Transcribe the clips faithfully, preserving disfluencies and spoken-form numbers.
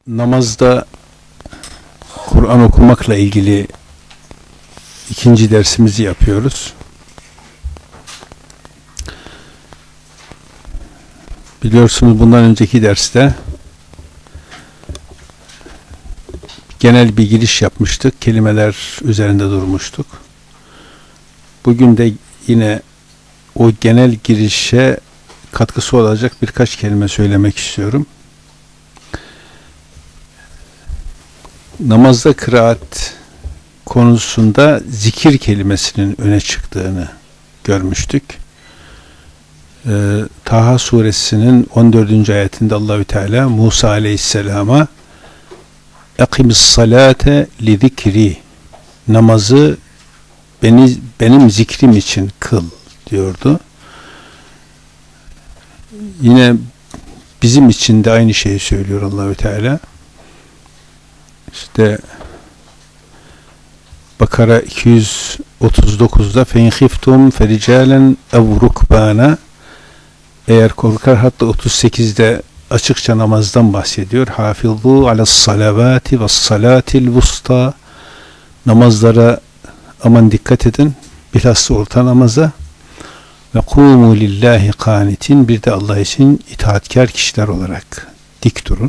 Namazda Kur'an okumakla ilgili ikinci dersimizi yapıyoruz. Biliyorsunuz bundan önceki derste genel bir giriş yapmıştık. Kelimeler üzerinde durmuştuk. Bugün de yine o genel girişe katkısı olacak birkaç kelime söylemek istiyorum. Namazda kıraat konusunda zikir kelimesinin öne çıktığını görmüştük. Ee, Taha suresinin on dördüncü ayetinde Allahü Teala Musa aleyhisselama "Akimis salate li zikri" namazı beni, benim zikrim için kıl diyordu. Yine bizim için de aynı şeyi söylüyor Allahü Teala. İşte Bakara iki yüz otuz dokuzda فَاِنْ خِفْتُمْ فَرِجَالًا اَوْ رُكْبَانًا eğer korkar, hatta otuz sekizde açıkça namazdan bahsediyor. Hafizû alas-salavâti ve's-salâtil vusta namazlara aman dikkat edin, bilhassa orta namaza ve kûmû lillâhi kânitin bir de Allah için itaatkar kişiler olarak dik durun.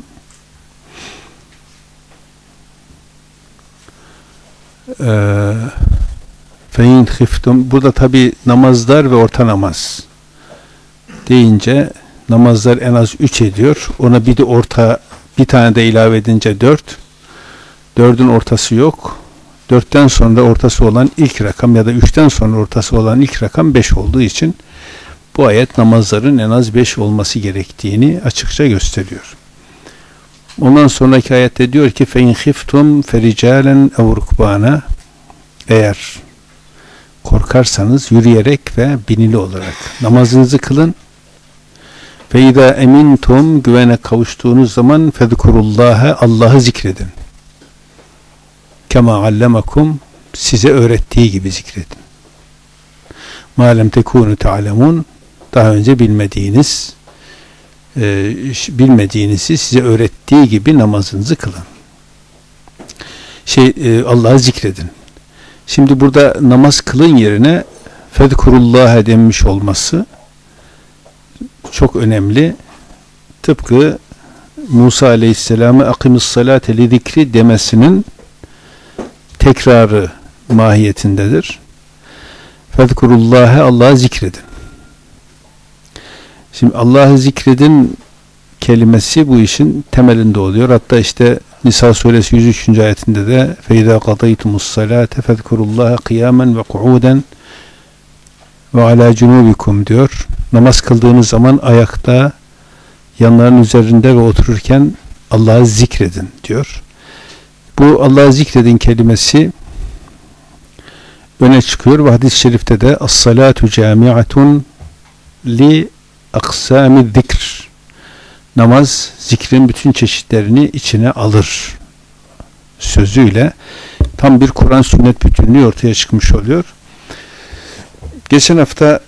Fein khiftum burada tabi namazlar ve orta namaz deyince namazlar en az üç ediyor. Ona bir de orta bir tane de ilave edince dört. Dördün ortası yok. Dörtten sonra ortası olan ilk rakam ya da üçten sonra ortası olan ilk rakam beş olduğu için bu ayet namazların en az beş olması gerektiğini açıkça gösteriyor. Ondan sonraki ayette diyor ki فَاِنْ خِفْتُمْ فَرِجَالًا اَوْ رُكْبَانًا eğer korkarsanız yürüyerek ve binili olarak namazınızı kılın. فَاِذَا اَمِنْتُمْ güvene kavuştuğunuz zaman فَذْكُرُ Allah'ı zikredin. كَمَا عَلَّمَكُمْ size öğrettiği gibi zikredin. مَا لَمْ تَكُونُ تَعْلَمُونَ daha önce bilmediğiniz e, bilmediğinizi size öğrettiği gibi namazınızı kılın. Şey e, Allah'ı zikredin. Şimdi burada namaz kılın yerine fezkurullâhe denmiş olması çok önemli. Tıpkı Musa aleyhisselam'a akimis salate li zikri demesinin tekrarı mahiyetindedir. Fezkurullâhe Allah'ı zikredin. Şimdi Allah'ı zikredin kelimesi bu işin temelinde oluyor. Hatta işte Nisa suresi yüz üçüncü ayetinde de فَاِذَا قَضَيْتُمُ الصَّلَاةَ فَذْكُرُوا اللّٰهَ قِيَامًا وَقُعُودًا وَعَلَى جُنُوبِكُمْ diyor. Namaz kıldığınız zaman ayakta, yanların üzerinde ve otururken Allah'ı zikredin diyor. Bu Allah'ı zikredin kelimesi öne çıkıyor ve hadis-i şerifte de as-salatu cami'atun li aksami zikr namaz zikrin bütün çeşitlerini içine alır sözüyle tam bir Kur'an sünnet bütünlüğü ortaya çıkmış oluyor. Geçen hafta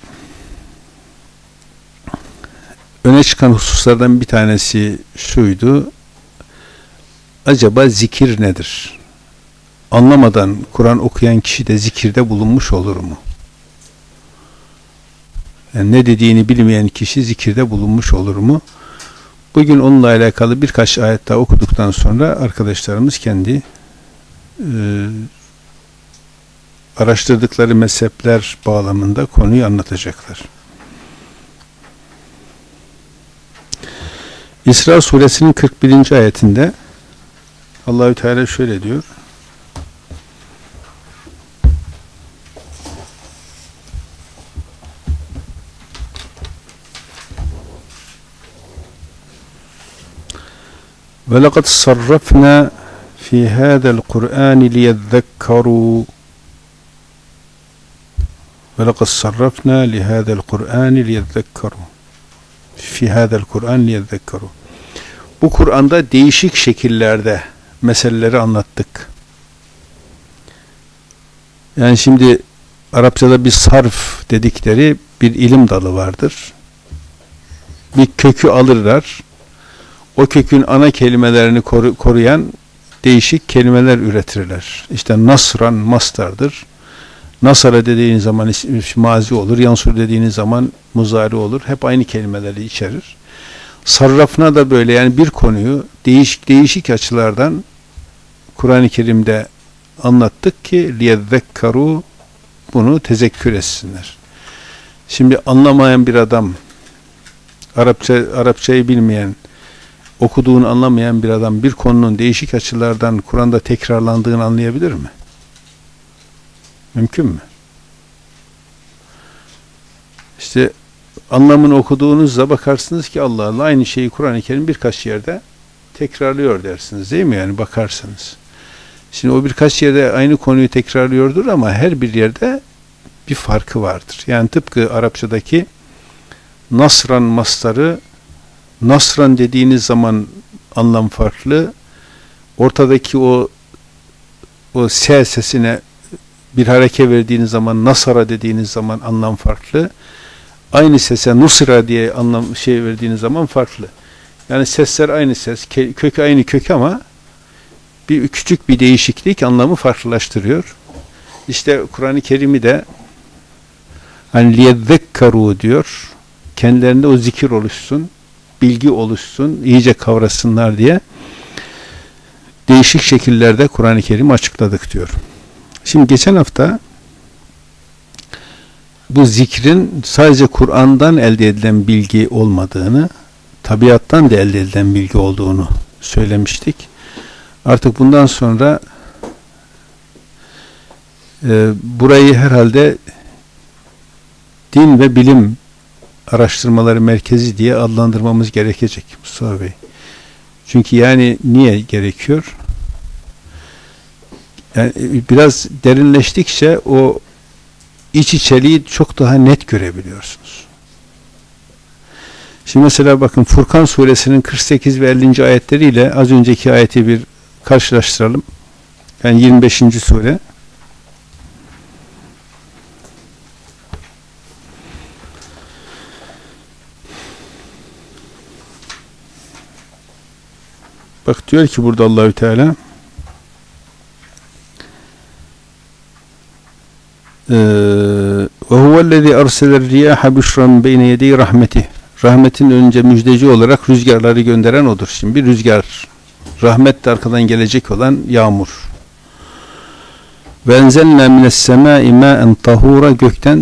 öne çıkan hususlardan bir tanesi şuydu: acaba zikir nedir? Anlamadan Kur'an okuyan kişi de zikirde bulunmuş olur mu? Yani ne dediğini bilmeyen kişi zikirde bulunmuş olur mu? Bugün onunla alakalı birkaç ayet daha okuduktan sonra arkadaşlarımız kendi e, araştırdıkları mezhepler bağlamında konuyu anlatacaklar. İsra suresinin kırk birinci ayetinde Allahü Teala şöyle diyor: وَلَقَدْ صَرَّفْنَا فِي هَذَا الْقُرْآنِ لِيَذَّكَّرُوا وَلَقَدْ صَرَّفْنَا لِهَذَا الْقُرْآنِ لِيَذَّكَّرُوا فِي هَذَا الْقُرْآنِ لِيَذَّكَّرُوا bu Kur'an'da değişik şekillerde meseleleri anlattık. Yani şimdi Arapçada bir sarf dedikleri bir ilim dalı vardır. Bir kökü alırlar. o kökün ana kelimelerini koru, koruyan değişik kelimeler üretirler. İşte nasran mastardır. Nasara dediğiniz zaman mazi olur. Yansur dediğiniz zaman muzari olur. Hep aynı kelimeleri içerir. Sarrafna da böyle, yani bir konuyu değişik değişik açılardan Kur'an-ı Kerim'de anlattık ki liyezzekkaru, bunu tezekkür etsinler. Şimdi anlamayan bir adam, Arapça Arapçayı bilmeyen, okuduğunu anlamayan bir adam bir konunun değişik açılardan Kur'an'da tekrarlandığını anlayabilir mi? Mümkün mü? İşte anlamını okuduğunuzda bakarsınız ki Allah Allah, aynı şeyi Kur'an-ı Kerim birkaç yerde tekrarlıyor dersiniz, değil mi? Yani bakarsanız. Şimdi o birkaç yerde aynı konuyu tekrarlıyordur ama her bir yerde bir farkı vardır. Yani tıpkı Arapçadaki nasran mastarı, nasran dediğiniz zaman anlam farklı. Ortadaki o o s sesine bir hareke verdiğiniz zaman, nasara dediğiniz zaman anlam farklı. Aynı sese nusra diye anlam şey verdiğiniz zaman farklı. Yani sesler aynı ses, kök aynı kök ama bir küçük bir değişiklik anlamı farklılaştırıyor. İşte Kur'an-ı Kerim'i de hani liyezzekkaru diyor. Kendilerinde o zikir oluşsun, bilgi oluşsun, iyice kavrasınlar diye değişik şekillerde Kur'an-ı Kerim'i açıkladık diyor. Şimdi geçen hafta bu zikrin sadece Kur'an'dan elde edilen bilgi olmadığını, tabiattan da elde edilen bilgi olduğunu söylemiştik. Artık bundan sonra e, burayı herhalde din ve bilim araştırmaları merkezi diye adlandırmamız gerekecek Mustafa Bey. Çünkü yani niye gerekiyor? Yani biraz derinleştikçe o iç içeliği çok daha net görebiliyorsunuz. Şimdi mesela bakın, Furkan suresinin kırk sekiz ve ellinci ayetleriyle az önceki ayeti bir karşılaştıralım. Yani yirmi beşinci sure. Bak diyor ki burada Allahü Teala ve huvellezî arseler riyaha büşran beyne yedî rahmetih, rahmetin önce müjdeci olarak rüzgarları gönderen odur. Şimdi bir rüzgar, rahmet de arkadan gelecek olan yağmur. Ve enzelnâ minessemâi mâen tahûra, gökten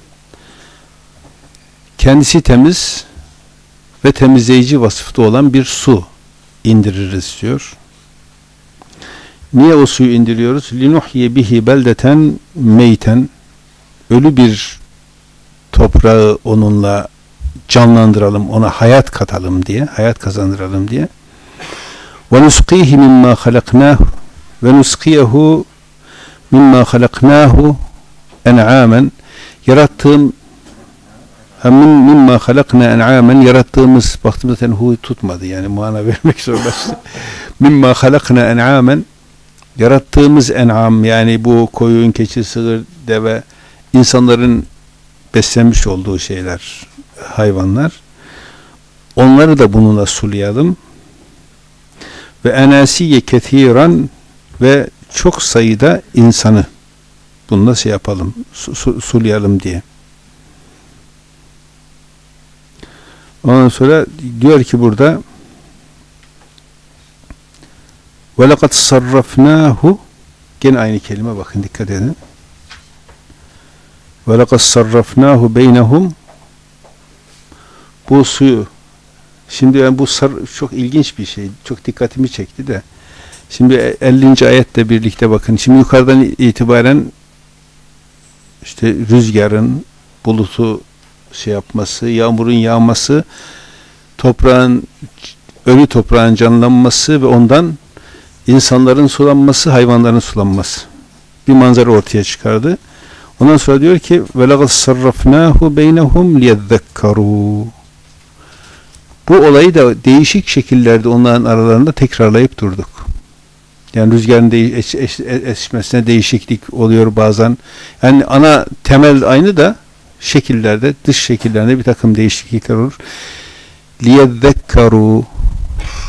kendisi temiz ve temizleyici vasıfta olan bir su indiririz diyor. Niye o suyu indiriyoruz? Linuhye bihi beldeten meyten, ölü bir toprağı onunla canlandıralım, ona hayat katalım diye, hayat kazandıralım diye. Ve nusqihi mimma halaknahu ve nusqiyehu mimma halaknahu en'amen, yarattığım min mimma halakna en'amen, yarattığımız, baktım zaten hu tutmadı, yani mana vermek zorlaştı. Mimma halakna en'amen, yarattığımız en'am, yani bu koyun, keçi, sığır, deve, insanların beslenmiş olduğu şeyler, hayvanlar, onları da bununla sulayalım. Ve enasiye kethiran, ve çok sayıda insanı bununla şey yapalım, su, su, sulayalım diye. Ondan sonra diyor ki burada ve lekad sarrafnahu, gene aynı kelime, bakın dikkat edin. Ve lekad sarrafnahu beynehum, bu suyu, şimdi yani bu sar, çok ilginç bir şey, çok dikkatimi çekti de, şimdi ellinci ayetle birlikte bakın, şimdi yukarıdan itibaren işte rüzgarın, bulutu şey yapması, yağmurun yağması, toprağın, ölü toprağın canlanması ve ondan insanların sulanması, hayvanların sulanması, bir manzara ortaya çıkardı. Ondan sonra diyor ki ve laqad sarrafnahu beynehum liyezzekkaru, bu olayı da değişik şekillerde onların aralarında tekrarlayıp durduk. Yani rüzgarın eş, eş, esmesine değişiklik oluyor bazen. Yani ana temel aynı da şekillerde, dış şekillerinde bir takım değişiklikler olur. Liyezzekkaru,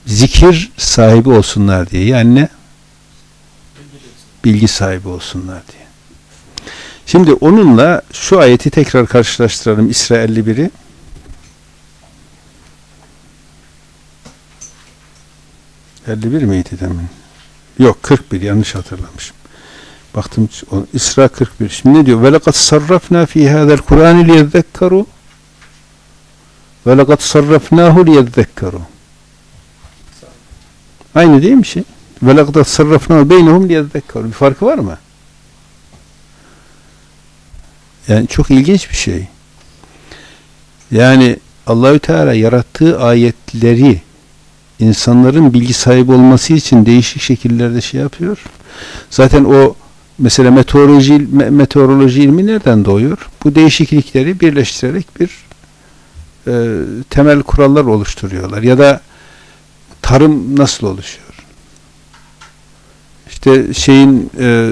zikir sahibi olsunlar diye. Yani ne? Bilgi sahibi olsunlar diye. Şimdi onunla şu ayeti tekrar karşılaştıralım. İsra elli biri. elli bir miydi demin? Yok, kırk bir, yanlış hatırlamışım. Baktım, İsra kırk bir. Şimdi ne diyor? Ve lekad sarrafna fi hâzel Kur'an liyezekkeru ve lekad sarrafnahu liyezekkeru. Aynı değil mi şey? Ve lekad sarrafnahu beynehum liyezekkeru. Bir farkı var mı? Yani çok ilginç bir şey. Yani Allahü Teala yarattığı ayetleri insanların bilgi sahibi olması için değişik şekillerde şey yapıyor. Zaten o mesela meteoroloji meteoroloji ilmi nereden doğuyor? Bu değişiklikleri birleştirerek bir e, temel kurallar oluşturuyorlar. Ya da tarım nasıl oluşuyor? İşte şeyin e,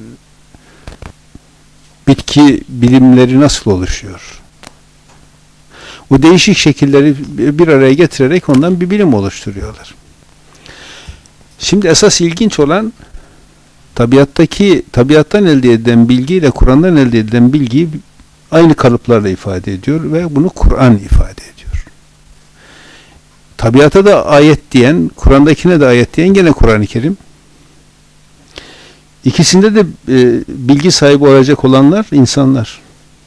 bitki bilimleri nasıl oluşuyor? O değişik şekilleri bir araya getirerek ondan bir bilim oluşturuyorlar. Şimdi esas ilginç olan tabiattaki, tabiattan elde edilen bilgiyle Kur'an'dan elde edilen bilgiyi aynı kalıplarla ifade ediyor ve bunu Kur'an ifade ediyor. Tabiata da ayet diyen, Kur'an'dakine de ayet diyen gene Kur'an-ı Kerim. İkisinde de e, bilgi sahibi olacak olanlar insanlar.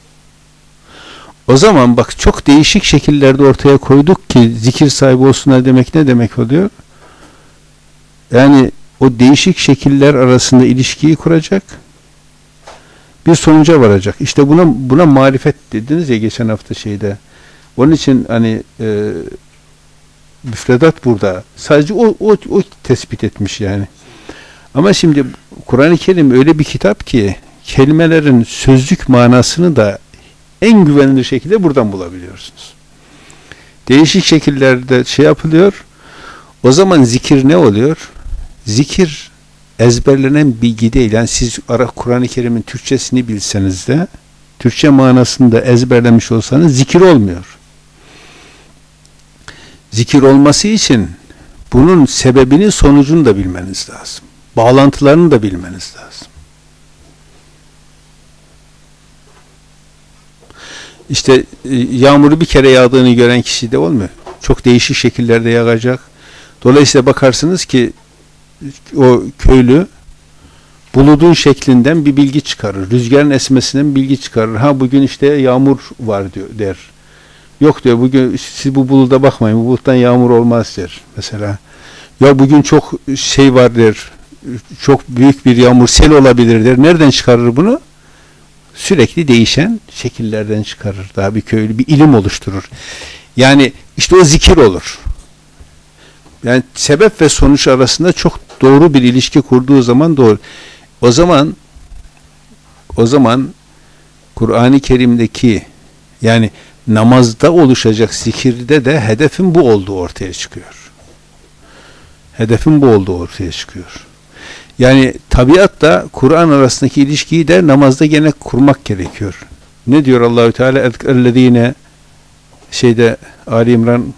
O zaman bak, çok değişik şekillerde ortaya koyduk ki zikir sahibi olsunlar demek ne demek oluyor? Yani o değişik şekiller arasında ilişkiyi kuracak, bir sonuca varacak. İşte buna buna marifet dediniz ya geçen hafta şeyde. Onun için hani e, müfredat burada. Sadece o, o, o tespit etmiş yani. Ama şimdi Kur'an-ı Kerim öyle bir kitap ki kelimelerin sözlük manasını da en güvenilir şekilde buradan bulabiliyorsunuz. Değişik şekillerde şey yapılıyor. O zaman zikir ne oluyor? Zikir ezberlenen bilgi değil. Yani siz Kur'an-ı Kerim'in Türkçesini bilseniz de, Türkçe manasında ezberlemiş olsanız zikir olmuyor. Zikir olması için bunun sebebini, sonucunu da bilmeniz lazım. Bağlantılarını da bilmeniz lazım. İşte yağmuru bir kere yağdığını gören kişi de olmuyor. Çok değişik şekillerde yağacak. Dolayısıyla bakarsınız ki o köylü buludun şeklinden bir bilgi çıkarır. Rüzgarın esmesinden bir bilgi çıkarır. Ha bugün işte yağmur var diyor der. Yok diyor, bugün siz bu buluda bakmayın. Bu buluttan yağmur olmaz der mesela. Ya bugün çok şey var der. Çok büyük bir yağmur, sel olabilir der. Nereden çıkarır bunu? Sürekli değişen şekillerden çıkarır. Daha bir köylü bir ilim oluşturur. Yani işte o zikir olur. Yani sebep ve sonuç arasında çok doğru bir ilişki kurduğu zaman doğru. O zaman o zaman Kur'an-ı Kerim'deki yani namazda oluşacak zikirde de hedefin bu olduğu ortaya çıkıyor. Hedefin bu olduğu ortaya çıkıyor. Yani tabiatla Kur'an arasındaki ilişkiyi de namazda gene kurmak gerekiyor. Ne diyor Allahü Teala? Ellezine şeyde Ali İmran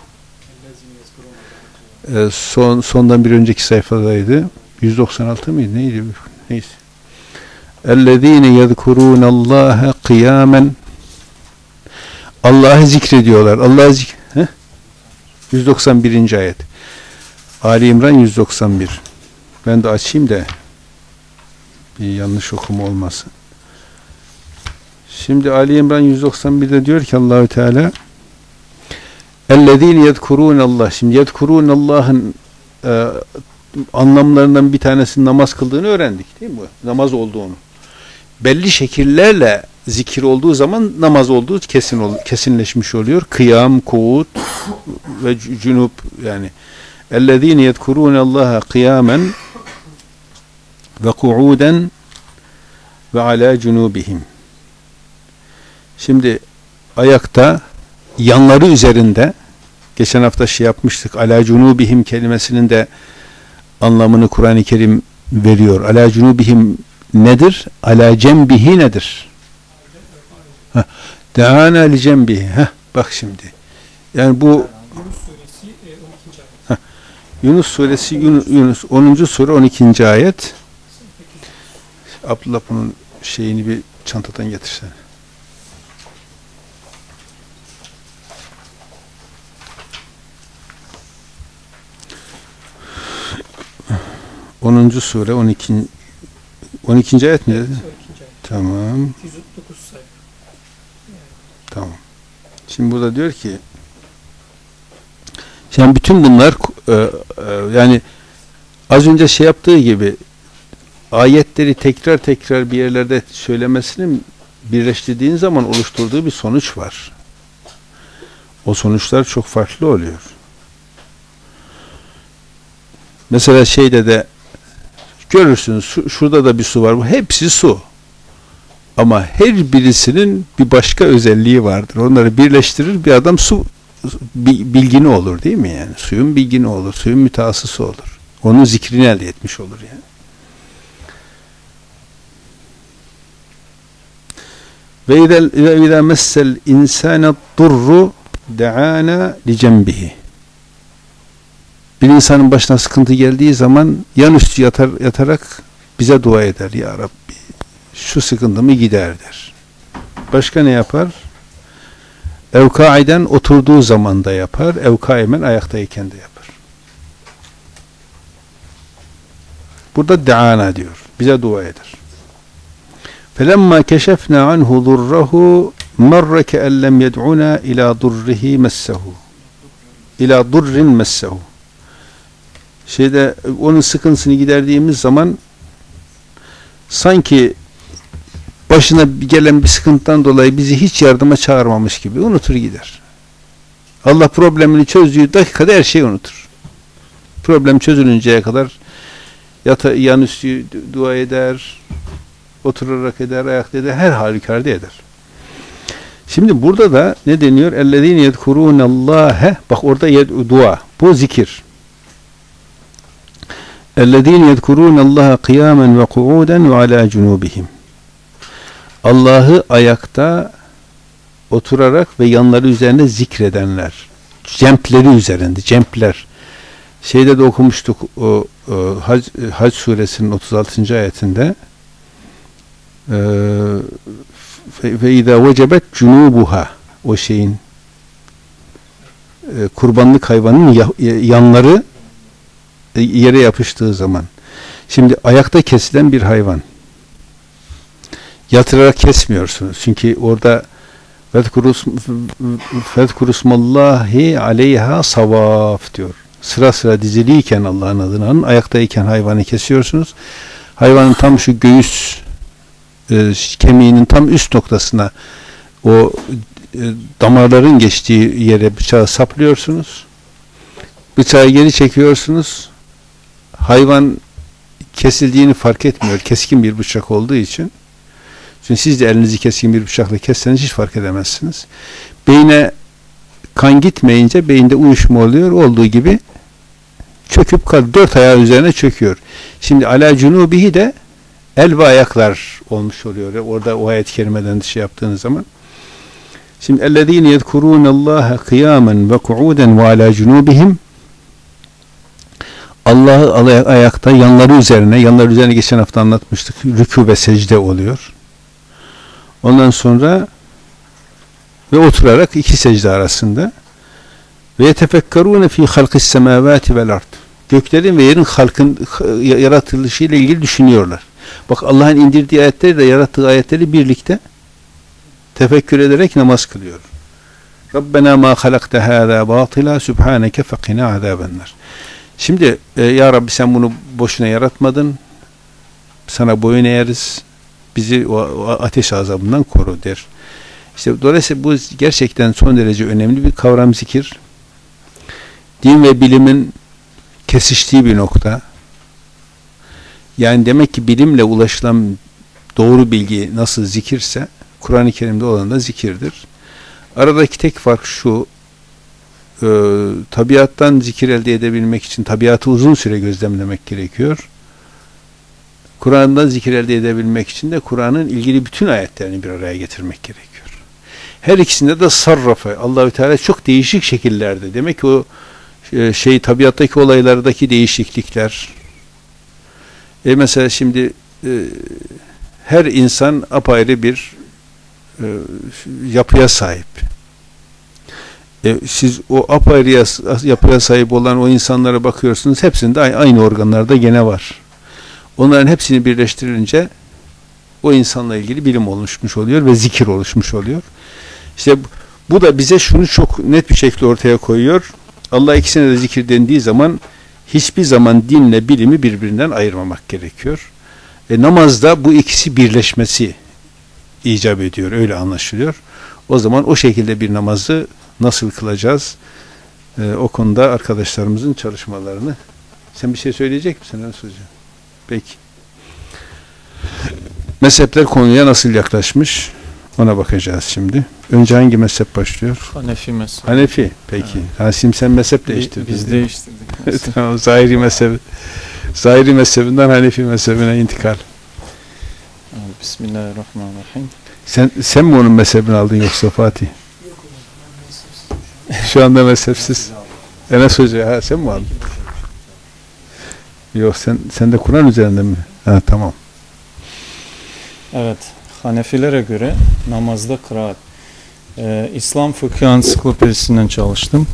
e, son sondan bir önceki sayfadaydı. yüz doksan altı mıydı? Neydi? Neyse. Ellezine yezkurunallaha kıyamen, Allah'ı zikrediyorlar. Allah'ı zik Heh? yüz doksan birinci ayet. Ali İmran yüz doksan bir. Ben de açayım da bir yanlış okuma olmasın. Şimdi Ali İmran yüz doksan birde diyor ki Allahü Teala اَلَّذ۪ينَ يَذْكُرُونَ اللّٰهِ Şimdi يَذْكُرُونَ e, anlamlarından bir tanesi namaz kıldığını öğrendik değil mi? Namaz olduğunu. Belli şekillerle zikir olduğu zaman namaz olduğu kesin ol, kesinleşmiş oluyor. Kıyam, kuut ve cünub yani اَلَّذ۪ينَ يَذْكُرُونَ اللّٰهَ قِيَامًا ve ku'uden ve ala cunubihim. Şimdi ayakta yanları üzerinde geçen hafta şey yapmıştık. Ala cunubihim kelimesinin de anlamını Kur'an-ı Kerim veriyor. Ala cunubihim nedir? Ala cembihi nedir? Deana li cembihi. Heh, bak şimdi. Yani bu Yunus suresi Yunus onuncu sure on ikinci ayet. Abdullah bunun şeyini bir çantadan getirsene. onuncu sure on iki on ikinci ayet mi dedi? Tamam. iki yüz dokuz sayfa. Tamam. Şimdi burada diyor ki yani bütün bunlar e, e, yani az önce şey yaptığı gibi ayetleri tekrar tekrar bir yerlerde söylemesinin birleştirdiğin zaman oluşturduğu bir sonuç var. O sonuçlar çok farklı oluyor. Mesela şeyde de görürsünüz şu, şurada da bir su var. Bu hepsi su. Ama her birisinin bir başka özelliği vardır. Onları birleştirir bir adam su bilgini olur değil mi yani? Suyun bilgini olur. Suyun mütehassısı olur. Onun zikrini elde etmiş olur yani. Ve izâ messel insâne durru de'âna li cembihi. Bir insanın başına sıkıntı geldiği zaman yan üstü yatar, yatarak bize dua eder. Ya Rabbi şu sıkıntımı gider der. Başka ne yapar? Evkaiden oturduğu zaman da yapar. Evkaimen ayaktayken de yapar. Burada de'ana diyor. Bize dua eder. فَلَمَّا كَشَفْنَا عَنْهُ ضُرَّهُ مَرَّ كَأَنْ لَمْ يَدْعُنَا إِلَى ضُرِّهِ مَسَّهُ إِلَى ضُرٍّ مَسَّهُ Şeyde onun sıkıntısını giderdiğimiz zaman sanki başına gelen bir sıkıntıdan dolayı bizi hiç yardıma çağırmamış gibi unutur gider. Allah problemini çözdüğü dakikada her şeyi unutur. Problem çözülünceye kadar yata, yan üstü dua eder, oturarak eder, ayakta eder, her halükarda eder. Şimdi burada da ne deniyor? اَلَّذ۪ينَ يَذْكُرُونَ اللّٰهَ Bak orada dua. Bu zikir. اَلَّذ۪ينَ يَذْكُرُونَ اللّٰهَ قِيَامًا وَقُعُودًا وَعَلَى جُنُوبِهِمْ Allah'ı ayakta oturarak ve yanları üzerinde zikredenler. Cempleri üzerinde. Cempler. Şeyde de okumuştuk o, o Hac, Hac suresinin otuz altıncı ayetinde ve izâ vecebet cunubuha o şeyin e, kurbanlık hayvanın ya, yanları e, yere yapıştığı zaman. Şimdi ayakta kesilen bir hayvan. Yatırarak kesmiyorsunuz. Çünkü orada fezkurusmallahi aleyha savaf diyor. Sıra sıra diziliyken Allah'ın adını alın. Ayaktayken hayvanı kesiyorsunuz. Hayvanın tam şu göğüs e, kemiğinin tam üst noktasına o e, damarların geçtiği yere bıçağı saplıyorsunuz. Bıçağı geri çekiyorsunuz. Hayvan kesildiğini fark etmiyor. Keskin bir bıçak olduğu için. Çünkü siz de elinizi keskin bir bıçakla kesseniz hiç fark edemezsiniz. Beyne kan gitmeyince beyinde uyuşma oluyor. Olduğu gibi çöküp kal, dört ayağı üzerine çöküyor. Şimdi ala cunubihi de el ve ayaklar olmuş oluyor. Orada o ayet-i kerimeden şey yaptığınız zaman. Şimdi ellezîne yezkurûnallâhe kıyâmen ve ku'ûden ve alâ cunûbihim Allah'ı ayakta yanları üzerine, yanları üzerine geçen hafta anlatmıştık. Rükû ve secde oluyor. Ondan sonra ve oturarak iki secde arasında ve yetefekkerûne fî halkis semâvâti vel ard. Göklerin ve yerin halkın yaratılışı ile ilgili düşünüyorlar. Bak Allah'ın indirdiği ayetleri de yarattığı ayetleri birlikte tefekkür ederek namaz kılıyor. Rabbena ma halakte hâzâ bâtila sübhâneke fekina azâbennar. Şimdi e, ya Rabbi sen bunu boşuna yaratmadın. Sana boyun eğeriz. Bizi o, o ateş azabından koru der. İşte dolayısıyla bu gerçekten son derece önemli bir kavram zikir. Din ve bilimin kesiştiği bir nokta. Yani demek ki bilimle ulaşılan doğru bilgi nasıl zikirse Kur'an-ı Kerim'de olan da zikirdir. Aradaki tek fark şu, e, tabiattan zikir elde edebilmek için tabiatı uzun süre gözlemlemek gerekiyor. Kur'an'dan zikir elde edebilmek için de Kur'an'ın ilgili bütün ayetlerini bir araya getirmek gerekiyor. Her ikisinde de sarrafa, Allahü Teala çok değişik şekillerde. Demek ki o e, şey tabiattaki olaylardaki değişiklikler. E mesela şimdi e, her insan apayrı bir e, yapıya sahip. E, siz o apayrı yapıya sahip olan o insanlara bakıyorsunuz, hepsinde aynı organlarda gene var. Onların hepsini birleştirilince o insanla ilgili bilim oluşmuş oluyor ve zikir oluşmuş oluyor. İşte bu da bize şunu çok net bir şekilde ortaya koyuyor. Allah ikisine de zikir dendiği zaman hiçbir zaman dinle bilimi birbirinden ayırmamak gerekiyor. E, namazda bu ikisi birleşmesi icap ediyor. Öyle anlaşılıyor. O zaman o şekilde bir namazı nasıl kılacağız? E, o konuda arkadaşlarımızın çalışmalarını. Sen bir şey söyleyecek misin Enes Hoca? Peki. Mezhepler konuya nasıl yaklaşmış? Ona bakacağız şimdi. Önce hangi mezhep başlıyor? Hanefi mezhebi. Hanefi. Peki. Evet. Hasim sen mezhep değiştirdin. Biz değiştirdik. Tamam. Zahiri mezhebi. Zahiri mezhebinden Hanefi mezhebine intikal. Bismillahirrahmanirrahim. Sen sen mi onun mezhebini aldın yoksa Fatih? Şu anda mezhepsiz. Enes Hoca, ha sen mi aldın? Yok, sen sen de Kur'an üzerinde mi? Ha tamam. Evet. Hanefilere göre namazda kıraat. Ee, İslam Fıkıh Ansiklopedisinden çalıştım.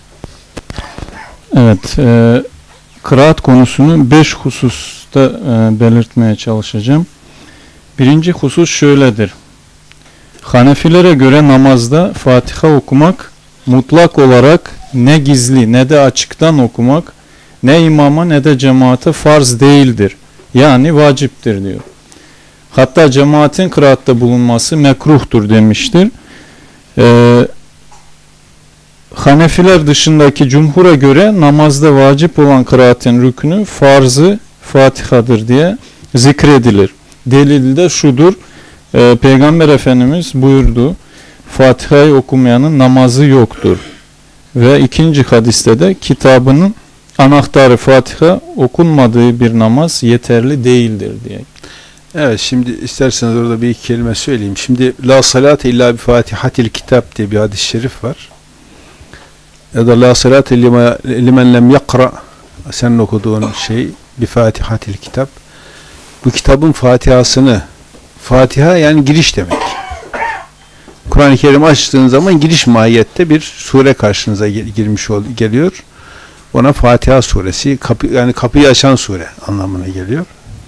Evet. E, kıraat konusunu beş hususta e, belirtmeye çalışacağım. Birinci husus şöyledir. Hanefilere göre namazda Fatiha okumak mutlak olarak ne gizli ne de açıktan okumak ne imama ne de cemaate farz değildir. Yani vaciptir diyor. Hatta cemaatin kıraatta bulunması mekruhtur demiştir. Ee, Hanefiler dışındaki cumhura göre namazda vacip olan kıraatin rüknü farzı Fatiha'dır diye zikredilir. Delil de şudur. E, Peygamber Efendimiz buyurdu. Fatiha'yı okumayanın namazı yoktur. Ve ikinci hadiste de kitabının anahtarı Fatiha okunmadığı bir namaz yeterli değildir diye. Evet, şimdi isterseniz orada bir iki kelime söyleyeyim. Şimdi la salate illa bi fatihatil kitap diye bir hadis-i şerif var. Ya da la salate limen lem yakra, senin okuduğun şey bi fatihatil kitap. Bu kitabın Fatihasını, Fatiha yani giriş demek. Kur'an-ı Kerim açtığın zaman giriş mahiyette bir sure karşınıza girmiş ol, geliyor. Ona Fatiha suresi, kapı, yani kapıyı açan sure anlamına geliyor.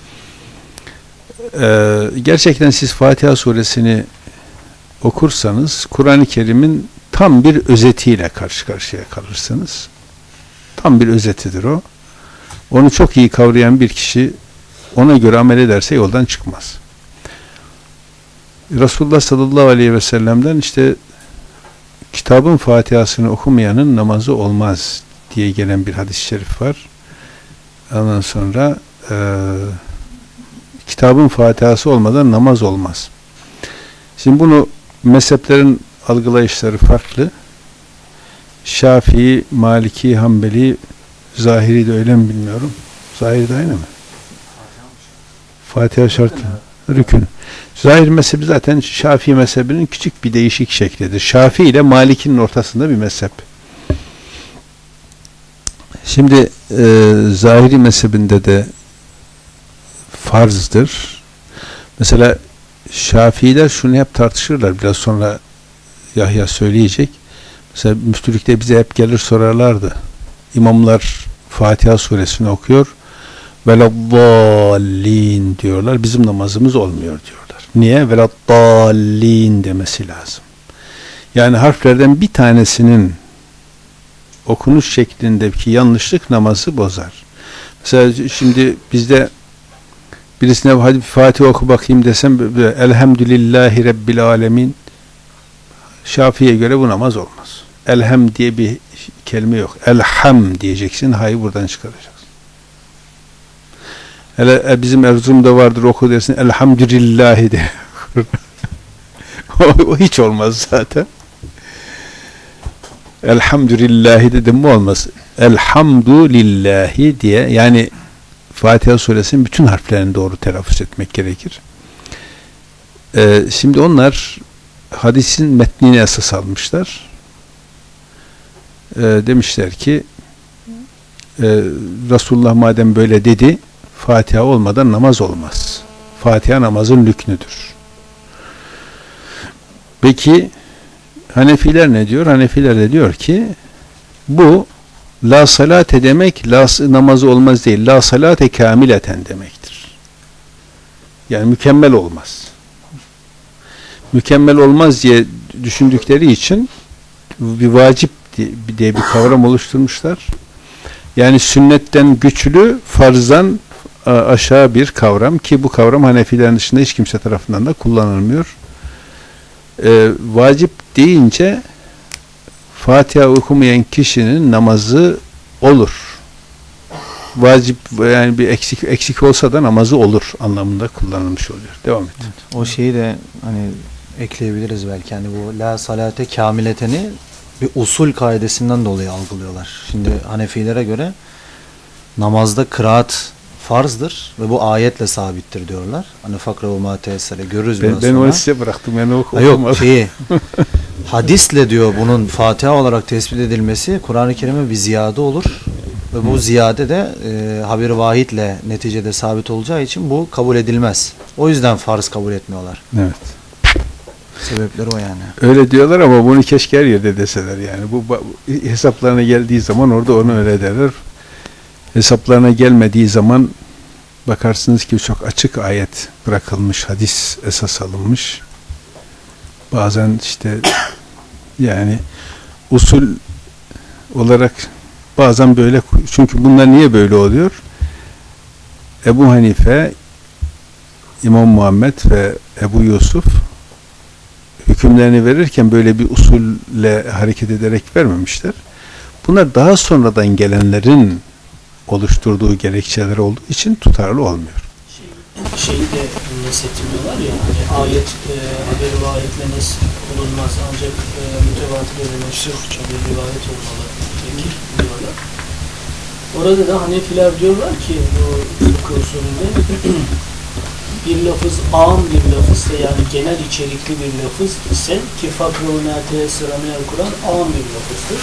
Ee, gerçekten siz Fatiha suresini okursanız Kur'an-ı Kerim'in tam bir özetiyle karşı karşıya kalırsınız. Tam bir özetidir o. Onu çok iyi kavrayan bir kişi ona göre amel ederse yoldan çıkmaz. Resulullah sallallahu aleyhi ve sellem'den işte kitabın Fatihasını okumayanın namazı olmaz diye gelen bir hadis-i şerif var. Ondan sonra e, kitabın Fatihası olmadan namaz olmaz. Şimdi bunu mezheplerin algılayışları farklı. Şafii, Maliki, Hanbeli, Zahiri de öyle mi bilmiyorum. Zahiri de aynı mı? Fatiha şart, rükün. Zahir mezhebi zaten Şafii mezhebinin küçük bir değişik şeklidir. Şafii ile Malik'in ortasında bir mezhep. Şimdi e, Zahiri mezhebinde de farzdır. Mesela Şafiiler şunu hep tartışırlar. Biraz sonra Yahya söyleyecek. Mesela müftülükte bize hep gelir sorarlardı. İmamlar Fatiha suresini okuyor. Veladdallin diyorlar. Bizim namazımız olmuyor diyorlar. Niye? Veladdallin demesi lazım. Yani harflerden bir tanesinin okunuş şeklindeki yanlışlık namazı bozar. Mesela şimdi bizde birisine hadi Fatiha oku bakayım desem Elhamdülillahi Rabbil Alemin, Şafii'ye göre bu namaz olmaz. Elham diye bir kelime yok. Elham diyeceksin. Hayır, buradan çıkaracaksın. Hele bizim Erzurum'da vardır, oku dersin Elhamdülillahi de. o, o hiç olmaz zaten. Elhamdülillahi dedim mi olmaz. Elhamdülillahi diye, yani Fatiha suresinin bütün harflerini doğru telaffuz etmek gerekir. Ee, şimdi onlar hadisin metnini esas almışlar. Ee, demişler ki Resulullah madem böyle dedi, Fatiha olmadan namaz olmaz. Fatiha namazın rüknüdür. Peki Hanefiler ne diyor? Hanefiler de diyor ki bu la salate demek la, namazı olmaz değil. La salate kamileten demektir. Yani mükemmel olmaz. Mükemmel olmaz diye düşündükleri için bir vacip diye bir kavram oluşturmuşlar. Yani sünnetten güçlü, farzdan aşağı bir kavram ki bu kavram Hanefilerin dışında hiç kimse tarafından da kullanılmıyor. Ee, vacip deyince Fatiha okumayan kişinin namazı olur. Vacip yani bir eksik eksik olsa da namazı olur anlamında kullanılmış oluyor. Devam et. Evet, o şeyi de hani ekleyebiliriz belki. Yani bu la salate kamileteni bir usul kaidesinden dolayı algılıyorlar. Şimdi Hanefilere göre namazda kıraat farzdır ve bu ayetle sabittir diyorlar. Hani fakra ve ma teyessere görürüz ben, biraz ben sonra. onu size bıraktım. Yani ha, yok şeyi hadisle diyor bunun Fatiha olarak tespit edilmesi Kur'an-ı Kerim'e bir ziyade olur. Ve bu ziyade de e, haber-i vahitle neticede sabit olacağı için bu kabul edilmez. O yüzden farz kabul etmiyorlar. Evet. Sebepleri o yani. Öyle diyorlar ama bunu keşke her yerde deseler yani. Bu, bu hesaplarına geldiği zaman orada onu öyle derler. Hesaplarına gelmediği zaman bakarsınız ki çok açık ayet bırakılmış, hadis esas alınmış. Bazen işte yani usul olarak bazen böyle, çünkü bunlar niye böyle oluyor? Ebu Hanife, İmam Muhammed ve Ebu Yusuf hükümlerini verirken böyle bir usulle hareket ederek vermemişler. Bunlar daha sonradan gelenlerin oluşturduğu gerekçeler olduğu için tutarlı olmuyor. Şey, şeyde nesetmiyorlar ya, hani ayet e, haber-i vahitle nes olunmaz ancak e, mütevatir ve meşhur bir rivayet olmalı peki diyorlar. Orada da Hanefiler diyorlar ki bu fıkıh usulünde bir lafız âm bir lafızsa yani genel içerikli bir lafız ise ki fakr-ı nâteye sıramıyel Kur'an âm bir lafızdır.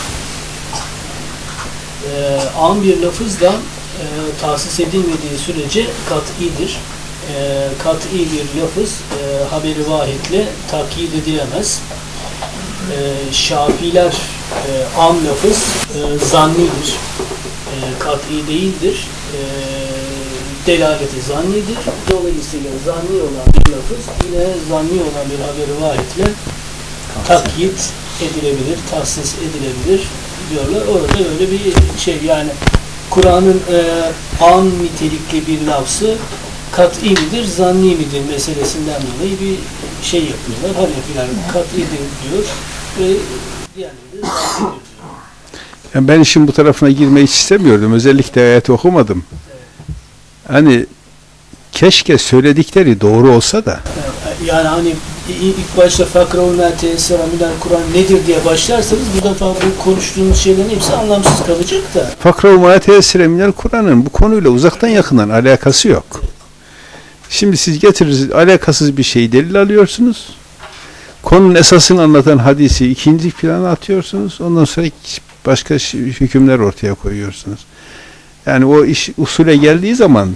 Ee, âm bir lafız da e, tahsis edilmediği sürece kat'idir. E, kat'i bir lafız e, haberi vahitle takyid edilemez. E, Şafiler e, âm lafız e, zannidir. E, kat'i değildir. E, delaleti zannidir. Dolayısıyla zanni olan bir lafız yine zanni olan bir haberi vahitle takyit edilebilir, tahsis edilebilir diyorlar. Orada öyle bir şey yani Kur'an'ın e, an nitelikli bir lafzı kat'i midir, zanni midir meselesinden dolayı bir şey yapıyorlar. Hanefiler kat'idir diyor ve diğerleri de zannidir diyor. Yani ben işin bu tarafına girmeyi hiç istemiyordum. Özellikle ayeti okumadım. Hani keşke söyledikleri doğru olsa da. Yani hani ilk başta fakra'u mâ teyessera minel Kur'an nedir diye başlarsanız bu defa bu konuştuğumuz şeylerin hepsi anlamsız kalacak da. Fakra'u mâ teyessera minel Kur'an'ın bu konuyla uzaktan yakından alakası yok. Şimdi siz getirirsiniz alakasız bir şeyi delil alıyorsunuz. Konunun esasını anlatan hadisi ikinci plana atıyorsunuz. Ondan sonra başka hükümler ortaya koyuyorsunuz. Yani o iş usule geldiği zaman,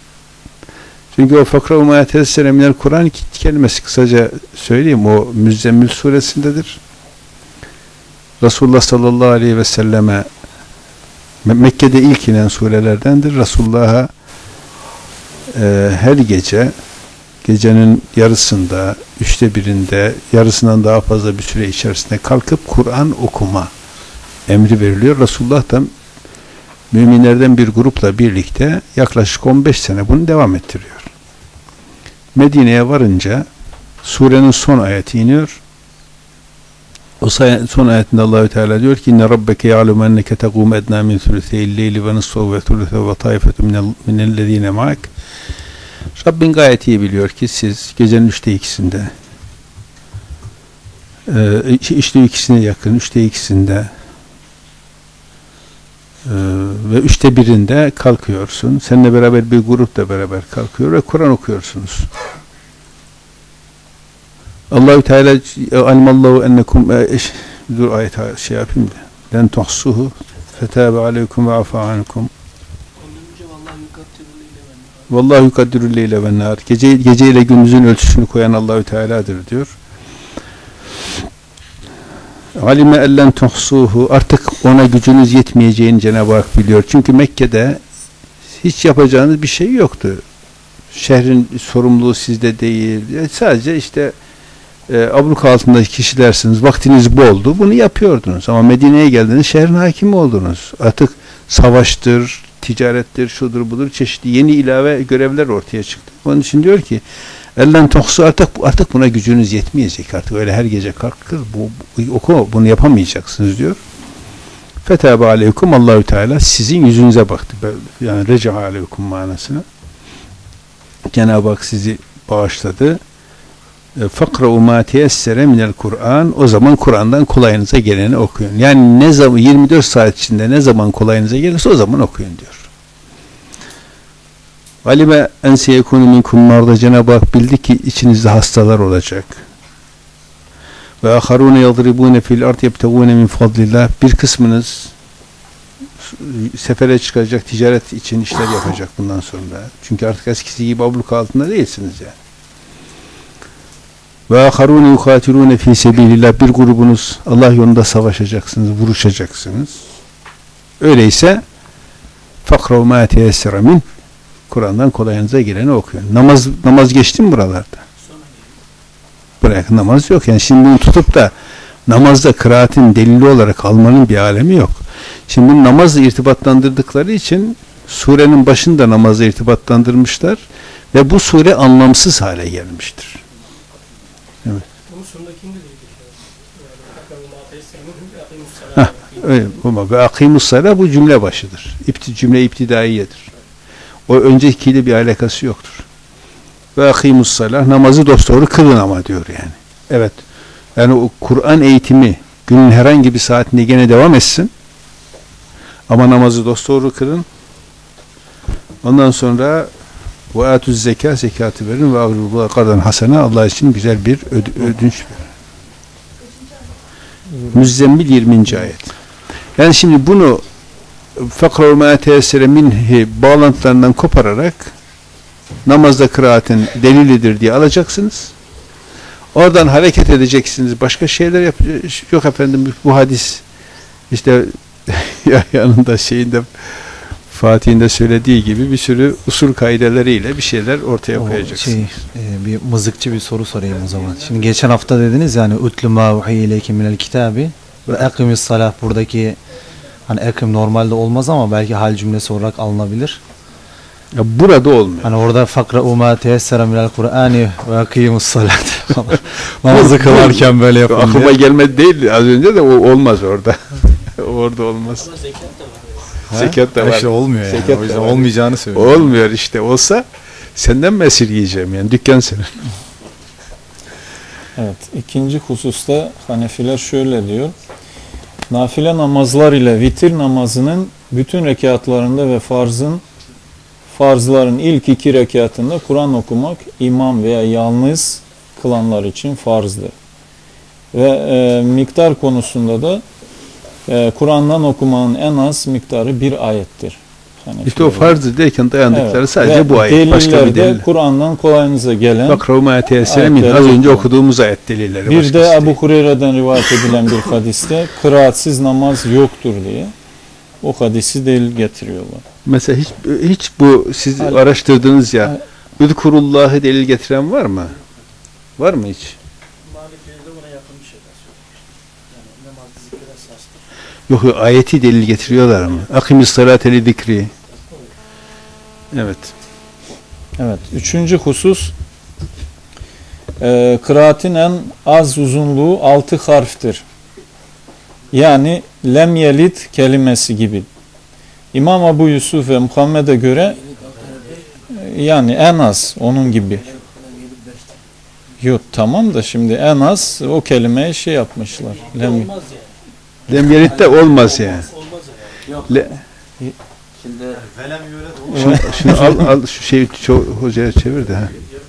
çünkü o fakra-u mâ teyessere minel Kur'an kelimesi kısaca söyleyeyim, o Müzzemmil suresindedir. Resulullah sallallahu aleyhi ve selleme Mekke'de ilk inen surelerdendir. Resulullah'a e, her gece gecenin yarısında, üçte birinde, yarısından daha fazla bir süre içerisinde kalkıp Kur'an okuma emri veriliyor. Resulullah da müminlerden bir grupla birlikte yaklaşık on beş sene bunu devam ettiriyor. Medine'ye varınca surenin son ayeti iniyor. O son ayetinde Allahü Teala diyor ki: "İnne rabbeke ya'lemu enneke tegûm ednâ min thulûtheyil leyli ve nisfahu ve thulûthehu ve taifetun minellezîne ma'ak." Rabbin gayet iyi biliyor ki siz gecenin üçte ikisinde, üçte ikisine yakın, üçte ikisinde Ee, ve üçte birinde kalkıyorsun. Seninle beraber bir grup da beraber kalkıyor ve Kur'an okuyorsunuz. Allahü Teala alimallahu ennekum dur ayet şey yapayım da len tuhsuhu fetâbe aleykum ve afâ ankum. Ondan vallahi yukaddirul leyle ven nehar. Vallahu yukaddirul leyle ven nehar. Gece gece ile gündüzün ölçüsünü koyan Allahü Teala'dır diyor. Alime ellen tuhsuhu, artık ona gücünüz yetmeyeceğini Cenab-ı Hak biliyor. Çünkü Mekke'de hiç yapacağınız bir şey yoktu. Şehrin sorumluluğu sizde değil. Sadece işte e, abluk altındaki kişilersiniz. Vaktiniz boldu. Bunu yapıyordunuz. Ama Medine'ye geldiniz, şehrin hakimi oldunuz. Artık savaştır, ticarettir, şudur budur, çeşitli yeni ilave görevler ortaya çıktı. Onun için diyor ki ellen tuhsu, artık artık buna gücünüz yetmeyecek. Artık öyle her gece kalkır bu, bu oku, bunu yapamayacaksınız diyor. Fetâbe aleykum, Allahü Teala sizin yüzünüze baktı. Yani reca aleykum manasına. Cenab-ı Hak sizi bağışladı. Fakra'u mâ teyessere minel Kur'an. O zaman Kur'an'dan kolayınıza geleni okuyun. Yani ne zaman, yirmi dört saat içinde ne zaman kolayınıza gelirse o zaman okuyun diyor. Alime en seyekûnü minkum marda, Cenab-ı Hak bildi ki içinizde hastalar olacak. Ve aharûne yadribûne fil ard yebtegûne min fadlillah. Bir kısmınız sefere çıkacak, ticaret için işler yapacak bundan sonra. Çünkü artık eskisi gibi abluk altında değilsiniz yani. Ve aharûne yukâtilûne fî sebîlillah. Bir grubunuz Allah yolunda savaşacaksınız, vuruşacaksınız. Öyleyse fakrâv mâ teyessere min, Kur'an'dan kolayınıza geleni okuyun. Namaz namaz geçti mi buralarda? Bırak, namaz yok. Yani şimdi bunu tutup da namazda kıraatin delili olarak almanın bir alemi yok. Şimdi bunu namazla irtibatlandırdıkları için surenin başında namazla irtibatlandırmışlar ve bu sure anlamsız hale gelmiştir. Evet. Bunun sonundakinde de Heh, öyle. Ve akimussala bu cümle başıdır. İpti, cümle iptidaiyedir. O öncekiyle bir alakası yoktur. Ve akimussala, namazı dosdoğru kılın ama diyor yani. Evet. Yani o Kur'an eğitimi günün herhangi bir saatinde gene devam etsin. Ama namazı dosdoğru kılın. Ondan sonra ve atuz zeka, zekatı verin ve avrubu kadan hasene, Allah için güzel bir öd ödünç verin. Müzzemmil yirminci ayet. Yani şimdi bunu fakrâ mâ teyessere minhi bağlantılarından kopararak namazda kıraatin delilidir diye alacaksınız. Oradan hareket edeceksiniz. Başka şeyler yap yok efendim, bu hadis işte yanında şeyinde Fatih'in de söylediği gibi bir sürü usul kaideleriyle bir şeyler ortaya koyacaksınız. Şey, e, bir mızıkçı bir soru sorayım o zaman. Şimdi geçen hafta dediniz yani utlü ma uhiye ileyke minel kitabi ve akimis salah, buradaki hani ekim normalde olmaz ama belki hal cümlesi olarak alınabilir. Ya burada olmuyor. Hani orada fakra'u ma teyessere minel Kur'ani ve akimus salat. Namazı kılarken böyle yapın diye. Aklıma gelmedi değil az önce de o olmaz orada. Orada olmaz. Ama zekat da var. Zekat da var. İşte olmuyor yani. Zekat O yüzden da var. olmayacağını söylüyor. Olmuyor işte. Olsa senden mi esirgeyeceğim yani? Dükkan senin. Evet. İkinci hususta Hanefiler şöyle diyor. Nafile namazlar ile vitir namazının bütün rekatlarında ve farzın farzların ilk iki rekatında Kur'an okumak imam veya yalnız kılanlar için farzdır. Ve e, miktar konusunda da e, Kur'an'dan okumanın en az miktarı bir ayettir. Hanefiler. İşte o farzı derken dayandıkları Evet. sadece Ve bu ayet. Başka bir delil. Kur'an'dan kolayınıza gelen Fakrâ mâ teyessere min. Az önce okuduğumuz ayet delilleri. bir de Ebu Hureyre'den rivayet edilen bir hadiste kıraatsiz namaz yoktur diye o hadisi delil getiriyorlar. Mesela hiç hiç bu siz Hal- araştırdığınız ya Hal- Üdkurullah'ı delil getiren var mı? Var mı hiç? Maliklerde buna yakın bir şeyler söylemiştir. Yani namaz zikir esastır. Yok yok, ayeti delil getiriyorlar ama. Akimis salate li zikri. Evet. Evet. Üçüncü husus e, kıraatin en az uzunluğu altı harftir. Yani lem yelit kelimesi gibi. İmam Ebu Yusuf ve Muhammed'e göre e, yani en az onun gibi. Yok tamam da şimdi en az o kelimeye şey yapmışlar. Lem, Olmaz yani. Lem yelitte olmaz yani. Olmaz yani. Yok. Le, Şimdi şunu, şunu al, al şu şeyi ço- hocaya çevir de. Ha.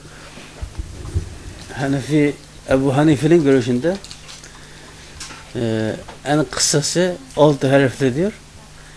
Hanefi, Ebu Hanife'nin görüşünde e, en kısası altı harfli diyor.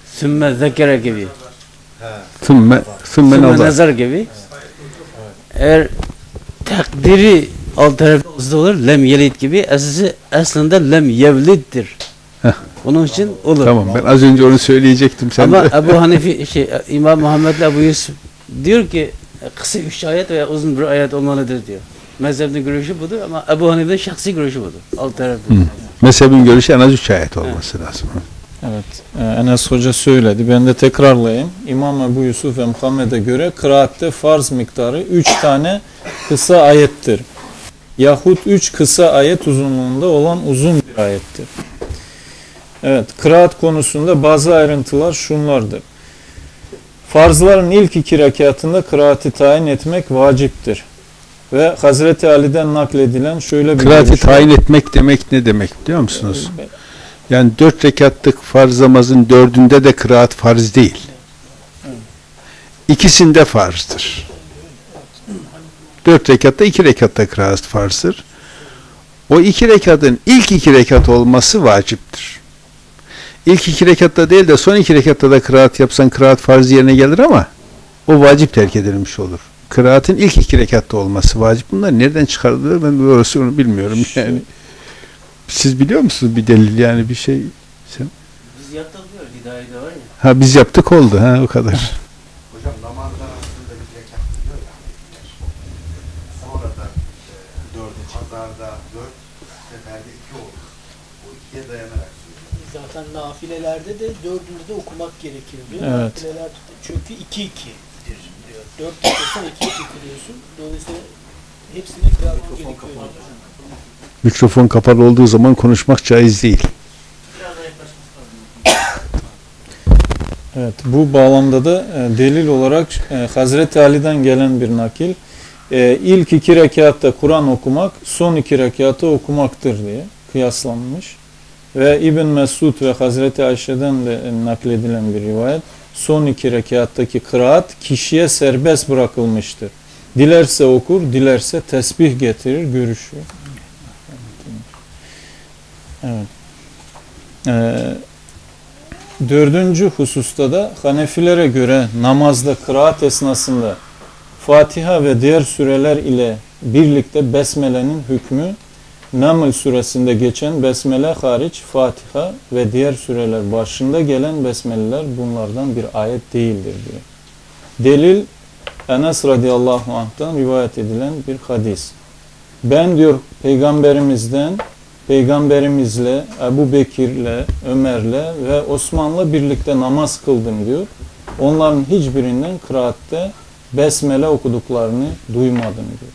sümme zekere gibi, Sümme, sümme sümme nazar. nazar gibi. Eğer takdiri alternatif olur, lem yelid gibi, esası aslında lem yevliddir. Heh. Onun için olur. Tamam, ben az önce onu söyleyecektim. Sen Ama de. Ebu Hanife, şey, İmam Muhammed ile Ebu Yusuf diyor ki kısa üç ayet veya uzun bir ayet olmalıdır diyor. Mezhebin görüşü budur ama Ebu Hanife'nin şahsi görüşü budur. Alternatif. Hı. Mezhebin görüşü en az üç ayet olması lazım. Evet, e, Enes Hoca söyledi. Ben de tekrarlayayım. İmam Ebu Yusuf ve Muhammed'e göre kıraatte farz miktarı üç tane kısa ayettir. Yahut üç kısa ayet uzunluğunda olan uzun bir ayettir. Evet, kıraat konusunda bazı ayrıntılar şunlardır. Farzların ilk iki rekatında kıraati tayin etmek vaciptir. Ve Hazreti Ali'den nakledilen şöyle bir Kıraati görüş var. tayin etmek demek ne demek biliyor musunuz? Yani dört rekatlık farz namazın dördünde de kıraat farz değil. İkisinde farzdır. Dört rekatta iki rekatta kıraat farzdır. O iki rekatın ilk iki rekat olması vaciptir. İlk iki rekatta değil de son iki rekatta da kıraat yapsan kıraat farz yerine gelir ama o vacip terk edilmiş olur. Kıraatın ilk iki rekatta olması vacip. Bunlar nereden çıkarılıyor ben doğrusu onu bilmiyorum yani. Siz biliyor musunuz bir delil yani bir şey? Sen? Biz yaptık diyor, hidayede var ya. Ha biz yaptık oldu ha o kadar. Hocam namazda aslında bir rekat diyor ya. Sonra da e, dördü pazarda dört, seferde iki oldu. O ikiye dayanarak söylüyor. Zaten nafilelerde de dördünü de okumak gerekir diyor. Evet. Nafileler çünkü iki ikidir diyor. Dört tutursan iki iki kılıyorsun. Dolayısıyla hepsini kıramak gerekiyor. Mikrofon kapalı olduğu zaman konuşmak caiz değil. Evet, bu bağlamda da e, delil olarak e, Hazreti Ali'den gelen bir nakil. E, ilk iki rekatta Kur'an okumak, son iki rekatı okumaktır diye kıyaslanmış. Ve İbn Mesud ve Hazreti Ayşe'den de e, nakledilen bir rivayet. Son iki rekattaki kıraat kişiye serbest bırakılmıştır. Dilerse okur, dilerse tesbih getirir, görüşü. Evet. Ee, dördüncü hususta da Hanefilere göre namazda kıraat esnasında Fatiha ve diğer süreler ile birlikte Besmele'nin hükmü Naml suresinde geçen Besmele hariç Fatiha ve diğer süreler başında gelen Besmeleler bunlardan bir ayet değildir diyor. Delil Enes radıyallahu anh'tan rivayet edilen bir hadis. Ben diyor peygamberimizden Peygamberimizle, Ebu Bekir'le, Ömer'le ve Osman'la birlikte namaz kıldım diyor. Onların hiçbirinden kıraatte Besmele okuduklarını duymadım diyor.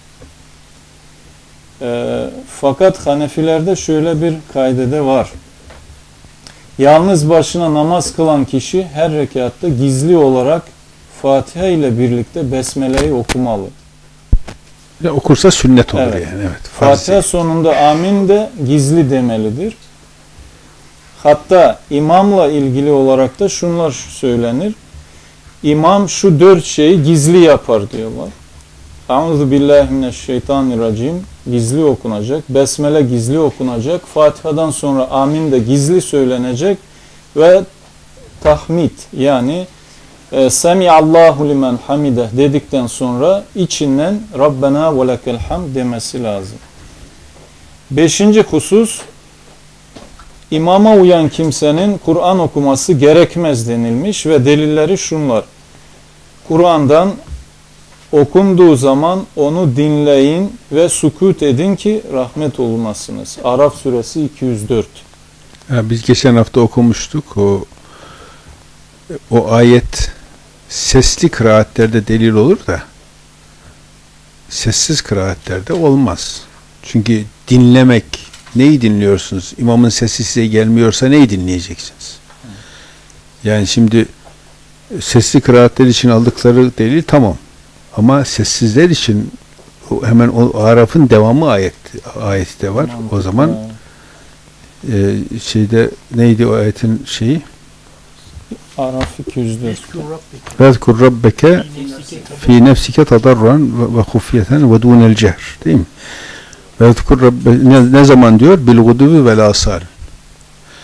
E, fakat Hanefilerde şöyle bir kaidede var. Yalnız başına namaz kılan kişi her rekatta gizli olarak Fatiha ile birlikte Besmele'yi okumalı. Ya okursa sünnet olur Evet. yani. Evet. farz Fatiha değil. sonunda amin de gizli demelidir. Hatta imamla ilgili olarak da şunlar söylenir. İmam şu dört şeyi gizli yapar diyorlar. Euzubillahimineşşeytanirracim gizli okunacak. Besmele gizli okunacak. Fatiha'dan sonra amin de gizli söylenecek. Ve tahmid yani e, Semiallahu limen hamideh dedikten sonra içinden Rabbena ve lekel hamd demesi lazım. Beşinci husus imama uyan kimsenin Kur'an okuması gerekmez denilmiş ve delilleri şunlar. Kur'an'dan okunduğu zaman onu dinleyin ve sükût edin ki rahmet olunasınız. Araf suresi iki yüz dört. Ya biz geçen hafta okumuştuk. O o ayet sesli kıraatlerde delil olur da sessiz kıraatlerde olmaz. Çünkü dinlemek, neyi dinliyorsunuz? İmamın sesi size gelmiyorsa neyi dinleyeceksiniz? Yani şimdi sesli kıraatler için aldıkları delil tamam. Ama sessizler için o hemen o Araf'ın devamı ayet ayeti de var. O zaman e, şeyde neydi o ayetin şeyi? Araf iki yüz dört. Vezkur rabbeke fi nefsike tadarruan ve hufyeten ve dunel cehr. Değil mi? Vezkur rabbe ne, ne zaman diyor? Bil guduvi vel asal.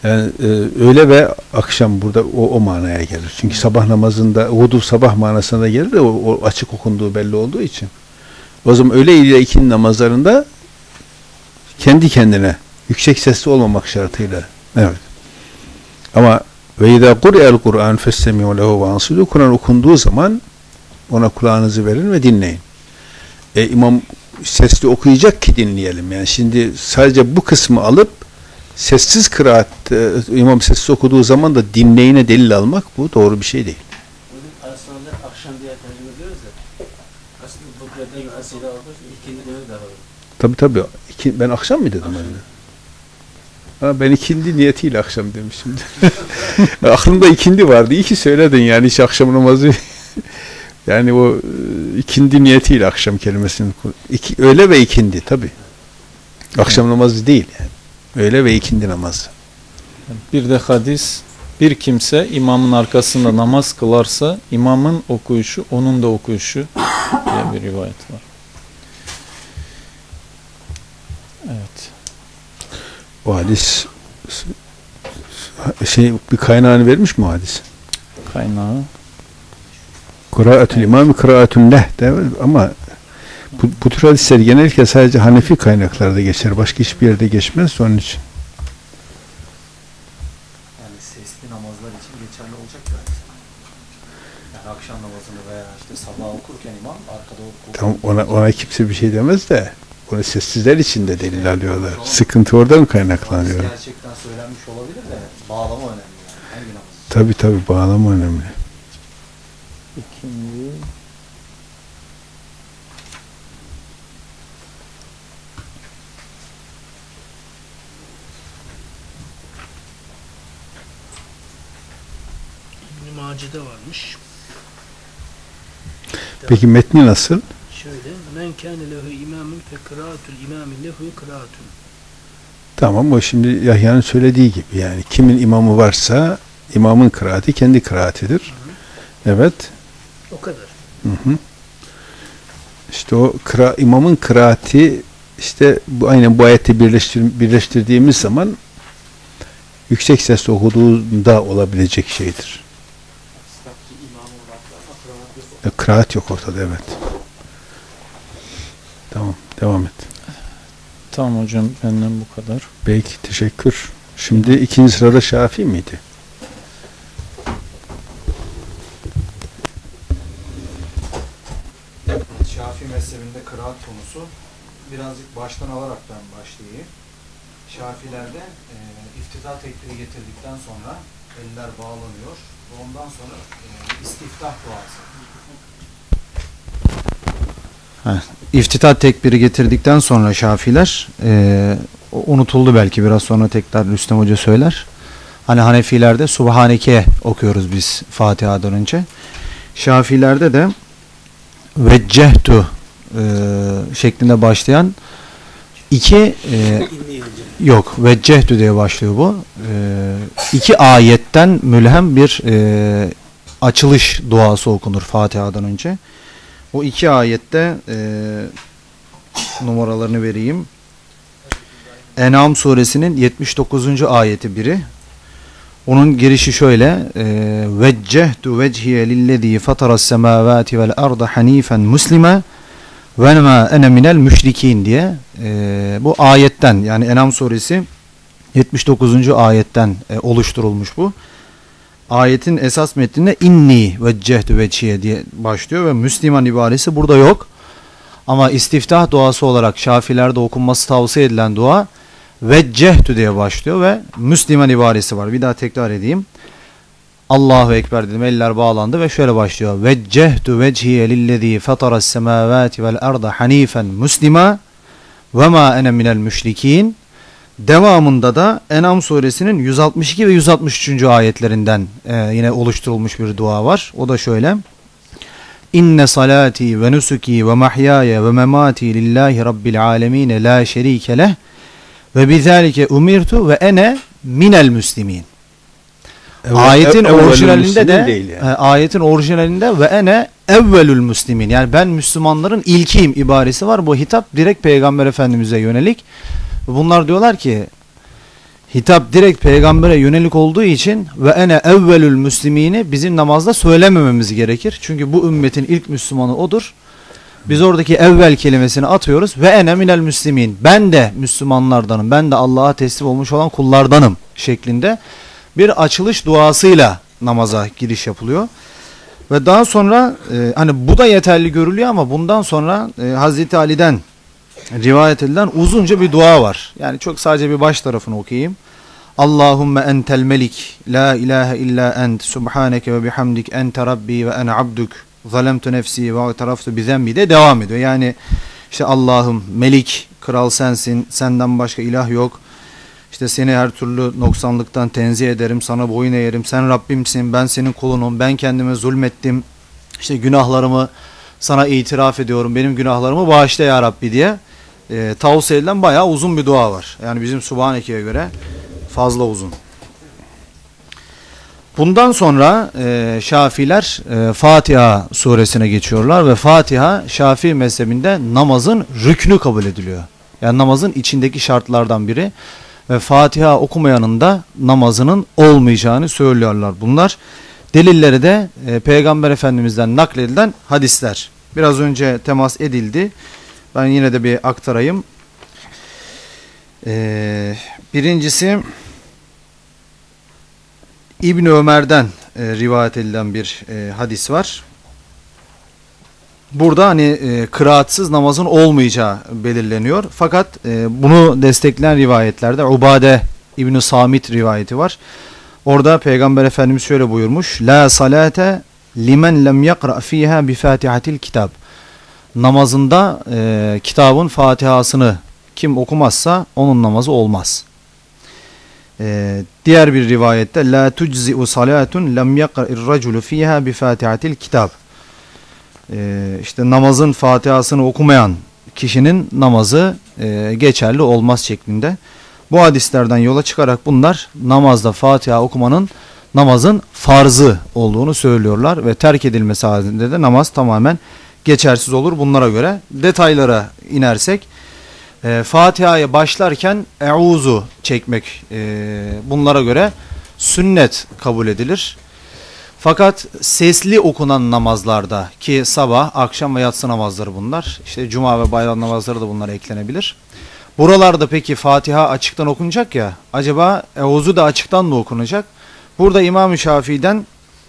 Yani e, öğle ve akşam burada o, o manaya gelir. Çünkü sabah namazında hudu sabah manasına gelir de o, o açık okunduğu belli olduğu için. O zaman öğle ile ikindi namazlarında kendi kendine yüksek sesli olmamak şartıyla. Evet. Ama ve izâ kur'el Kur'an festemi'u lehu ve ansidu. Kur'an okunduğu zaman ona kulağınızı verin ve dinleyin. E, imam sesli okuyacak ki dinleyelim. Yani şimdi sadece bu kısmı alıp sessiz kıraat, e, imam sessiz okuduğu zaman da dinleyine delil almak bu doğru bir şey değil. Bunun aslında akşam diye tercüme ediyoruz da aslında bu kadar asıyla aldık ikindi demek daha var. Tabii tabii. İki, ben akşam mı dedim öyle? Ha, ben ikindi niyetiyle akşam demişim. Aklımda ikindi vardı. İyi ki söyledin yani hiç akşam namazı yani o ikindi niyetiyle akşam kelimesini iki, öğle ve ikindi tabii. Akşam namazı değil yani. Öğle ve ikindi namazı. Bir de hadis, bir kimse imamın arkasında namaz kılarsa imamın okuyuşu onun da okuyuşu diye bir rivayet var. Evet. O hadis şey bir kaynağını vermiş mi o hadis? Kaynağı. Kıraatül imam, kıraatül leh de ama bu, bu tür hadisler genellikle sadece Hanefi kaynaklarda geçer. Başka hiçbir yerde geçmez onun için. Yani sesli namazlar için geçerli olacak yani. Yani akşam namazını veya işte sabah okurken imam arkada okur. Tamam, ona, ona kimse bir şey demez de onu sessizler için de delil alıyorlar. Sıkıntı oradan kaynaklanıyor. Gerçekten söylenmiş olabilir de bağlama önemli yani. Hangi namaz? Tabii tabii bağlama önemli. İkinci. İbn-i Mace'de varmış. Peki metni nasıl? Şöyle, men kâne lehu imâmun fe kırâtul imâmin lehu kırâtun. Tamam, o şimdi Yahya'nın söylediği gibi yani kimin imamı varsa imamın kıraati kendi kıraatidir. Hı hı. Evet. O kadar. Hı hı. İşte o kıra, imamın kıraati işte bu aynen bu ayeti birleştir, birleştirdiğimiz zaman yüksek sesle okuduğunda olabilecek şeydir. E, kıraat yok ortada, evet. Tamam, devam et. Tamam hocam, benden bu kadar. Peki, teşekkür. Şimdi ikinci sırada Şafii miydi? Şafii mezhebinde kıraat konusu birazcık baştan alarak ben başlayayım. Şafilerde e, iftitah tekbiri getirdikten sonra eller bağlanıyor ve ondan sonra e, istiftah duası. Ha, iftitah tekbiri getirdikten sonra Şafiler e, unutuldu belki, biraz sonra tekrar Rüstem Hoca söyler. Hani Hanefilerde Subhaneke okuyoruz biz Fatiha'dan önce. Şafilerde de Veccehtu e, şeklinde başlayan iki e, yok Veccehtu diye başlıyor bu. E, iki ayetten mülhem bir e, açılış duası okunur Fatiha'dan önce. O iki ayette e, numaralarını vereyim. En'am suresinin yetmiş dokuzuncu ayeti biri. Onun girişi şöyle: Veccehtu vecihiye lillezî fataras semâvâti vel arda hanifen muslime ve ma ene minel müşrikîn diye e, bu ayetten, yani En'am suresi yetmiş dokuzuncu ayetten e, oluşturulmuş bu. Ayetin esas metninde inni veccehtu vecihiye diye başlıyor ve Müslüman ibaresi burada yok. Ama istiftah duası olarak Şafilerde okunması tavsiye edilen dua Veccehtu diye başlıyor ve Müslüman ibaresi var. Bir daha tekrar edeyim. Allahu Ekber dedim, eller bağlandı ve şöyle başlıyor. Veccehtu vecihiye lillezî fataras semâvâti vel arda hanifen muslima ve mâ ene minel müşrikîn. Devamında da En'am suresinin yüz altmış iki ve yüz altmış üçüncü ayetlerinden e, yine oluşturulmuş bir dua var. O da şöyle: İnne salati ve nusuki ve mahyaya ve memati lillahi rabbil alemin la şerike leh ve bizalike umirtu ve ene minel müslimin. Evet, ayetin ev, orijinalinde de yani. Ayetin orijinalinde ve ene evvelül müslimin, yani ben Müslümanların ilkiyim ibaresi var. Bu hitap direkt Peygamber Efendimiz'e yönelik. Bunlar diyorlar ki hitap direkt peygambere yönelik olduğu için ve ene evvelül müslimini bizim namazda söylemememiz gerekir. Çünkü bu ümmetin ilk Müslümanı odur. Biz oradaki evvel kelimesini atıyoruz ve ene minel müslimin. Ben de Müslümanlardanım. Ben de Allah'a teslim olmuş olan kullardanım şeklinde bir açılış duasıyla namaza giriş yapılıyor. Ve daha sonra e, hani bu da yeterli görülüyor ama bundan sonra e, Hazreti Ali'den rivayet edilen uzunca bir dua var. Yani çok sadece bir baş tarafını okuyayım. Allahümme entel melik, la ilahe illa ent, subhaneke ve bihamdik, ente rabbi ve ene abduk, zalemtu nefsi ve taraftu bizembi de devam ediyor. Yani işte Allah'ım melik, kral sensin, senden başka ilah yok. İşte seni her türlü noksanlıktan tenzih ederim, sana boyun eğerim, sen Rabbimsin, ben senin kulunum, ben kendime zulmettim, işte günahlarımı sana itiraf ediyorum, benim günahlarımı bağışla ya Rabbi diye e, tavsiye edilen bayağı uzun bir dua var. Yani bizim Subhaneke'ye göre fazla uzun. Bundan sonra e, Şafiler e, Fatiha suresine geçiyorlar ve Fatiha Şafii mezhebinde namazın rüknü kabul ediliyor. Yani namazın içindeki şartlardan biri. Ve Fatiha okumayanın da namazının olmayacağını söylüyorlar bunlar. Delilleri de e, Peygamber Efendimiz'den nakledilen hadisler. Biraz önce temas edildi. Ben yine de bir aktarayım. E, birincisi İbn Ömer'den e, rivayet edilen bir e, hadis var. Burada hani e, kıraatsız namazın olmayacağı belirleniyor. Fakat e, bunu destekleyen rivayetlerde Ubade İbn-i Samit rivayeti var. Orada Peygamber Efendimiz şöyle buyurmuş. La salate limen lem yakra fiha bi fatihatil kitab. Namazında e, kitabın Fatihasını kim okumazsa onun namazı olmaz. E, diğer bir rivayette la tujzi'u salatun lem yakra'ir raculu fiha bi fatihatil kitab. Ee, işte namazın Fatihasını okumayan kişinin namazı e, geçerli olmaz şeklinde. Bu hadislerden yola çıkarak bunlar namazda Fatiha okumanın namazın farzı olduğunu söylüyorlar ve terk edilmesi halinde de namaz tamamen geçersiz olur. Bunlara göre detaylara inersek e, Fatiha'ya başlarken Euzu çekmek e, bunlara göre sünnet kabul edilir. Fakat sesli okunan namazlarda ki sabah, akşam ve yatsı namazları bunlar. İşte cuma ve bayram namazları da bunlara eklenebilir. Buralarda peki Fatiha açıktan okunacak ya. Acaba Euzu da açıktan mı okunacak? Burada İmam-ı Şafii'den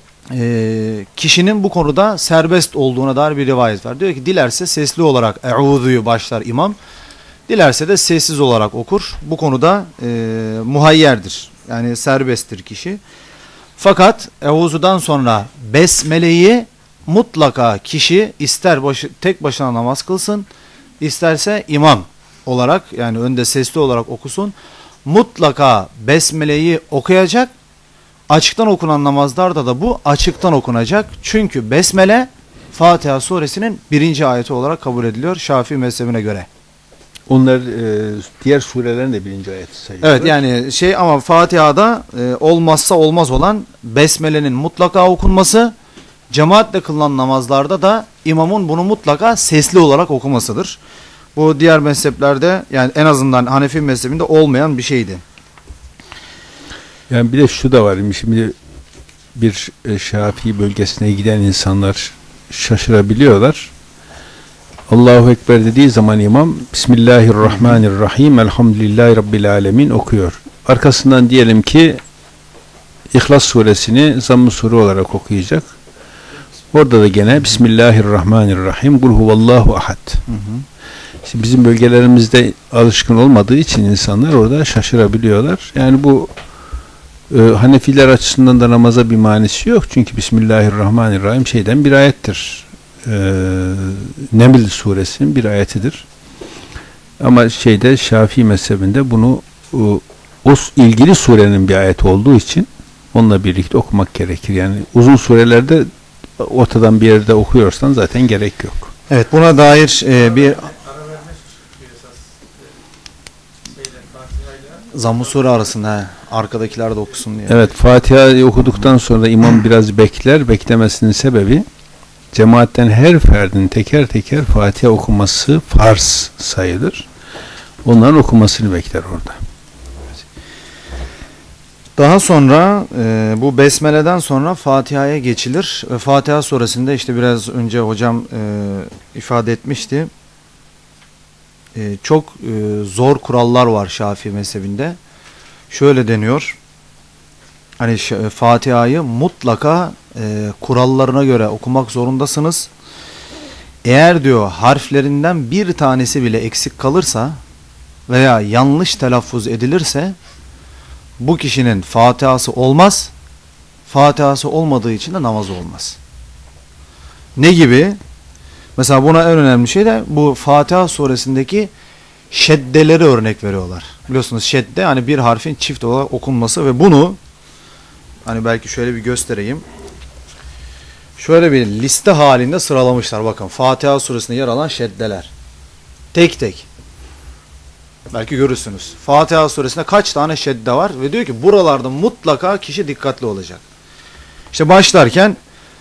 e, kişinin bu konuda serbest olduğuna dair bir rivayet var. Diyor ki dilerse sesli olarak Euzu'yu başlar imam. Dilerse de sessiz olarak okur. Bu konuda e, muhayyerdir. Yani serbesttir kişi. Fakat Euzu'dan sonra Besmele'yi mutlaka kişi ister başı, tek başına namaz kılsın, isterse imam olarak yani önde sesli olarak okusun. Mutlaka Besmele'yi okuyacak. Açıktan okunan namazlarda da bu açıktan okunacak. Çünkü Besmele Fatiha suresinin birinci ayeti olarak kabul ediliyor Şafii mezhebine göre. Onlar e, diğer surelerin de birinci ayeti sayılıyor. Evet yani şey ama Fatiha'da e, olmazsa olmaz olan Besmele'nin mutlaka okunması, cemaatle kılınan namazlarda da imamın bunu mutlaka sesli olarak okumasıdır. Bu diğer mezheplerde yani en azından Hanefi mezhebinde olmayan bir şeydi. Yani bir de şu da var. Şimdi bir e, Şafii bölgesine giden insanlar şaşırabiliyorlar. Allahu Ekber dediği zaman imam Bismillahirrahmanirrahim Elhamdülillahi Rabbil Alemin okuyor. Arkasından diyelim ki İhlas suresini zamm-ı sure olarak okuyacak. Orada da gene Bismillahirrahmanirrahim Kul huvallahu ahad. Hı hı. Şimdi bizim bölgelerimizde alışkın olmadığı için insanlar orada şaşırabiliyorlar. Yani bu e, Hanefiler açısından da namaza bir manisi yok. Çünkü Bismillahirrahmanirrahim şeyden bir ayettir. Ee, Neml suresinin bir ayetidir. Ama şeyde Şafii mezhebinde bunu o, o ilgili surenin bir ayeti olduğu için onunla birlikte okumak gerekir. Yani uzun surelerde ortadan bir yerde okuyorsan zaten gerek yok. Evet buna dair e, bir Zamm-ı Sure arasında he, arkadakiler de okusun diye. Evet Fatiha'yı okuduktan sonra imam biraz bekler. Beklemesinin sebebi cemaatten her ferdin teker teker Fatiha okuması farz sayılır. Onların okumasını bekler orada. Daha sonra e, bu Besmele'den sonra Fatiha'ya geçilir. Ve Fatiha suresinde işte biraz önce hocam e, ifade etmişti. E, çok e, zor kurallar var Şafii mezhebinde. Şöyle deniyor. Hani Fatiha'yı mutlaka e, kurallarına göre okumak zorundasınız. Eğer diyor harflerinden bir tanesi bile eksik kalırsa veya yanlış telaffuz edilirse bu kişinin Fatiha'sı olmaz. Fatiha'sı olmadığı için de namazı olmaz. Ne gibi? Mesela buna en önemli şey de bu Fatiha suresindeki şeddeleri örnek veriyorlar. Biliyorsunuz şedde hani bir harfin çift olarak okunması ve bunu hani belki şöyle bir göstereyim. Şöyle bir liste halinde sıralamışlar. Bakın Fatiha suresinde yer alan şeddeler. Tek tek. Belki görürsünüz. Fatiha suresinde kaç tane şedde var ve diyor ki buralarda mutlaka kişi dikkatli olacak. İşte başlarken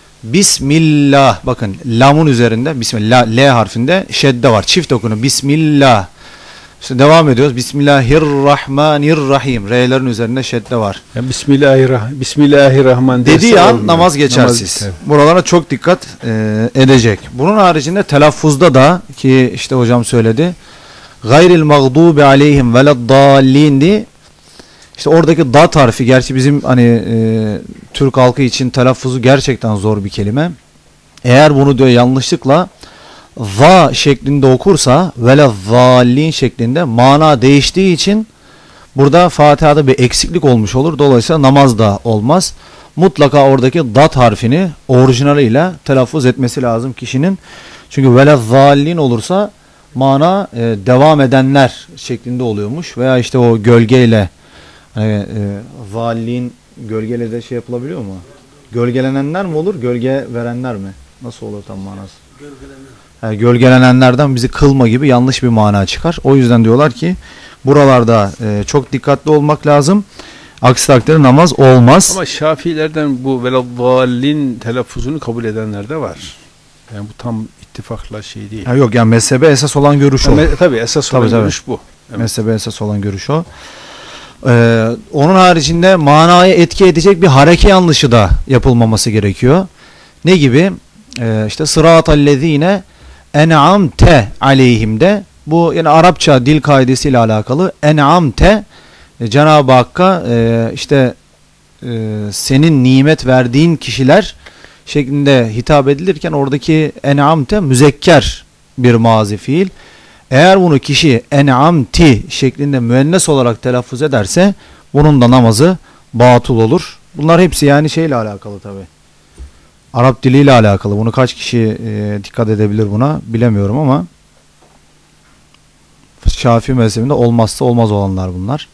Bismillah, bakın lamun üzerinde Bismillah L harfinde şedde var. Çift okunu Bismillah. İşte devam ediyoruz. Bismillahirrahmanirrahim. R'lerin üzerinde şedde var. Ya Bismillahirrahmanirrahim. Bismillahirrahman dediği an olmuyor. namaz geçersiz. Namaz, buralara çok dikkat e, edecek. Bunun haricinde telaffuzda da ki işte hocam söyledi. Gayril mağdubi aleyhim veleddallin. İşte oradaki dat harfi, gerçi bizim hani e, Türk halkı için telaffuzu gerçekten zor bir kelime. Eğer bunu diyor yanlışlıkla za şeklinde okursa veleddallin şeklinde mana değiştiği için burada Fatiha'da bir eksiklik olmuş olur. Dolayısıyla namaz da olmaz. Mutlaka oradaki dat harfini orijinaliyle telaffuz etmesi lazım kişinin. Çünkü veleddallin olursa mana e, devam edenler şeklinde oluyormuş. Veya işte o gölgeyle hani, e, zallin gölgeyle de şey yapılabiliyor mu? Gölgelenenler mi olur? Gölge verenler mi? Nasıl olur tam manası? Gölgelenen. Yani gölgelenenlerden bizi kılma gibi yanlış bir mana çıkar. O yüzden diyorlar ki buralarda e, çok dikkatli olmak lazım. Aksi takdirde namaz olmaz. Ama Şafiilerden bu veleddallin telaffuzunu kabul edenler de var. Yani bu tam ittifakla şey değil. Ha yok yani mezhebe esas olan görüş o. Yani, tabii esas tabii, olan tabii. görüş bu. Evet. Mezhebe esas olan görüş o. Ee, onun haricinde manaya etki edecek bir hareke yanlışı da yapılmaması gerekiyor. Ne gibi? Ee, işte sıratallezine en'amte aleyhimde, bu yani Arapça dil kaidesiyle alakalı. En'amte e, Cenab-ı Hakk'a e, işte e, senin nimet verdiğin kişiler şeklinde hitap edilirken oradaki en'amte müzekker bir mazi fiil. Eğer bunu kişi en'amti şeklinde müennes olarak telaffuz ederse bunun da namazı batıl olur. Bunlar hepsi yani şeyle alakalı tabi. Arap diliyle alakalı. Bunu kaç kişi e, dikkat edebilir buna bilemiyorum ama Şafii mezhebinde olmazsa olmaz olanlar bunlar.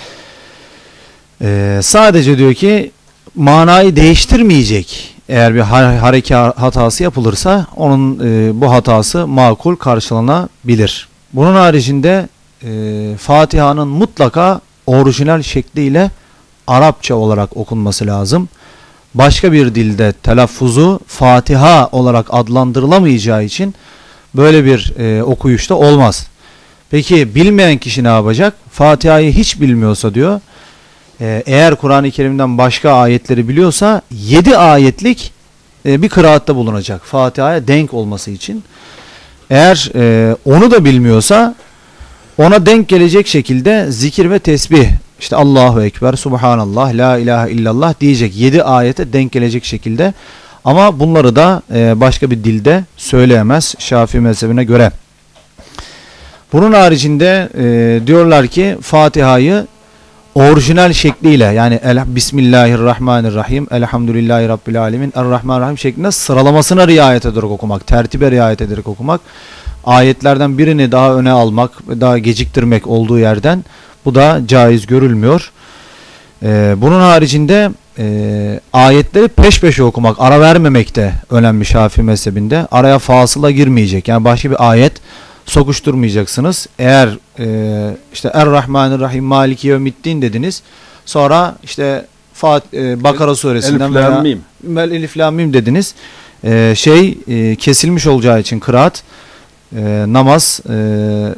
E, sadece diyor ki manayı değiştirmeyecek. Eğer bir hareke hatası yapılırsa onun e, bu hatası makul karşılanabilir. Bunun haricinde e, Fatiha'nın mutlaka orijinal şekliyle Arapça olarak okunması lazım. Başka bir dilde telaffuzu Fatiha olarak adlandırılamayacağı için böyle bir e, okuyuşta olmaz. Peki bilmeyen kişi ne yapacak? Fatiha'yı hiç bilmiyorsa diyor, e, eğer Kur'an-ı Kerim'den başka ayetleri biliyorsa yedi ayetlik e, bir kıraatta bulunacak Fatiha'ya denk olması için. Eğer e, onu da bilmiyorsa ona denk gelecek şekilde zikir ve tesbih, işte Allahu Ekber, Subhanallah, La ilahe illallah diyecek, yedi ayete denk gelecek şekilde. Ama bunları da e, başka bir dilde söyleyemez Şafii mezhebine göre. Bunun haricinde e, diyorlar ki Fatiha'yı orijinal şekliyle, yani el, Bismillahirrahmanirrahim, Elhamdülillahi Rabbil Alemin, Errahmanirrahim şeklinde sıralamasına riayet ederek okumak, tertibe riayet ederek okumak, ayetlerden birini daha öne almak ve daha geciktirmek olduğu yerden bu da caiz görülmüyor. Ee, bunun haricinde e, ayetleri peş peşe okumak, ara vermemek de önemli Şafii mezhebinde. Araya fasıla girmeyecek. Yani başka bir ayet sokuşturmayacaksınız. Eğer e, işte Er-Rahmanir-Rahim Maliki Yevmiddin dediniz. Sonra işte Fat e, Bakara suresinden Elif Lam Mim. veya Elif Lam Mim dediniz. E, şey e, kesilmiş olacağı için kıraat, e, namaz e,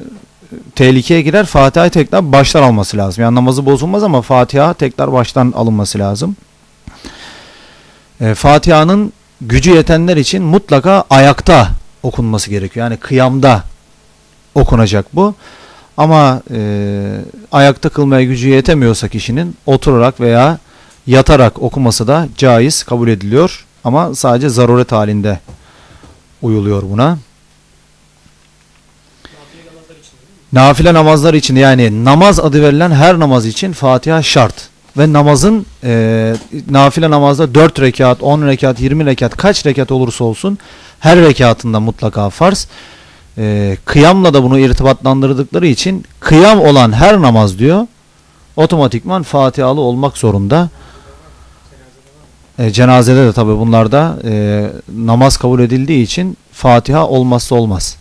tehlikeye girer. Fatiha'yı tekrar baştan alması lazım. Yani namazı bozulmaz ama Fatiha tekrar baştan alınması lazım. E, Fatiha'nın gücü yetenler için mutlaka ayakta okunması gerekiyor. Yani kıyamda okunacak bu. Ama e, ayakta kılmaya gücü yetemiyorsa kişinin oturarak veya yatarak okuması da caiz kabul ediliyor. Ama sadece zaruret halinde uyuluyor buna. Nafile namazlar için, yani namaz adı verilen her namaz için Fatiha şart. Ve namazın e, nafile namazda dört rekat, on rekat, yirmi rekat, kaç rekat olursa olsun her rekatında mutlaka farz. E, kıyamla da bunu irtibatlandırdıkları için kıyam olan her namaz diyor otomatikman Fatihalı olmak zorunda. E, cenazede de tabi bunlarda e, namaz kabul edildiği için Fatiha olmazsa olmaz.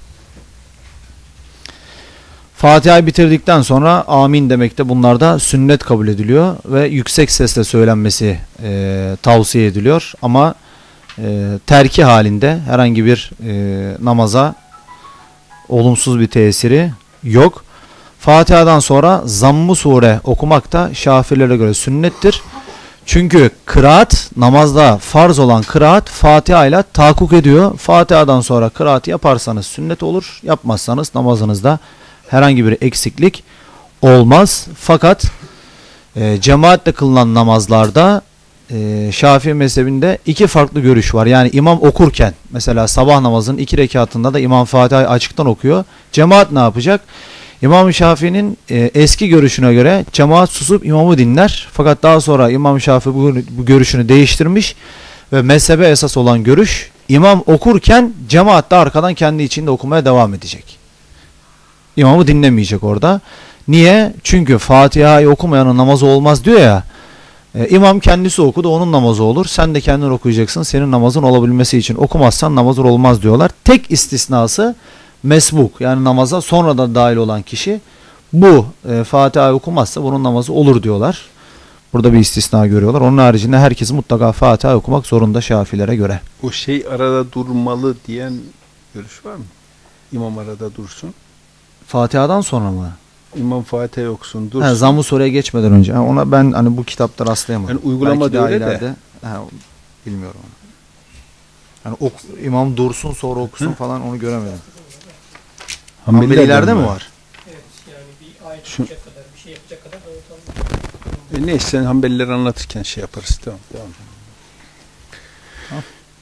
Fatiha'yı bitirdikten sonra amin demek de bunlarda sünnet kabul ediliyor ve yüksek sesle söylenmesi e, tavsiye ediliyor. Ama e, terki halinde herhangi bir e, namaza olumsuz bir tesiri yok. Fatiha'dan sonra Zamm-ı Sure okumak da Şafilere göre sünnettir. Çünkü kıraat, namazda farz olan kıraat Fatiha ile tahakkuk ediyor. Fatiha'dan sonra kıraati yaparsanız sünnet olur, yapmazsanız namazınızda herhangi bir eksiklik olmaz. Fakat e, cemaatle kılınan namazlarda e, Şafii mezhebinde iki farklı görüş var. Yani imam okurken, mesela sabah namazının iki rekatında da imam Fatiha'yı açıktan okuyor. Cemaat ne yapacak? İmam-ı Şafii'nin e, eski görüşüne göre cemaat susup imamı dinler. Fakat daha sonra İmam Şafii bu, bu görüşünü değiştirmiş ve mezhebe esas olan görüş, imam okurken cemaat de arkadan kendi içinde okumaya devam edecek. İmamı dinlemeyecek orada. Niye? Çünkü Fatiha'yı okumayanın namazı olmaz diyor ya. E, imam kendisi okudu, onun namazı olur. Sen de kendin okuyacaksın. Senin namazın olabilmesi için okumazsan namazın olmaz diyorlar. Tek istisnası mesbuk, yani namaza sonradan dahil olan kişi bu e, Fatiha'yı okumazsa bunun namazı olur diyorlar. Burada bir istisna görüyorlar. Onun haricinde herkes mutlaka Fatiha okumak zorunda Şafilere göre. O şey arada durmalı diyen görüş var mı? İmam arada dursun. Fatiha'dan sonra mı? İmam Fatiha okusun, dursun. He, Zamm-ı Sure'ye geçmeden önce. Ha, ona ben hani bu kitapta rastlayamadım. Yani uygulama da öyle de. Ha, bilmiyorum onu. Yani ok, imam dursun sonra okusun Hı? falan onu göremedim. Hanbelilerde mi var? Evet, yani bir ayet Şu, kadar, bir şey yapacak kadar. E neyse, sen Hanbelileri anlatırken şey yaparız. Tamam, tamam. Ha.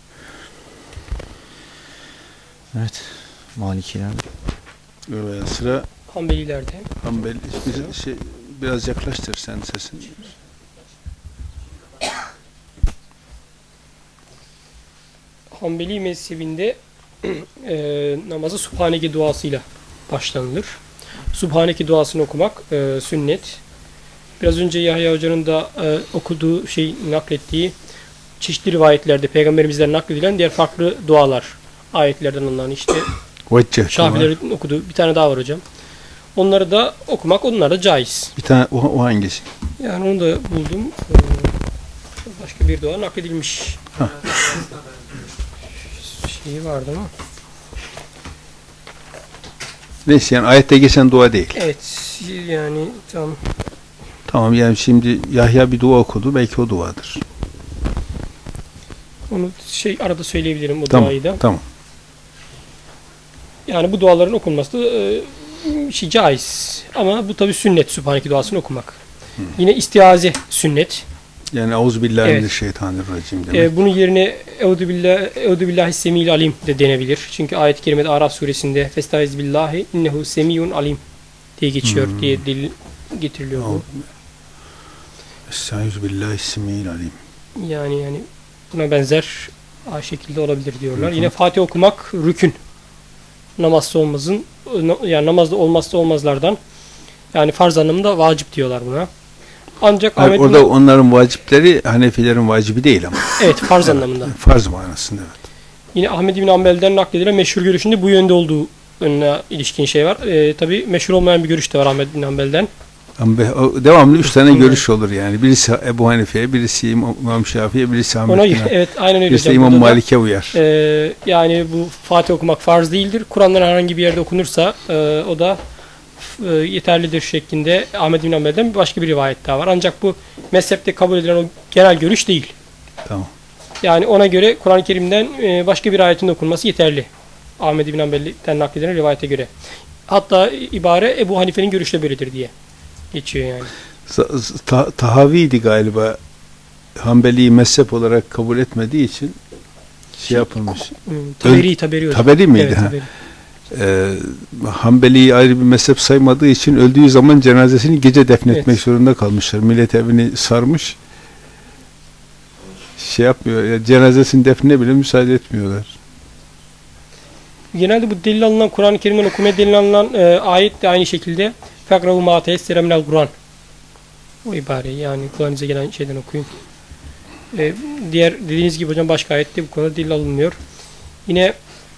Evet, Malikiler. Öyle sıra Hanbelilerde. Hanbeli, bir şey, biraz yaklaştır sen sesini. Hanbeli mezhebinde e, namazı Subhaneke duasıyla başlanılır. Subhaneke duasını okumak e, sünnet. Biraz önce Yahya Hoca'nın da e, okuduğu şey, naklettiği çeşitli rivayetlerde Peygamberimizden nakledilen diğer farklı dualar, ayetlerden alınan işte Şafiilerin okuduğu bir tane daha var hocam. Onları da okumak, onlar da caiz. Bir tane o, o hangisi? Yani onu da buldum. Ee, başka bir dua nakledilmiş. Hah. Şeyi vardı ama. Neyse, yani ayette geçen dua değil. Evet, yani tam. Tamam, yani şimdi Yahya bir dua okudu, belki o duadır. Onu şey arada söyleyebilirim o tamam, duayı da. Tamam. Yani bu duaların okunması da e, şey caiz. Ama bu tabi sünnet, Sübhaneke duasını okumak. Hmm. Yine istiaze sünnet. Yani Euzubillahimineşşeytanirracim demek. E, bunun yerine Euzubillahis-semîl alim de denebilir. Çünkü ayet-i kerimede Araf suresinde Festaiz billahi innehu semiyun alim diye geçiyor hmm. diye dil getiriliyor bu. Estağfirullah, alim. Yani yani buna benzer şekilde olabilir diyorlar. Hı hı. Yine Fatiha okumak rükün. Namazda olmazın, yani namazda olmazsa olmazlardan. Yani farz anlamında vacip diyorlar buna. Ancak Hayır, orada buna, onların vacipleri Hanefilerin vacibi değil ama. Evet, farz evet, anlamında. Farz manasında, evet. Yine Ahmed bin Hanbel'den nakledilen meşhur görüşünde bu yönde olduğu önüne ilişkin şey var. Ee, Tabi meşhur olmayan bir görüş de var Ahmed bin Hanbel'den. Devamlı üç tane görüş olur yani. Birisi Ebu Hanife'ye, birisi İmam Şafii'ye, birisi Ahmet bin Hanbel'e. Evet, aynen öyle. Birisi İmam Malik'e uyar. E, yani bu Fatih okumak farz değildir. Kur'an'dan herhangi bir yerde okunursa e, o da e, yeterlidir şeklinde Ahmed bin Hanbel'den başka bir rivayet daha var. Ancak bu mezhepte kabul edilen o genel görüş değil. Tamam. Yani ona göre Kur'an-ı Kerim'den e, başka bir ayetin okunması yeterli. Ahmed bin Hanbel'den nakledilen rivayete göre. Hatta ibare Ebu Hanife'nin görüşü de böyledir diye geçiyor yani. Ta Tahavi'ydi galiba. Hanbeli'yi mezhep olarak kabul etmediği için şey yapılmış. Taberi, Taberi hocam. Taberi miydi? Evet, ha? Taberi. Ee, Hanbeli'yi ayrı bir mezhep saymadığı için öldüğü zaman cenazesini gece defnetmek Evet. zorunda kalmışlar. Millet evini sarmış. Şey yapmıyor. Ya, cenazesini defnine bile müsaade etmiyorlar. Genelde bu delil alınan Kur'an-ı Kerim'den okumaya delil alınan e, ayet de aynı şekilde فَقْرَهُ مَا تَيَسَّرَ مِنَ الْقُرْآنِ O ibare yani Kur'an'ıza gelen şeyden okuyun. E, diğer dediğiniz gibi hocam başka ayette bu konuda delil alınmıyor. Yine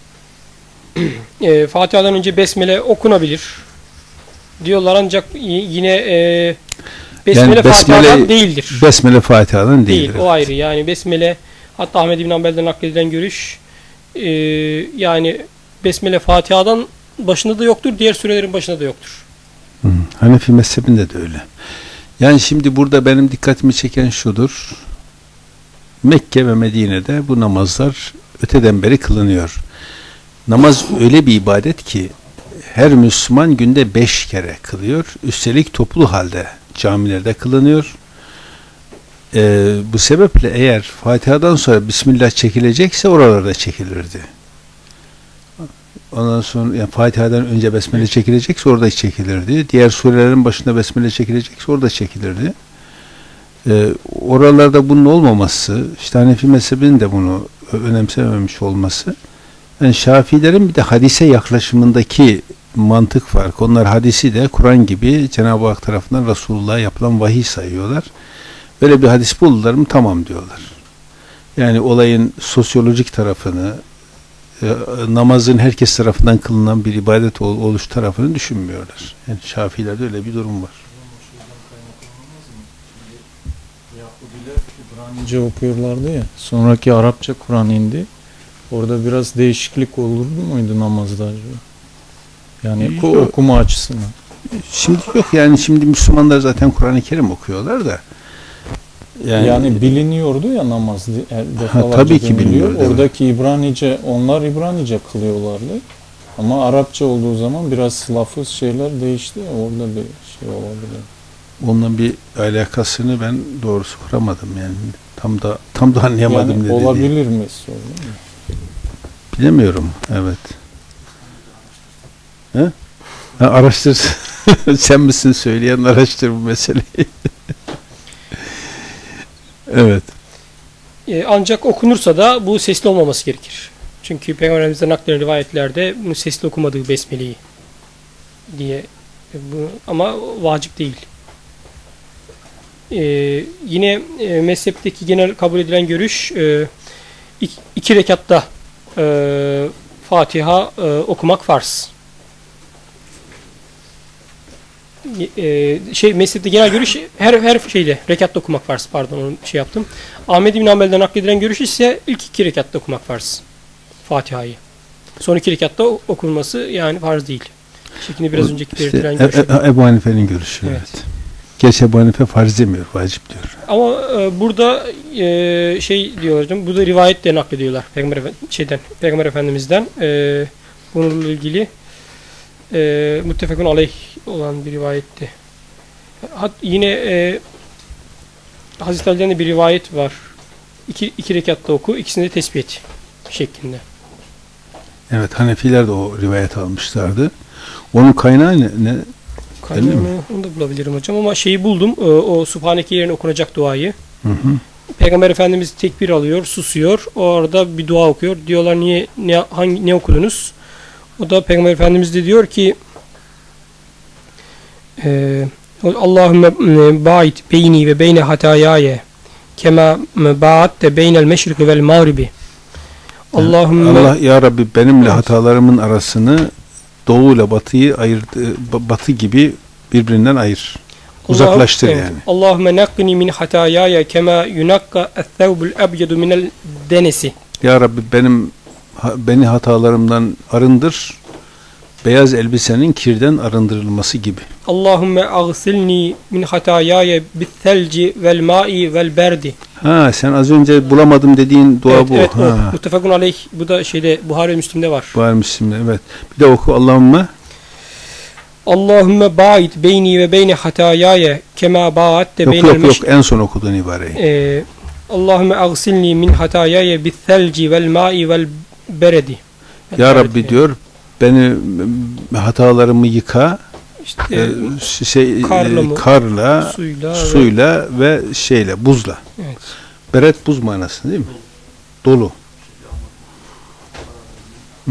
e, Fatiha'dan önce Besmele okunabilir diyorlar ancak y- yine e, Besmele, Yani Fatiha'dan Besmele- değildir. Besmele Fatiha'dan Değil, değildir. o ayrı. Yani Besmele, hatta Ahmed bin Hanbel'den nakledilen görüş e, yani Besmele Fatiha'dan başında da yoktur, diğer surelerin başında da yoktur. Hı, Hanefi mezhebinde de öyle. Yani şimdi burada benim dikkatimi çeken şudur. Mekke ve Medine'de bu namazlar öteden beri kılınıyor. Namaz öyle bir ibadet ki her Müslüman günde beş kere kılıyor. Üstelik toplu halde camilerde kılınıyor. Ee, bu sebeple eğer Fatiha'dan sonra Bismillah çekilecekse oralarda çekilirdi. Ondan sonra yani Fatiha'dan önce Besmele çekilecekse orada çekilirdi. Diğer surelerin başında Besmele çekilecekse orada çekilirdi. Ee, oralarda bunun olmaması, işte Hanefi mezhebinin de bunu önemsememiş olması, yani Şafiilerin bir de hadise yaklaşımındaki mantık farkı. Onlar hadisi de Kur'an gibi Cenab-ı Hak tarafından Resulullah'a yapılan vahiy sayıyorlar. Böyle bir hadis buldular mı tamam diyorlar. Yani olayın sosyolojik tarafını, e, namazın herkes tarafından kılınan bir ibadet ol, oluş tarafını düşünmüyorlar. Yani Şafiilerde öyle bir durum var. Yahudiler İbranice okuyorlardı ya. Sonraki Arapça Kur'an indi. Orada biraz değişiklik olur muydu namazda acaba? Yani Yok. okuma açısından. Şimdi yok yani şimdi Müslümanlar zaten Kur'an-ı Kerim okuyorlar da Yani, yani, biliniyordu ya namaz defalarca tabii ki deniliyor. biliniyordu, Oradaki İbranice, onlar İbranice kılıyorlardı. Ama Arapça olduğu zaman biraz lafız şeyler değişti. Orada bir şey olabilir. onunla bir alakasını ben doğrusu kuramadım yani. Tam da tam da anlayamadım Yani ne dediğini. olabilir mi? Sorun. Bilemiyorum. Evet. He? Ha, araştır. Sen misin söyleyen, araştır bu meseleyi. Evet. E, ancak okunursa da bu sesli olmaması gerekir. Çünkü Peygamberimizden nakledilen rivayetlerde bunu sesli okumadığı Besmele'yi diye e, bu, ama vacip değil. E, yine e, mezhepteki genel kabul edilen görüş e, iki, iki rekatta e, Fatiha e, okumak farz. E, şey mezhepte genel görüş her her şeyde rekatta okumak farz. Pardon onu şey yaptım. Ahmed bin Hanbel'den nakledilen görüş ise ilk iki rekatta okumak farz. Fatiha'yı. Son iki rekatta okunması yani farz değil. Şeklinde biraz önceki İşte belirtilen e, görüş. e, Ebu Hanife'nin görüşü. Evet. evet. Gerçi Ebu Hanife farz demiyor, vacip diyor. Ama e, burada e, şey diyor hocam, burada rivayet de naklediyorlar Peygamber şeyden, Peygamber Efendimiz'den e, bununla ilgili e, muttefekun aleyh olan bir rivayetti. Hat, yine e, Hazreti Ali'den de bir rivayet var. İki, iki rekatta oku, ikisini de tesbih et şeklinde. Evet, Hanefiler de o rivayet almışlardı. Onun kaynağı ne? ne? Kaynağını onu da bulabilirim hocam ama şeyi buldum. O, o Subhaneke yerine okunacak duayı. Hı hı. Peygamber Efendimiz tekbir alıyor, susuyor. Orada bir dua okuyor. Diyorlar niye ne hangi ne okudunuz? O da Peygamber Efendimiz de diyor ki e, Allahümme ba'id beyni ve beyne hatayaye kema ba'atte beynel meşriki vel mağribi. Allahümme Allah ya Rabbi benimle hatalarımın arasını doğu ile batıyı ayırdı, batı gibi birbirinden ayır. Uzaklaştır Allah, evet. yani. Allahümme nakkini min hatayaya kema yunakka es-sevbul ebyedu minel denesi. Ya Rabbi benim beni hatalarımdan arındır. beyaz elbisenin kirden arındırılması gibi. Allahümme agsilni min hatayaya bithelci vel ma'i vel berdi. Ha, sen az önce bulamadım dediğin dua Evet, bu. evet, ha. o. Muttefakun aleyh. Bu da şeyde Buhari ve Müslim'de var. Var Müslim'de, evet. Bir de oku Allahümme. Allahümme ba'id beyni ve beyni hatayaya kema ba'atte Yok beynel yok yok, meş... en son okuduğun ibareyi. Ee, Allahümme agsilni min hatayaya bithelci vel ma'i vel beredi. Ya Rabbi diyor, beni hatalarımı yıka, İşte, e, şey, karla e, mı? karla, suyla, suyla ve, ve şeyle, buzla. Evet. Beret buz manası değil mi? Dolu. Hı.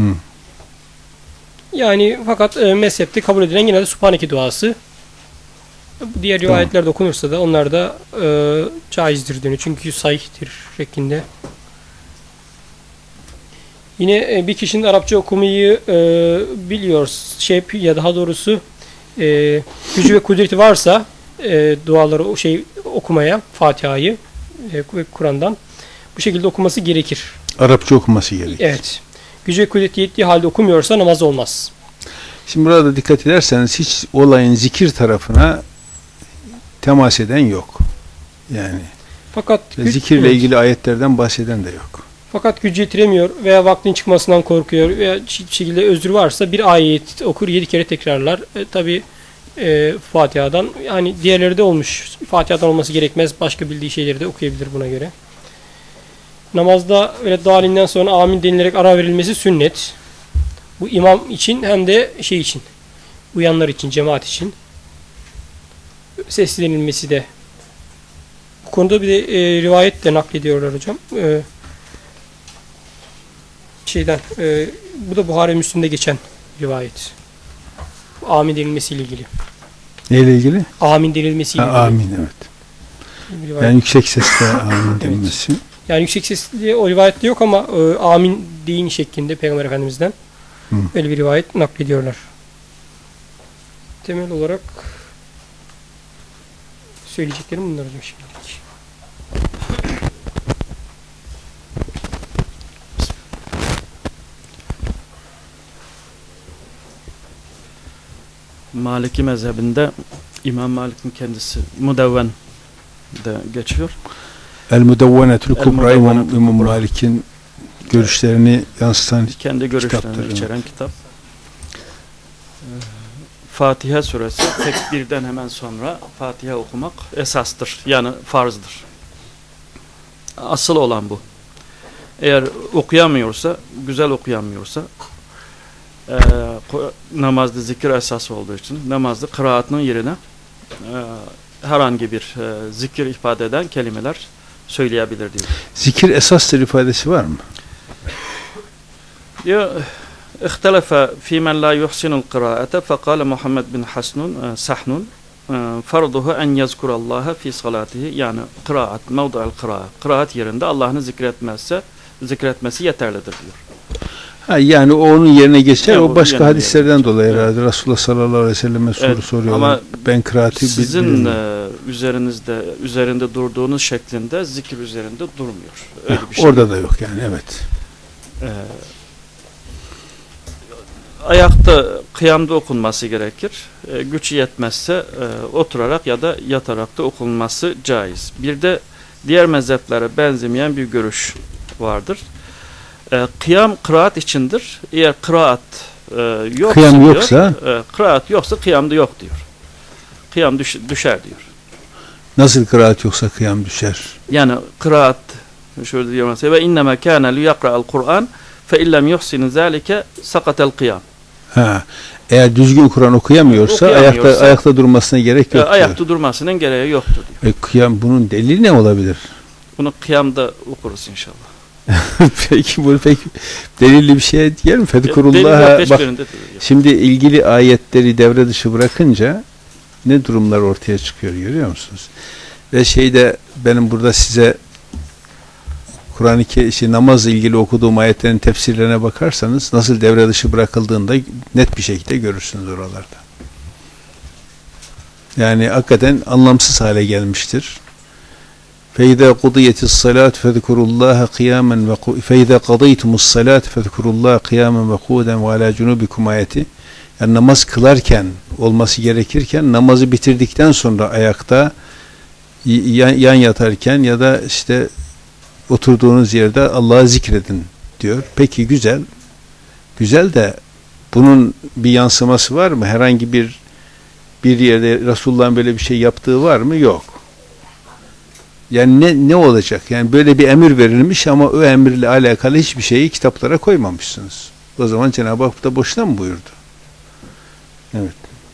Yani fakat e, mezhepte kabul edilen yine de Subhaneke duası. Bu diğer Tamam. rivayetlerde okunursa da onlar da e, caizdir deniyor. Çünkü sahihtir şeklinde. Yine e, bir kişinin Arapça okumayı e, biliyor, şey ya daha doğrusu e, gücü ve kudreti varsa e, duaları o şey okumaya, Fatiha'yı e, Kur'an'dan bu şekilde okuması gerekir. Arapça okuması gerekir. Evet. Gücü ve kudreti yettiği halde okumuyorsa namaz olmaz. Şimdi burada dikkat ederseniz hiç olayın zikir tarafına temas eden yok. Yani Fakat güç- zikirle evet. ilgili ayetlerden bahseden de yok. Fakat gücü yetiremiyor veya vaktin çıkmasından korkuyor veya bir şekilde özür varsa bir ayet okur, yedi kere tekrarlar. E, Tabi e, Fatiha'dan, yani diğerleri de olmuş. Fatiha'dan olması gerekmez. Başka bildiği şeyleri de okuyabilir buna göre. Namazda öyle dalinden sonra amin denilerek ara verilmesi sünnet. Bu imam için hem de şey için, uyanlar için, cemaat için. Seslenilmesi de. Bu konuda bir de e, rivayet de naklediyorlar hocam. E, şeyden, e, bu da Buhari Müslim'de geçen rivayet. Amin denilmesiyle ilgili. Neyle ilgili? Amin denilmesiyle Ha, ilgili. amin, evet. bir rivayet. Yani yüksek sesle amin denilmesi. Yani yüksek sesli o rivayette yok ama e, amin deyin şeklinde Peygamber Efendimiz'den Hı. öyle bir rivayet naklediyorlar. Temel olarak söyleyeceklerim bunlar hocam şimdilik. Maliki mezhebinde İmam Malik'in kendisi Mudevven de geçiyor. El Mudevvenetül El Kubra İmam, Mudevvenetül İmam Kubra. Malik'in görüşlerini yansıtan Kendi görüşlerini kitaptır, içeren kitap. Ee, Fatiha suresi tekbirden hemen sonra Fatiha okumak esastır. Yani farzdır. Asıl olan bu. Eğer okuyamıyorsa, güzel okuyamıyorsa e, namazda zikir esas olduğu için namazda kıraatının yerine e, herhangi bir e, zikir ifade eden kelimeler söyleyebilir diyor. zikir esastır ifadesi var mı? diyor اختلف في من لا يحسن القراءة فقال محمد بن حسن سحن فرضه أن يذكر الله في صلاته yani kıraat, mevdu'el kıraat, kıraat yerinde Allah'ını zikretmezse zikretmesi yeterlidir diyor. Ha, yani o onun yerine geçer, Yani o o başka yerine hadislerden geçer. dolayı Evet. herhalde. Resulullah sallallahu aleyhi ve selleme soru Evet, soruyorlar. ama Ben kıraati Sizin bilmiyorum. e, üzerinizde üzerinde durduğunuz şeklinde zikir üzerinde durmuyor. Öyle bir şey. Orada da yok yani, evet. Ee, ayakta, kıyamda okunması gerekir. Ee, güç yetmezse e, oturarak ya da yatarak da okunması caiz. Bir de diğer mezheplere benzemeyen bir görüş vardır. Ee, kıyam kıraat içindir. Eğer kıraat e, yoksa, Kıyam diyor, yoksa? e, kıraat yoksa kıyam da yok diyor. Kıyam düş, düşer diyor. Nasıl kıraat yoksa kıyam düşer? Yani kıraat şöyle diyor mesela ve innema kana li yakra'al Kur'an fe illem yuhsin zalike sakatel kıyam. Ha, eğer düzgün Kur'an okuyamıyorsa, Okuyamıyorsa, ayakta ayakta durmasına gerek E, yok. ayakta durmasının gereği yoktur diyor. E, kıyam, bunun delili ne olabilir? Bunu kıyamda okuruz inşallah. Peki bu pek delilli bir şey yer mi? Delil Fedkurullah'a yok, bak. hiçbirinde delil yok. Şimdi ilgili ayetleri devre dışı bırakınca ne durumlar ortaya çıkıyor, görüyor musunuz? Ve şeyde benim burada size Kur'an-ı şey, namazla ilgili okuduğum ayetlerin tefsirlerine bakarsanız nasıl devre dışı bırakıldığında net bir şekilde görürsünüz oralarda. Yani hakikaten anlamsız hale gelmiştir. فَاِذَا قُضِيَتِ الصَّلَاةِ فَذْكُرُوا اللّٰهَ قِيَامًا فَاِذَا قَضَيْتُمُ الصَّلَاةِ فَذْكُرُوا اللّٰهَ قِيَامًا وَقُودًا وَعَلَى جُنُوبِكُمْ ayeti Yani namaz kılarken olması gerekirken namazı bitirdikten sonra ayakta yan, yan yatarken ya da işte oturduğunuz yerde Allah'ı zikredin diyor. Peki güzel. Güzel de bunun bir yansıması var mı? Herhangi bir bir yerde Resulullah'ın böyle bir şey yaptığı var mı? Yok. Yani ne ne olacak? Yani böyle bir emir verilmiş ama o emirle alakalı hiçbir şeyi kitaplara koymamışsınız. O zaman Cenab-ı Hak da boşuna mı buyurdu? Evet.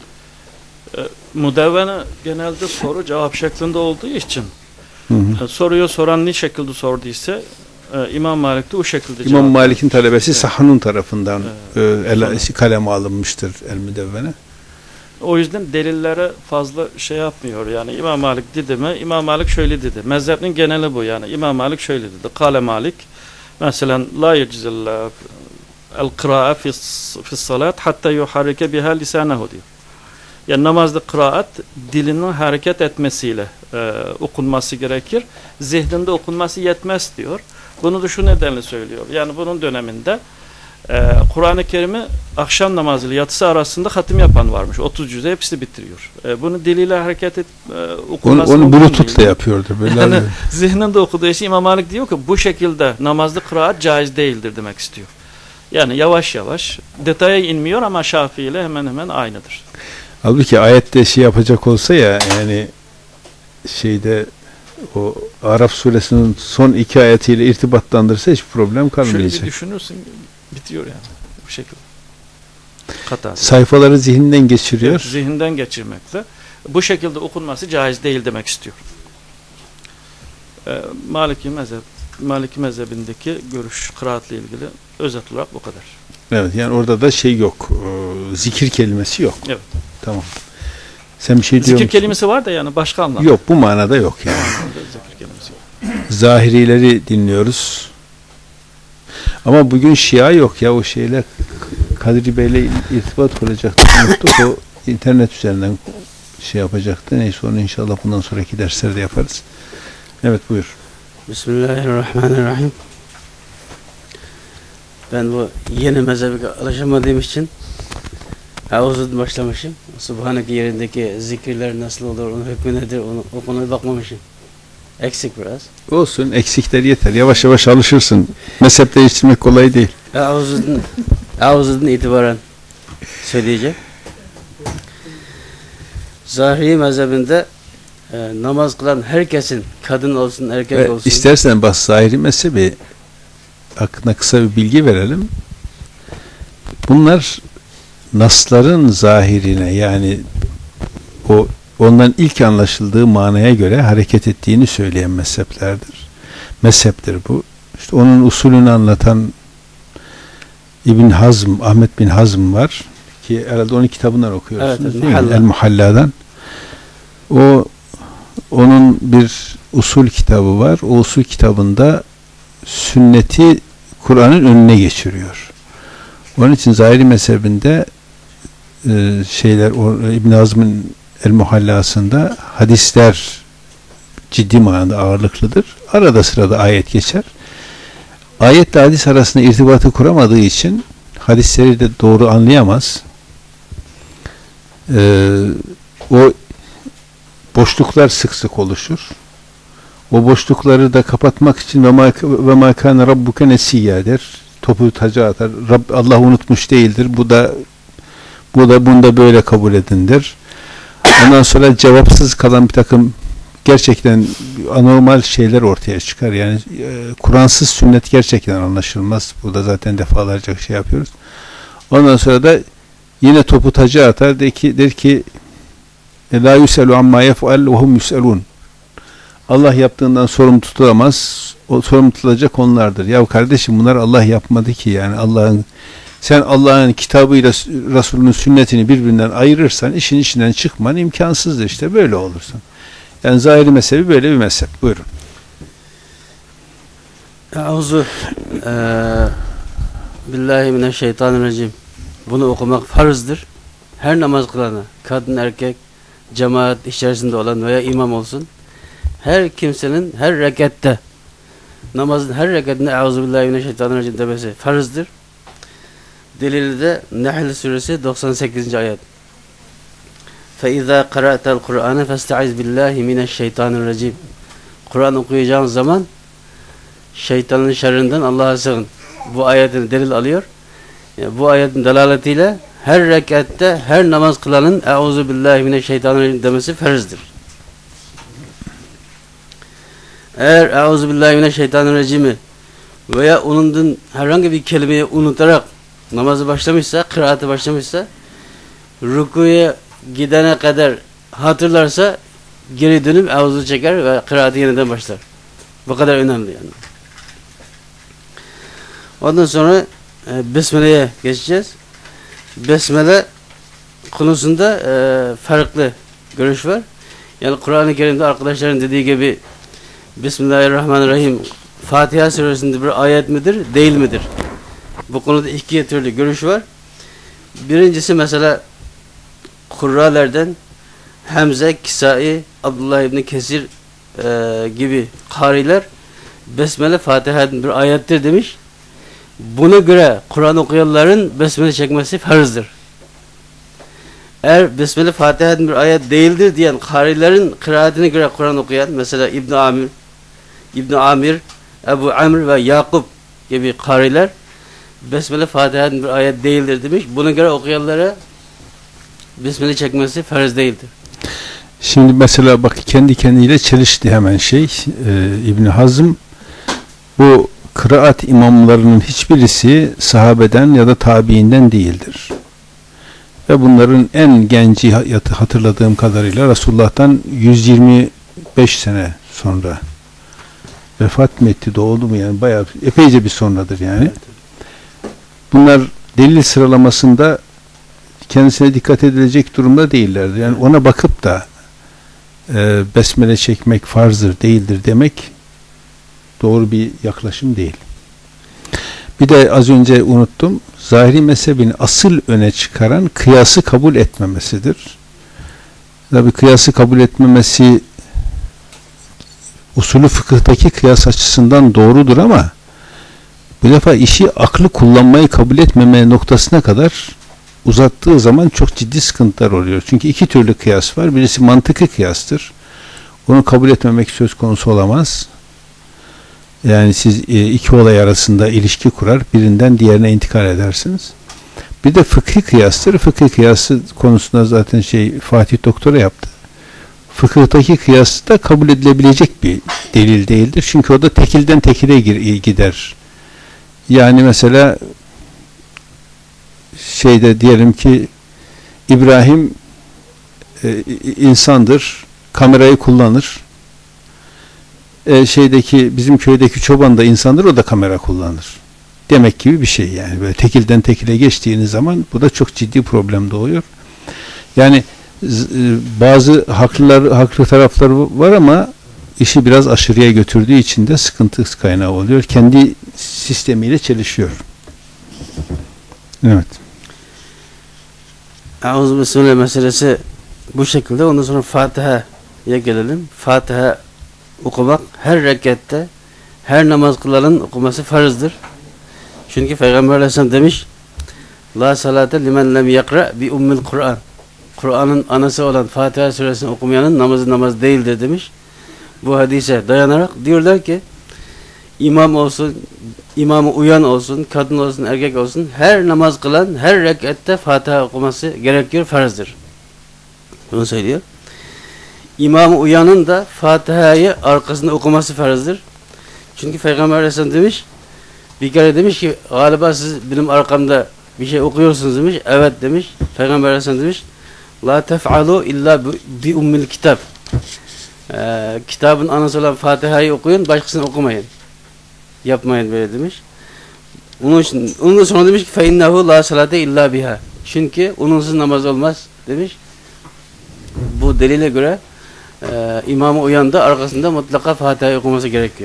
E, Mudevvene genelde soru cevap şeklinde olduğu için Hı hı. e, soruyu soran ne şekilde sorduysa e, İmam Malik de o şekilde İmam cevap Malik'in vermiş. talebesi Evet. Sahanun tarafından Evet. e, ele, kaleme alınmıştır El-Müdevvene. O yüzden delillere fazla şey yapmıyor. Yani İmam Malik dedi mi? İmam Malik şöyle dedi. Mezhebin geneli bu yani. İmam Malik şöyle dedi. Kale Malik mesela la yecizil el-kıra'a fi salat hatta yuharrike biha lisanehu diyor. Yani namazda kıraat dilinin hareket etmesiyle e, okunması gerekir. Zihninde okunması yetmez diyor. Bunu da şu nedenle söylüyor. Yani bunun döneminde e, Kur'an-ı Kerim'i akşam namazıyla yatısı arasında hatim yapan varmış. otuz cüze hepsi bitiriyor. E, bunu diliyle hareket et, e, okunması Onu, onu mümkün Bluetooth'la değil. yapıyordu. Böyle Yani yani, zihninde okuduğu için İmam Malik diyor ki bu şekilde namazda kıraat caiz değildir demek istiyor. Yani yavaş yavaş detaya inmiyor ama Şafii ile hemen hemen aynıdır. halbuki ayette şey yapacak olsa ya yani şeyde o Araf suresinin son iki ayetiyle irtibatlandırsa hiç problem Şöyle bir kalmayacak. düşünürsün bitiyor yani bu şekilde. Hata. Sayfaları zihninden geçiriyor. Evet, zihinden geçirmekle bu şekilde okunması caiz değil demek istiyor. Ee, Maliki mezhep Maliki mezhebindeki görüş kıraatla ilgili özet olarak bu kadar. Evet, yani orada da şey yok. e, Zikir kelimesi yok. Evet. Tamam. Sen bir şey diyor Zikir musun? kelimesi var da yani başka anlamda. Yok, bu manada yok yani. Zikir kelimesi yok. Zahirileri dinliyoruz. Ama bugün Şia yok ya, o şeyler Kadri Bey'le irtibat kuracaktı. Unuttuk, o internet üzerinden şey yapacaktı. Neyse, onu inşallah bundan sonraki derslerde yaparız. Evet, buyur. Bismillahirrahmanirrahim. Ben bu yeni mezhebe alışamadığım için Havuz'dan başlamışım. Subhaneke yerindeki zikirler nasıl olur, onun hükmü nedir, onu, o konuya bakmamışım. Eksik biraz. Olsun, eksikler yeter. Yavaş yavaş alışırsın. Mezhep değiştirmek kolay değil. Havuz'dan Havuz'dan itibaren söyleyeceğim. Zahiri mezhebinde e, namaz kılan herkesin, kadın olsun, erkek Ve olsun. istersen bak, zahiri mezhebi hakkında kısa bir bilgi verelim. Bunlar nasların zahirine, yani o ondan ilk anlaşıldığı manaya göre hareket ettiğini söyleyen mezheplerdir. Mezheptir bu. İşte onun usulünü anlatan İbn Hazm, Ahmet bin Hazm var ki herhalde onun kitabından okuyorsunuz, Evet, değil mi? Muhalla. El Muhalla'dan. O onun bir usul kitabı var. O usul kitabında sünneti Kur'an'ın önüne geçiriyor. Onun için zahiri mezhebinde e, şeyler o, İbn Hazm'ın El Muhallasında hadisler ciddi manada ağırlıklıdır. Arada sırada ayet geçer. Ayetle hadis arasında irtibatı kuramadığı için hadisleri de doğru anlayamaz. Ee, o boşluklar sık sık oluşur. O boşlukları da kapatmak için ve ma kana rabbuke nesiyya der. Topu taca atar. Rab, Allah unutmuş değildir. Bu da bu da bunda böyle kabul edindir. Ondan sonra cevapsız kalan bir takım gerçekten anormal şeyler ortaya çıkar. Yani e, Kur'ansız sünnet gerçekten anlaşılmaz. Burada zaten defalarca şey yapıyoruz. Ondan sonra da yine topu taca atar. Der ki, der ki la yuselu amma yef'al ve hum yuselun. Allah yaptığından sorumlu tutulamaz. O sorumlu tutulacak onlardır. Ya kardeşim, bunlar Allah yapmadı ki, yani Allah'ın, sen Allah'ın kitabıyla Resulünün sünnetini birbirinden ayırırsan işin içinden çıkman imkansızdır, işte böyle olursun. Yani zahiri mezhebi böyle bir mezhep. Buyurun. Euzu billahi mineşşeytanirracim. Bunu okumak farzdır. Her namaz kılana, kadın erkek, cemaat içerisinde olan veya imam olsun, her kimsenin her rekatte, namazın her rekatinde Euzu billahi mineşşeytanirracim demesi farzdır. Delili de Nahl suresi doksan sekizinci ayet. فَاِذَا قَرَأْتَ الْقُرْآنَ فَاسْتَعِذْ بِاللّٰهِ مِنَ الشَّيْطَانِ الرَّجِيمِ. Kur'an okuyacağın zaman şeytanın şerrinden Allah'a sığın. Bu ayetin delil alıyor. Yani bu ayetin delaletiyle her rekatte her namaz kılanın "Euzu billahi mineşşeytanirracim" demesi farzdır. Eğer "Euzu billahi mineşşeytanirracim'i veya onun herhangi bir kelimeyi unutarak namazı başlamışsa, kıraatı başlamışsa, rükuya gidene kadar hatırlarsa geri dönüp "Euzu" çeker ve kıraatı yeniden başlar. Bu kadar önemli yani. Ondan sonra e, Besmele'ye geçeceğiz. Besmele konusunda e, farklı görüş var. Yani Kur'an-ı Kerim'de arkadaşların dediği gibi Bismillahirrahmanirrahim Fatiha suresinde bir ayet midir, değil midir? Bu konuda iki türlü görüş var. Birincisi mesela Kurralerden Hamze, Kisai, Abdullah İbni Kesir e, gibi kariler Besmele Fatiha'nın bir ayettir demiş. Buna göre Kur'an okuyanların Besmele çekmesi farzdır. Eğer Besmele Fatiha'nın bir ayet değildir diyen karilerin kıraatine göre Kur'an okuyan, mesela İbn Amir, İbn Amir, Ebu Amr ve Yakup gibi kariler Besmele Fatiha'nın bir ayet değildir demiş. Buna göre okuyanlara Besmele çekmesi farz değildir. Şimdi mesela bak kendi kendiyle çelişti hemen şey e, İbn Hazm, bu kıraat imamlarının hiçbirisi sahabeden ya da tabiinden değildir. Ve bunların en genci hatırladığım kadarıyla Resulullah'tan yüz yirmi beş sene sonra vefat mı etti, doğdu mu yani bayağı epeyce bir sonradır yani. Bunlar delil sıralamasında kendisine dikkat edilecek durumda değillerdi. Yani ona bakıp da e, besmele çekmek farzdır, değildir demek doğru bir yaklaşım değil. Bir de az önce unuttum. Zahiri mezhebini asıl öne çıkaran kıyası kabul etmemesidir. Tabi kıyası kabul etmemesi usulü fıkıhtaki kıyas açısından doğrudur ama bu defa işi aklı kullanmayı kabul etmeme noktasına kadar uzattığı zaman çok ciddi sıkıntılar oluyor. Çünkü iki türlü kıyas var. Birisi mantıki kıyastır. Onu kabul etmemek söz konusu olamaz. Yani siz iki olay arasında ilişki kurar, birinden diğerine intikal edersiniz. Bir de fıkhi kıyastır. Fıkhi kıyası konusunda zaten şey Fatih doktora yaptı. Fıkıhtaki kıyas da kabul edilebilecek bir delil değildir. Çünkü o da tekilden tekile gider. Yani mesela şeyde diyelim ki İbrahim e, insandır, kamerayı kullanır. E, şeydeki bizim köydeki çoban da insandır, o da kamera kullanır. Demek gibi bir şey yani. Böyle tekilden tekile geçtiğiniz zaman bu da çok ciddi problem doğuyor. Yani bazı haklılar, haklı tarafları var ama işi biraz aşırıya götürdüğü için de sıkıntı kaynağı oluyor. Kendi sistemiyle çelişiyor. Evet. Euzu Bismillah meselesi bu şekilde. Ondan sonra Fatiha'ya gelelim. Fatiha okumak her rekatte, her namaz kılanın okuması farzdır. Çünkü Peygamber Aleyhisselam demiş: "La salate limen lem yakra bi ummil Kur'an." Kur'an'ın anası olan Fatiha suresini okumayanın namazı namaz değildir demiş. Bu hadise dayanarak diyorlar ki imam olsun, imamı uyan olsun, kadın olsun, erkek olsun, her namaz kılan her rekatte Fatiha okuması gerekiyor, farzdır. Bunu söylüyor. İmamı uyanın da Fatiha'yı arkasında okuması farzdır. Çünkü Peygamber Aleyhisselam demiş, bir kere demiş ki galiba siz benim arkamda bir şey okuyorsunuz demiş. Evet demiş. Peygamber Aleyhisselam demiş, la tef'alu illa bi ummil kitab. Ee, kitabın anası olan Fatiha'yı okuyun, başkasını okumayın. Yapmayın böyle demiş. Onun için, onun sonra demiş ki fe innehu la salate illa biha. Çünkü onunsuz namaz olmaz demiş. Bu delile göre e, imamı uyan da arkasında mutlaka Fatiha'yı okuması gerekiyor.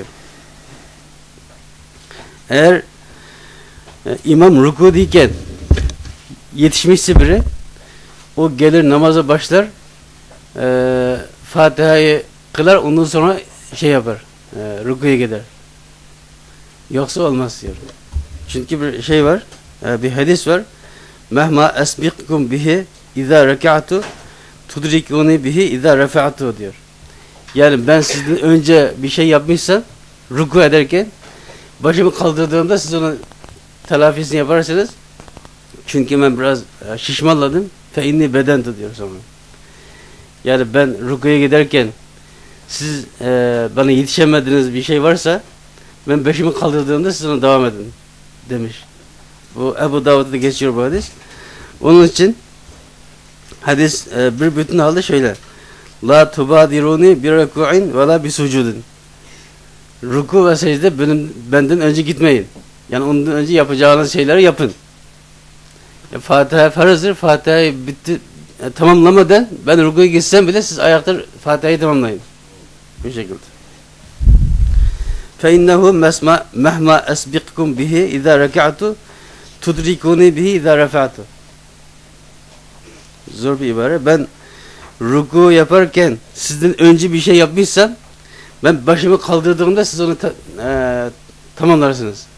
Eğer e, imam rükûdeyken yetişmişse biri, o gelir namaza başlar, e, Fatiha'yı kılar, ondan sonra şey yapar, e, rükûya gider. Yoksa olmaz diyor. Çünkü bir şey var, e, bir hadis var. Mehma esbiqkum bihi izâ reka'tu tudrikuni bihi izâ refa'tu diyor. Yani ben sizden önce bir şey yapmışsam ruku ederken başımı kaldırdığımda siz onun telafisini yaparsınız. Çünkü ben biraz e, şişmanladım. Fe inni bedentu diyor sonra. Yani ben rukuya giderken siz e, bana yetişemediğiniz bir şey varsa ben başımı kaldırdığımda siz ona devam edin demiş. Bu Ebu Davud'da geçiyor bu hadis. Onun için hadis e, bir bütün halde şöyle. La tubadiruni bir reku'in ve la bir sucudin. Ruku ve secde benim, benden önce gitmeyin. Yani ondan önce yapacağınız şeyleri yapın. E, Fatiha farzdır. Fatiha'yı bitti e, tamamlamadan ben rukuya gitsem bile siz ayakta Fatiha'yı tamamlayın. Bu şekilde. فَاِنَّهُ مَهْمَا أَسْبِقْكُمْ بِهِ اِذَا رَكَعْتُ تُدْرِكُونِ بِهِ اِذَا رَفَعْتُ. Zor bir ibare. Ben ruku yaparken sizden önce bir şey yapmışsam ben başımı kaldırdığımda siz onu ta, e, tamamlarsınız.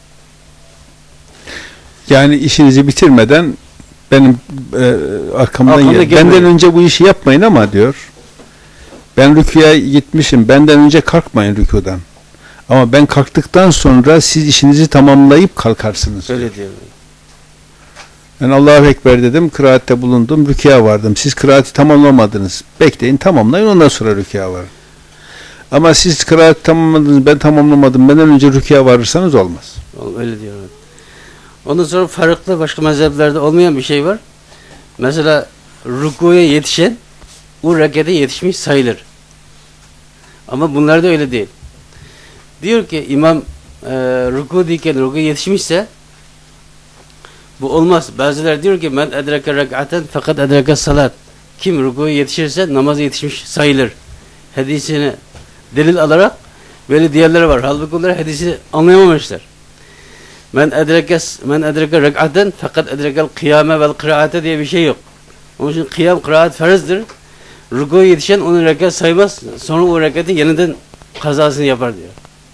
Yani işinizi bitirmeden benim e, arkamdan gel. Benden önce bu işi yapmayın ama diyor. Ben rüküye gitmişim. Benden önce kalkmayın rükudan. Ama ben kalktıktan sonra siz işinizi tamamlayıp kalkarsınız. Öyle diyor. Ben Allahu Ekber dedim, kıraatte bulundum, rüküye vardım. Siz kıraati tamamlamadınız. Bekleyin, tamamlayın, ondan sonra rüküye varın. Ama siz kıraati tamamladınız, ben tamamlamadım, benden önce rüküye varırsanız olmaz. Öyle diyor. Ondan sonra farklı başka mezheplerde olmayan bir şey var. Mesela rükuya yetişen o rekete yetişmiş sayılır. Ama bunlar da öyle değil. Diyor ki imam e, ruku diyken rukuya yetişmişse bu olmaz. Bazıları diyor ki men edreke rek'aten fakat edreke salat. Kim rukuya yetişirse namaza yetişmiş sayılır. Hadisini delil alarak böyle diğerleri var. Halbuki onlar hadisi anlayamamışlar. Men edreke men edreke rek'aten fakat edrekel kıyame vel kıraate diye bir şey yok. Onun için kıyam kıraat farzdır. Rukuya yetişen onu rekat saymaz. Sonra o rekatı yeniden kazasını yapar diyor.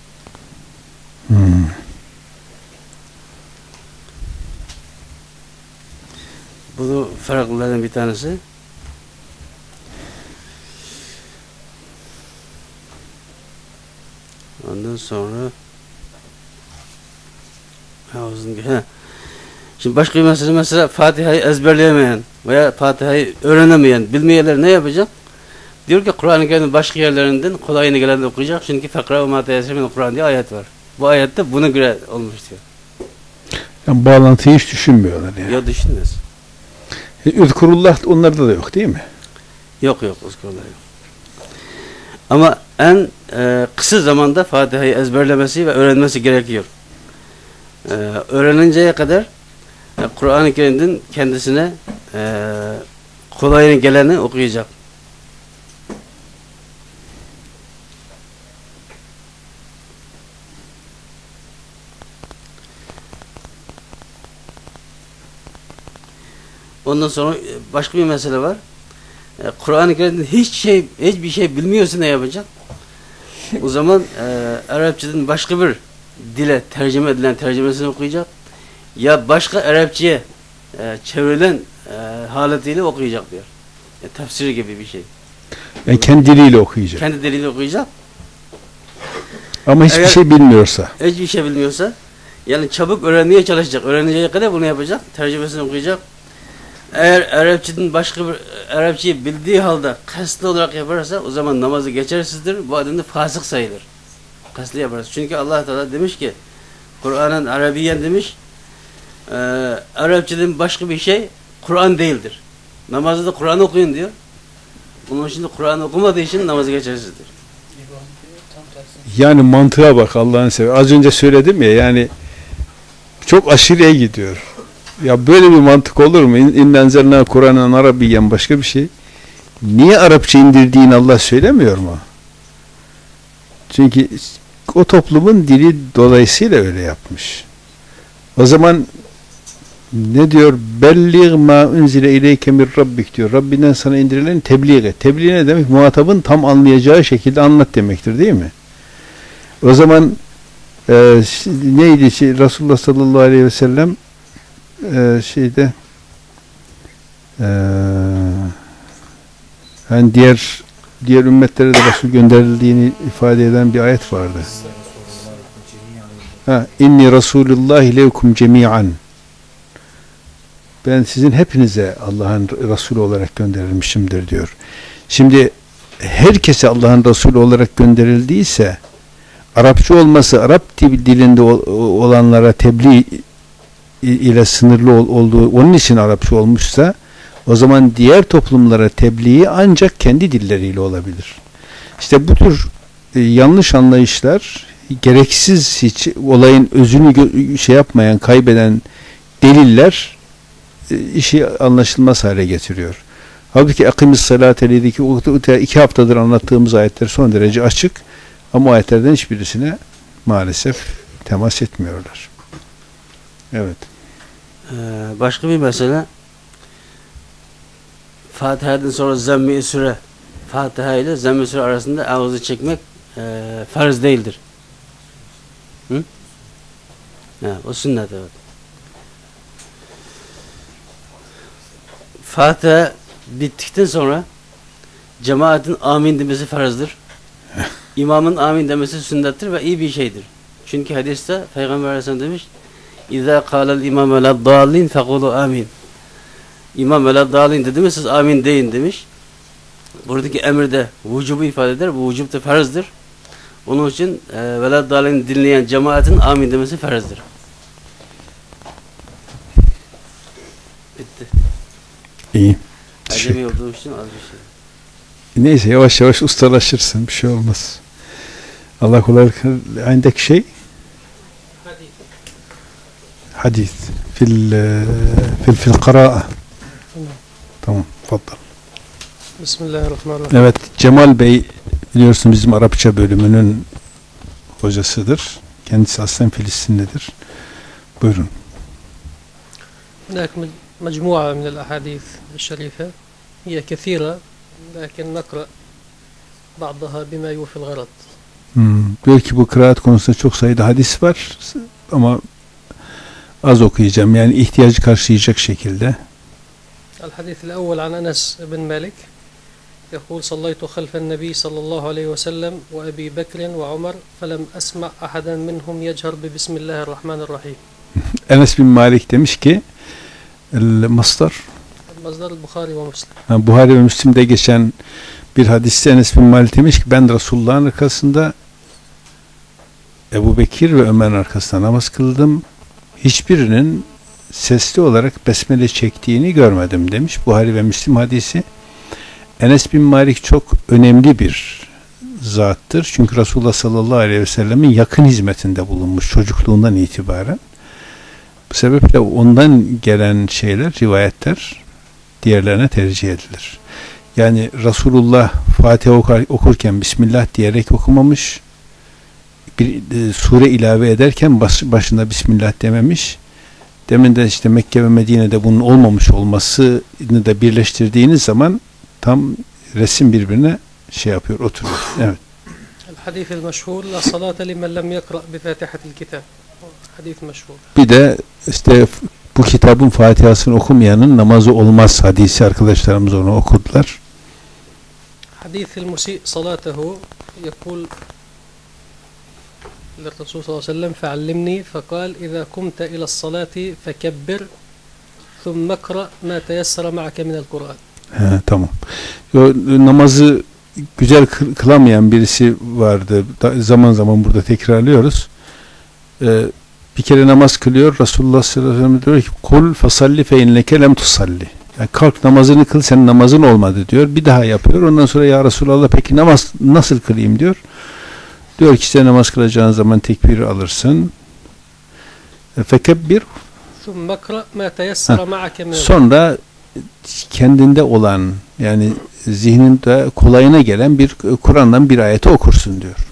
Hmm. Bu farklılardan bir tanesi. Ondan sonra ha, şimdi başka bir mesele mesela Fatiha'yı ezberleyemeyen veya Fatiha'yı öğrenemeyen, bilmeyenler ne yapacak? Diyor ki Kur'an-ı Kerim'in başka yerlerinden kolayına gelen okuyacak. Çünkü Fekra ve ma teyassara minel Kur'an diye ayet var. Bu ayette buna göre olmuş diyor. Yani bağlantıyı hiç düşünmüyorlar yani. Yok düşünmez. Üzkurullah onlarda da yok değil mi? Yok yok üzkurullah yok. Ama en e, kısa zamanda Fatiha'yı ezberlemesi ve öğrenmesi gerekiyor. E, öğreninceye kadar e, Kur'an-ı Kerim'den kendisine e, kolayına geleni okuyacak. Ondan sonra başka bir mesele var. Kur'an-ı Kerim'den hiç şey, hiçbir şey bilmiyorsa ne yapacak? O zaman e, Arapçadan başka bir dile tercüme edilen tercümesini okuyacak. Ya başka Arapçaya e, çevrilen e, haletiyle okuyacak diyor. Ya, tefsir gibi bir şey. Yani kendi diliyle okuyacak. Kendi diliyle okuyacak. Ama hiçbir Eğer, şey bilmiyorsa. Hiçbir şey bilmiyorsa yani çabuk öğrenmeye çalışacak. Öğreneceği kadar bunu yapacak. Tercümesini okuyacak. Eğer Arapçadan başka bir Arapçayı bildiği halde kasıtlı olarak yaparsa o zaman namazı geçersizdir. Bu adında fasık sayılır. Kasıtlı yaparsa. Çünkü Allah Teala demiş ki Kur'an'ın Arabiyen demiş e, Arapçadan başka bir şey Kur'an değildir. Namazda da Kur'an okuyun diyor. Bunun için de Kur'an okumadığı için namazı geçersizdir. Yani mantığa bak Allah'ını seversen. Az önce söyledim ya yani çok aşırıya gidiyor. Ya böyle bir mantık olur mu? İnnenzelna Kur'an'ın Arabiyen başka bir şey. Niye Arapça indirdiğini Allah söylemiyor mu? Çünkü o toplumun dili dolayısıyla öyle yapmış. O zaman ne diyor? Belliğ ma unzile ileyke min rabbik diyor. Rabbinden sana indirilen tebliğ et. Tebliğ ne demek? Muhatabın tam anlayacağı şekilde anlat demektir değil mi? O zaman e, neydi? Şey, Resulullah sallallahu aleyhi ve sellem e, şeyde e, yani diğer diğer ümmetlere de Resul gönderildiğini ifade eden bir ayet vardı. Ha, inni Resulullah ileykum cemi'an. Ben sizin hepinize Allah'ın Resulü olarak gönderilmişimdir diyor. Şimdi herkese Allah'ın Resulü olarak gönderildiyse, Arapça olması Arap dilinde olanlara tebliğ ile sınırlı olduğu onun için Arapça olmuşsa, o zaman diğer toplumlara tebliği ancak kendi dilleriyle olabilir. İşte bu tür e, yanlış anlayışlar, gereksiz, hiç olayın özünü şey yapmayan, kaybeden deliller e, işi anlaşılmaz hale getiriyor. Halbuki akimis salateli'deki iki haftadır anlattığımız ayetler son derece açık, ama ayetlerden hiçbirisine maalesef temas etmiyorlar. Evet. Ee, başka bir mesele, Fatiha'dan sonra Zemm-i Sure, Fatiha ile Zemm-i Sure arasında ağzı çekmek e, farz değildir. Hı? Ha, o sünnet, evet. Fatiha bittikten sonra cemaatin amin demesi farzdır. İmamın amin demesi sünnettir ve iyi bir şeydir. Çünkü hadiste Peygamber Aleyhisselam demiş: İzâ kâlel imâme leddâllin fekûlû amin. İmam leddâllin dedi mi siz amin deyin demiş. Buradaki emirde vücubu ifade eder. Bu vücub da farzdır. Onun için e, veleddâllin dinleyen cemaatin amin demesi farzdır. Bitti. İyi. Acemi olduğu için az bir şey. Neyse, yavaş yavaş ustalaşırsın. Bir şey olmaz. Allah kolaylık. Aynıdaki şey hadis. Fil fil fil kıra'a. Tamam. Faddal. Bismillahirrahmanirrahim. Evet. Cemal Bey biliyorsun bizim Arapça bölümünün hocasıdır. Kendisi aslen Filistinlidir. Buyurun. هناك مجموعة من الأحاديث الشريفة هي كثيرة لكن نقرأ بعضها بما يوفي الغرض. Hmm. Belki bu kıraat konusunda çok sayıda hadis var ama az okuyacağım. Yani ihtiyacı karşılayacak şekilde. الحديث الأول عن أنس بن مالك يقول صليت خلف النبي صلى الله عليه وسلم وأبي بكر وعمر فلم أسمع أحدا منهم يجهر ببسم الله الرحمن الرحيم. Enes bin Malik demiş ki Mastar المصدر البخاري ومسلم. yani Buhari ve Müslim'de geçen bir hadiste Enes bin Malik demiş ki ben Resulullah'ın arkasında Ebu Bekir ve Ömer'in arkasında namaz kıldım. Hiçbirinin sesli olarak besmele çektiğini görmedim demiş. Buhari ve Müslim hadisi. Enes bin Malik çok önemli bir zattır. Çünkü Resulullah sallallahu aleyhi ve sellemin yakın hizmetinde bulunmuş çocukluğundan itibaren. Bu sebeple ondan gelen şeyler, rivayetler diğerlerine tercih edilir. Yani Resulullah Fatiha okurken Bismillah diyerek okumamış. Bir e, sure ilave ederken baş, başında Bismillah dememiş. Demin de işte Mekke ve Medine'de bunun olmamış olmasını da birleştirdiğiniz zaman tam resim birbirine şey yapıyor, oturuyor. Evet. الحديث المشهور لا صلاة لمن لم يقرأ بفاتحة الكتاب. Hadis meşhur. Bir de işte bu kitabın Fatiha'sını okumayanın namazı olmaz hadisi arkadaşlarımız onu okudular. Hadis el-musî salâtehu yekul للرسول صلى الله عليه وسلم فعلمني فقال إذا قمت إلى الصلاة فكبر ثم اقرأ ما تيسر معك من القرآن. He, tamam. O, namazı güzel kılamayan birisi vardı. Da, zaman zaman burada tekrarlıyoruz. Ee, bir kere namaz kılıyor. Resulullah sallallahu aleyhi ve sellem diyor ki kul fasalli fe inneke lem tusalli. Yani kalk namazını kıl, senin namazın olmadı diyor. Bir daha yapıyor. Ondan sonra ya Resulallah peki namaz nasıl kılayım diyor. Diyor ki işte namaz kılacağın zaman tekbir alırsın. Fekebbir. Sonra kendinde olan yani zihninde kolayına gelen bir Kur'an'dan bir ayeti okursun diyor.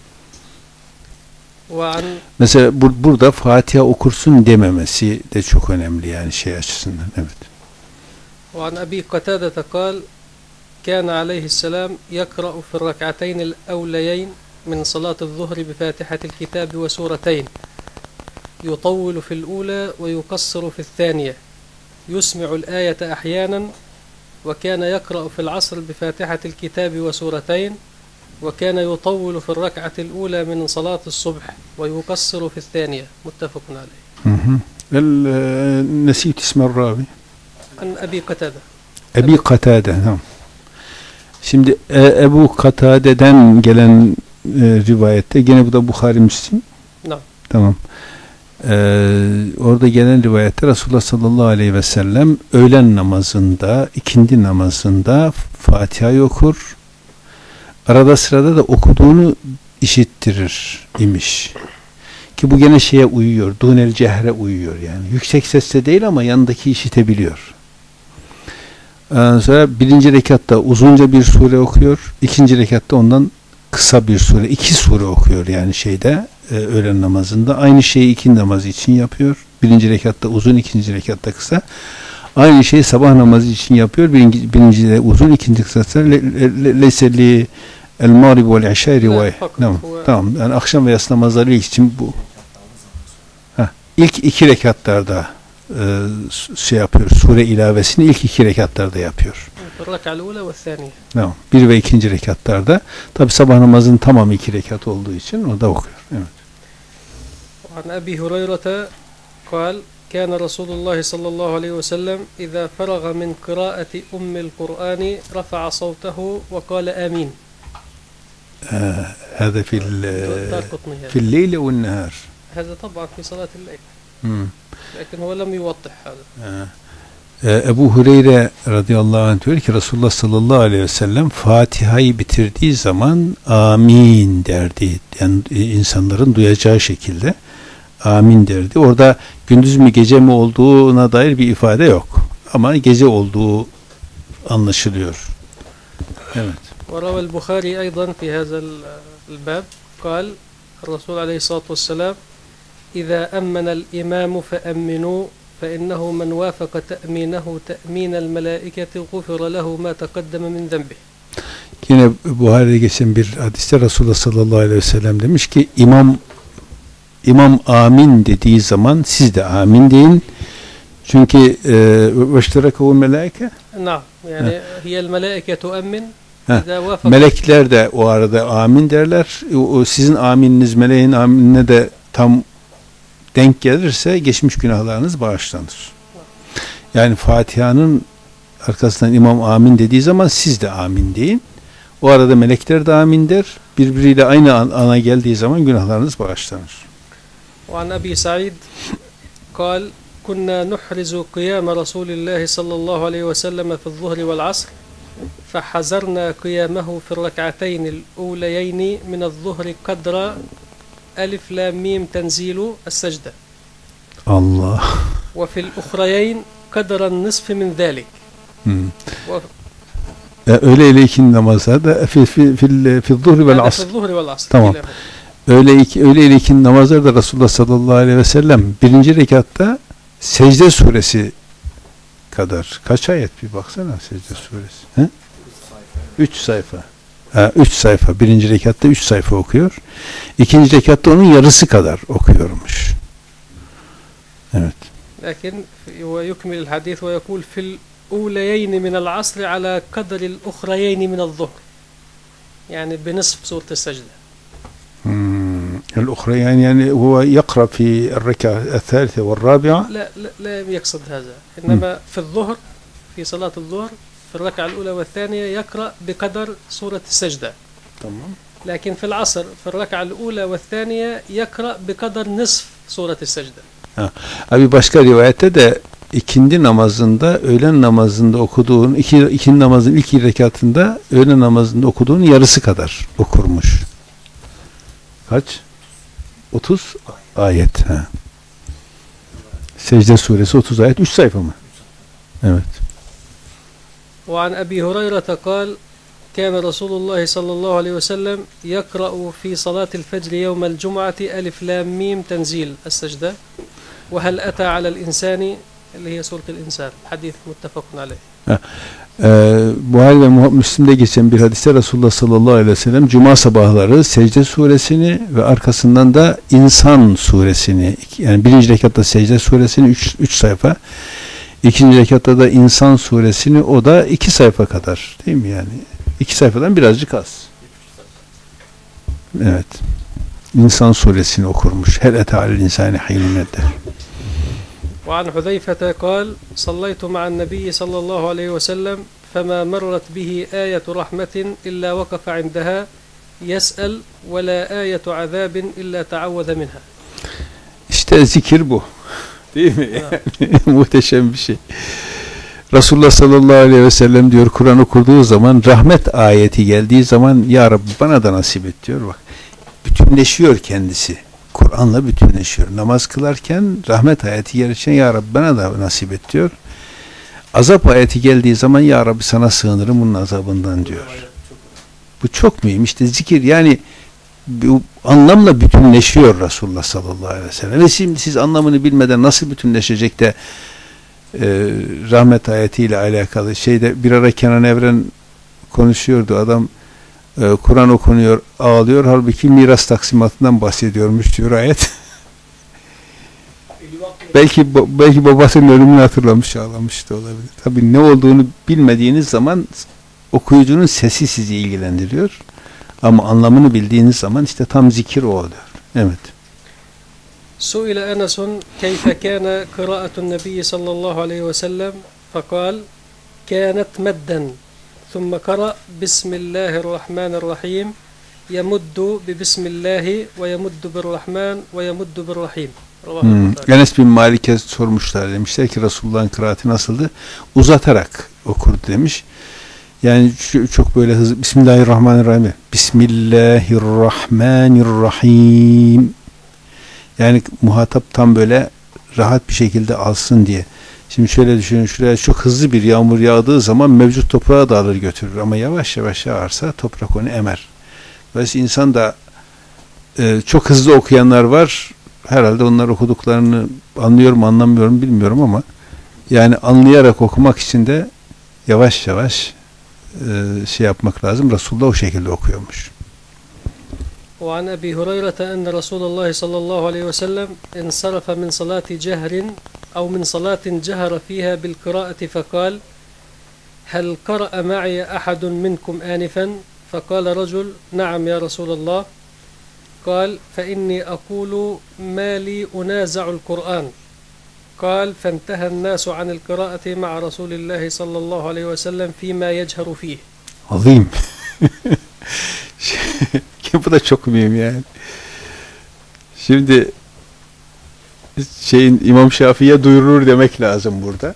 Mesela bur burada Fatiha okursun dememesi de çok önemli yani şey açısından. Evet. وعن أبي قتادة قال كان عليه السلام يقرأ في الركعتين الأوليين من صلاة الظهر بفاتحة الكتاب وسورتين يطول في الأولى ويقصر في الثانية يسمع الآية أحيانا وكان يقرأ في العصر بفاتحة الكتاب وسورتين وكان يطول في الركعة الأولى من صلاة الصبح ويقصر في الثانية متفق عليه. نسيت اسم الراوي. عن أبي قتادة. Ebi Katade. Tamam. Şimdi e, Ebu Katade'den gelen e, rivayette gene bu da Bukhari Müslim. No. Tamam. Ee, orada gelen rivayette Resulullah sallallahu aleyhi ve sellem öğlen namazında, ikindi namazında Fatiha'yı okur. Arada sırada da okuduğunu işittirir imiş. Ki bu gene şeye uyuyor. Dunel cehre uyuyor yani. Yüksek sesle değil ama yanındaki işitebiliyor. Ondan sonra birinci rekatta uzunca bir sure okuyor. İkinci rekatta ondan kısa bir sure. iki sure okuyor yani şeyde e, öğlen namazında. Aynı şeyi ikindi namazı için yapıyor. Birinci rekatta uzun, ikinci rekatta kısa. Aynı şeyi sabah namazı için yapıyor. Birinci, birinci de uzun, ikinci kısa. Leselli el mağrib vel işâ rivayet. Tamam. Tamam. Yani akşam ve yatsı namazları için bu. Heh. İlk iki rekatlarda e, şey yapıyor. Sure ilavesini ilk iki rekatlarda yapıyor. Tamam. Bir ve ikinci rekatlarda. Tabi sabah namazının tamamı iki rekat olduğu için orada okuyor. Evet. An Ebi Hureyre قال كان رسول الله صلى الله عليه وسلم إذا فرغ من قراءة أم القرآن رفع صوته وقال آمين. هذا في في الليل أو النهار؟ هذا طبعا في صلاة الليل. مم. لكن هو لم يوضح هذا. Ebu Hureyre radıyallahu anh diyor ki Resulullah sallallahu aleyhi ve sellem Fatiha'yı bitirdiği zaman amin derdi. Yani insanların duyacağı şekilde amin derdi. Orada gündüz mü gece mi olduğuna dair bir ifade yok. Ama gece olduğu anlaşılıyor. Evet. وروى البخاري أيضا في هذا الباب قال الرسول عليه الصلاة والسلام إذا أمن الإمام فأمنوا فإنه من وافق تأمينه تأمين الملائكة غفر له ما تقدم من ذنبه. Yine Buhari'de geçen bir hadiste Resulullah sallallahu aleyhi ve sellem demiş ki imam imam amin dediği zaman siz de amin deyin. Çünkü veşterekahu melaike. Naam. Yani hiyel melaike tu'min. Melekler de o arada amin derler. O, sizin amininiz meleğin aminine de tam denk gelirse geçmiş günahlarınız bağışlanır. Yani Fatiha'nın arkasından imam amin dediği zaman siz de amin deyin. O arada melekler de amin der. Birbiriyle aynı ana geldiği zaman günahlarınız bağışlanır. وعن أبي سعيد قال كنا نحرز قيام رسول الله صلى الله عليه وسلم في الظهر والعصر فحزرنا قيامه في الركعتين الأوليين من الظهر قدر ألف لام ميم تنزيل السجدة. الله. وفي الأخريين قدر النصف من ذلك. öğle ile ikindi namazlarda fi fi fi fi zuhri vel asr. Zuhri vel asr. Tamam. Öğle iki öğle ile ikindi namazlarda Resulullah sallallahu aleyhi ve sellem birinci rekatta secde suresi kadar kaç ayet bir baksana secde suresi. He? üç sayfa. Ha, üç sayfa. Birinci rekatta üç sayfa okuyor. İkinci rekatta onun yarısı kadar okuyormuş. Evet. Lakin ويكمل الحديث ويقول في الأوليين من العصر على قدر الأخريين من الظهر. يعني بنصف سورة السجدة. الأخرى يعني يعني هو يقرأ في الركعة الثالثة والرابعة. لا لا لا يقصد هذا. إنما في الظهر في صلاة الظهر في الركعة الأولى والثانية يقرأ بقدر سورة السجدة. تمام. لكن في العصر في الركعة الأولى والثانية يقرأ بقدر نصف سورة السجدة. Ha. Abi başka rivayette de ikindi namazında öğlen namazında okuduğun iki ikindi namazın ilk rekatında öğlen namazında okuduğun yarısı kadar okurmuş. Kaç? otuz ayet. Ha. Secde suresi otuz ayet. üç sayfa mı? Evet. وعن أبي هريرة قال كان رسول الله صلى الله عليه وسلم يقرأ في صلاة الفجر يوم الجمعة ألف لام ميم تنزيل السجدة وهل أتى على الإنسان اللي هي سورة الإنسان حديث متفق عليه. Ee, Buhari ve Müslim'de geçen bir hadiste Resulullah sallallahu aleyhi ve sellem Cuma sabahları Secde suresini ve arkasından da İnsan suresini, yani birinci rekatta Secde suresini üç sayfa, ikinci rekatta da İnsan suresini, o da iki sayfa kadar, değil mi yani? iki sayfadan birazcık az. Evet. İnsan suresini okurmuş. Hel ete alel insani hinun der. وعن حذيفة قال صليت مع النبي صلى الله عليه وسلم فما مرت به آية رحمة إلا وقف عندها يسأل ولا آية عذاب إلا تعوذ منها. İşte zikir bu. Değil mi? Yani, muhteşem bir şey. Resulullah sallallahu aleyhi ve sellem diyor, Kur'an okurduğu zaman, rahmet ayeti geldiği zaman, ya Rabbi bana da nasip et diyor. Bak, bütünleşiyor kendisi. Kur'an'la bütünleşiyor. Namaz kılarken rahmet ayeti gelirken ya Rabbi bana da nasip et diyor. Azap ayeti geldiği zaman ya Rabbi sana sığınırım bunun azabından diyor. Bu çok mühim. İşte zikir, yani bu anlamla bütünleşiyor Resulullah sallallahu aleyhi ve sellem. Ve şimdi siz anlamını bilmeden nasıl bütünleşecek de e, rahmet ayetiyle alakalı şeyde bir ara Kenan Evren konuşuyordu. Adam e, Kur'an okunuyor, ağlıyor. Halbuki miras taksimatından bahsediyormuş diyor ayet. belki belki babasının ölümünü hatırlamış, ağlamış da olabilir. Tabii ne olduğunu bilmediğiniz zaman okuyucunun sesi sizi ilgilendiriyor. Ama anlamını bildiğiniz zaman işte tam zikir o oluyor. Evet. سئل أنس كيف كان قراءة النبي صلى الله عليه وسلم فقال كانت مدا ثم قرأ بسم الله الرحمن الرحيم يمد ببسم الله ويمد بالرحمن ويمد بالرحيم. Hmm. Enes bin Malik'e sormuşlar, demişler ki Resulullah'ın kıraati nasıldı? Uzatarak okurdu demiş. Yani çok böyle hızlı. Bismillahirrahmanirrahim. Bismillahirrahmanirrahim. Yani muhatap tam böyle rahat bir şekilde alsın diye. Şimdi şöyle düşünün, şuraya çok hızlı bir yağmur yağdığı zaman mevcut toprağı da alır götürür. Ama yavaş yavaş yağarsa toprak onu emer. Dolayısıyla insan da e, çok hızlı okuyanlar var. Herhalde onlar okuduklarını anlıyorum anlamıyorum bilmiyorum ama yani anlayarak okumak için de yavaş yavaş e, şey yapmak lazım. Resulullah o şekilde okuyormuş. وعن أبي هريرة أن رسول الله صلى الله عليه وسلم انصرف من صلاة جهر أو من صلاة جهر فيها بالقراءة فقال هل قرأ معي أحد منكم آنفا فقال رجل نعم يا رسول الله قال فإني أقول ما لي أنازع القرآن قال فانتهى الناس عن القراءة مع رسول الله صلى الله عليه وسلم فيما يجهر فيه. Azim. Bu da çok mühim yani. Şimdi şeyin İmam Şafii'ye duyurulur demek lazım burada.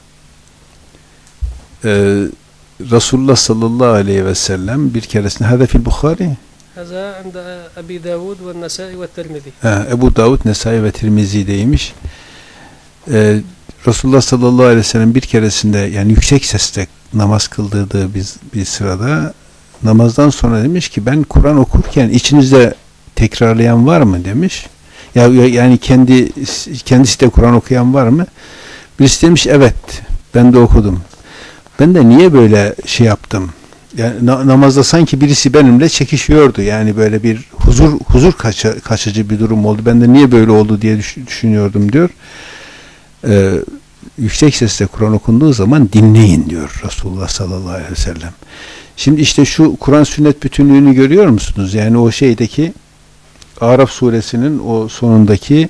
Ee, Resulullah sallallahu aleyhi ve sellem bir keresinde hâzâ fil Bukhari. Hâzâ inde Ebi Davud ve Nesâi ve Tirmizi. Ha, Ebu Davud, Nesai ve Tirmizi'deymiş. Ee, Resulullah sallallahu aleyhi ve sellem bir keresinde, yani yüksek sesle namaz kıldırdığı bir, bir sırada namazdan sonra demiş ki ben Kur'an okurken içinizde tekrarlayan var mı demiş. Ya yani kendi kendisi de Kur'an okuyan var mı? Birisi demiş evet ben de okudum. Ben de niye böyle şey yaptım? Yani na namazda sanki birisi benimle çekişiyordu. Yani böyle bir huzur huzur kaçı, kaçıcı bir durum oldu. Ben de niye böyle oldu diye düş düşünüyordum diyor. Ee, yüksek sesle Kur'an okunduğu zaman dinleyin diyor Resulullah sallallahu aleyhi ve sellem. Şimdi işte şu Kur'an sünnet bütünlüğünü görüyor musunuz? Yani o şeydeki Araf suresinin o sonundaki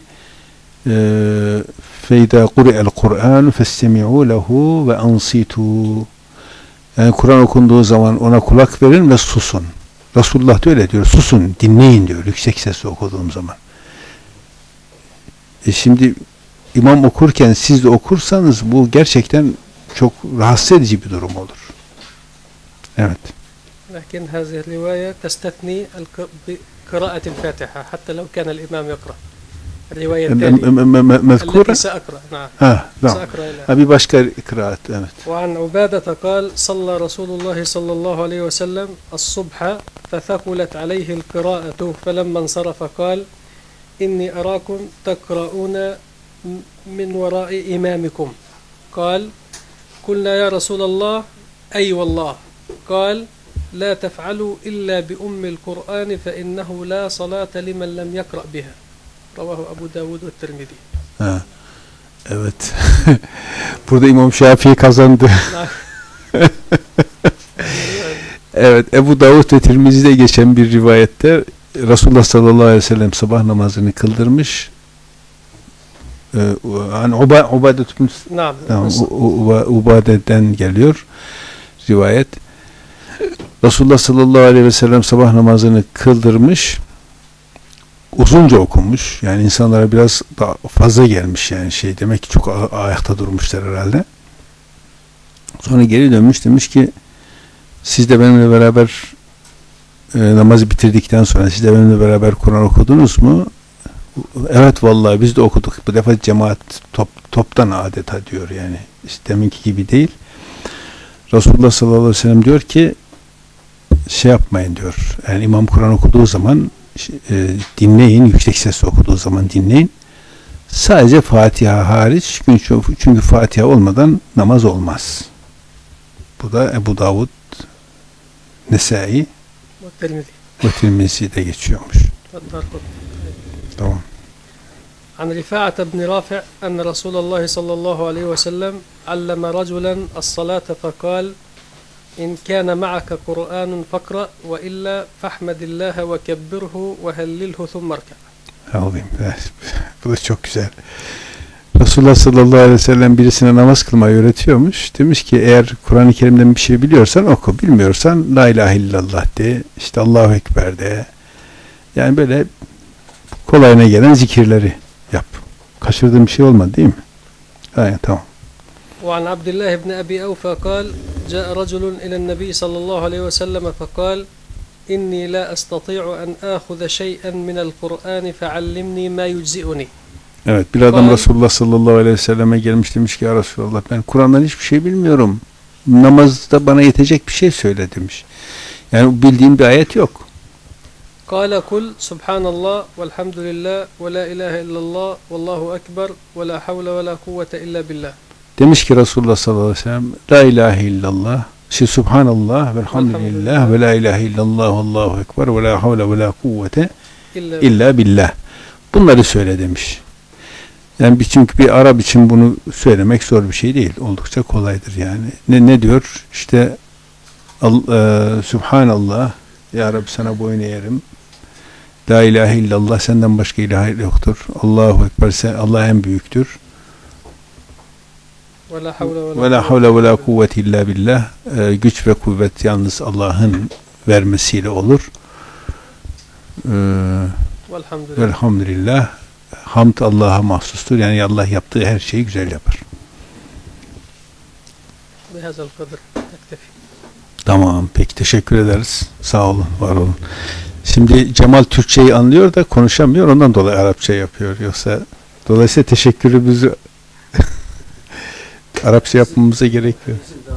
feyda kuri'el Kur'an festemi'u lehu ve ansitu. Yani Kur'an okunduğu zaman ona kulak verin ve susun. Resulullah da öyle diyor. Susun, dinleyin diyor. Yüksek sesle okuduğum zaman. E şimdi imam okurken siz de okursanız bu gerçekten çok rahatsız edici bir durum olur. Evet. لكن هذه الرواية تستثني قراءة الفاتحة حتى لو كان الإمام يقرأ. الرواية الثانية التي سأقرأ. نعم. سأقرأ لها. Bir başka kıraat. Evet. وعن عبادة قال صلى رسول الله صلى الله عليه وسلم الصبح فثقلت عليه القراءة فلما انصرف قال إني أراكم تقرؤون من وراء إمامكم قال قلنا يا رسول الله أي والله قال لا تفعلوا إلا بأم القرآن فإنه لا صلاة لمن لم يقرأ بها رواه أبو داود والترمذي. Ha. Evet. Burada İmam Şafii kazandı. Evet, Ebu Davud ve Tirmizi'de geçen bir rivayette Resulullah sallallahu aleyhi ve sellem sabah namazını kıldırmış. Hani Uba, Ubade Naam. Ubade'den geliyor rivayet. Resulullah sallallahu aleyhi ve sellem sabah namazını kıldırmış. Uzunca okumuş. Yani insanlara biraz daha fazla gelmiş yani şey. Demek ki çok ayakta durmuşlar herhalde. Sonra geri dönmüş, demiş ki siz de benimle beraber e, namazı bitirdikten sonra siz de benimle beraber Kur'an okudunuz mu? Evet vallahi biz de okuduk. Bu defa cemaat top, toptan adeta diyor yani. İşte deminki gibi değil. Resulullah sallallahu aleyhi ve sellem diyor ki şey yapmayın diyor. Yani imam Kur'an okuduğu zaman e, dinleyin. Yüksek sesle okuduğu zaman dinleyin. Sadece Fatiha hariç. Çünkü, çünkü Fatiha olmadan namaz olmaz. Bu da Ebu Davud, Nesai ve Tirmizi'de geçiyormuş. Tamam. عن رفاعة بن رافع أن رسول الله صلى الله عليه وسلم علم رجلا الصلاة فقال إن كان معك قرآن فاقرأ وإلا فاحمد الله وكبره وهلله ثم اركع. Alayım. Bu da çok güzel. Resulullah sallallahu aleyhi ve sellem birisine namaz kılmayı öğretiyormuş. Demiş ki eğer Kur'an-ı Kerim'den bir şey biliyorsan oku. Bilmiyorsan La ilahe illallah de. İşte Allahu Ekber de. Yani böyle kolayına gelen zikirleri yap. Kaçırdığım bir şey olmadı değil mi? Aynen, tamam. وعن عبد الله بن أبي أوفى قال جاء رجل إلى النبي صلى الله عليه وسلم فقال إني لا أستطيع أن آخذ شيئا من القرآن فعلمني ما يجزئني. Evet, bir adam Resulullah sallallahu aleyhi ve selleme gelmiş, demiş ki ya Resulullah ben Kur'an'dan hiçbir şey bilmiyorum. Namazda bana yetecek bir şey söyle demiş. Yani bildiğim bir ayet yok. قال كل سبحان الله والحمد لله ولا إله إلا الله والله أكبر ولا حول ولا قوة إلا بالله. Demiş ki Resulullah sallallahu aleyhi ve sellem La ilahe illallah, şey Subhanallah velhamdülillah ve la ilahe illallah Allahu Ekber ve la havle ve la kuvvete illa billah. Bunları söyle demiş. Yani bir, çünkü bir Arap için bunu söylemek zor bir şey değil. Oldukça kolaydır yani. Ne ne diyor? İşte al, e, Subhanallah, ya Rabbi sana boyun eğerim. La ilahe illallah, senden başka ilah yoktur. Allahu Ekber, sen, Allah en büyüktür. Ve la havle ve la kuvvete illa billah. E, güç ve kuvvet yalnız Allah'ın vermesiyle olur. E, Velhamdülillah. Hamd Allah'a mahsustur. Yani Allah yaptığı her şeyi güzel yapar. Tamam. Peki. Teşekkür ederiz. Sağ olun. Var olun. Şimdi Cemal Türkçeyi anlıyor da konuşamıyor. Ondan dolayı Arapça yapıyor. Yoksa dolayısıyla teşekkürümüzü Arapça yapmamıza gerek yok.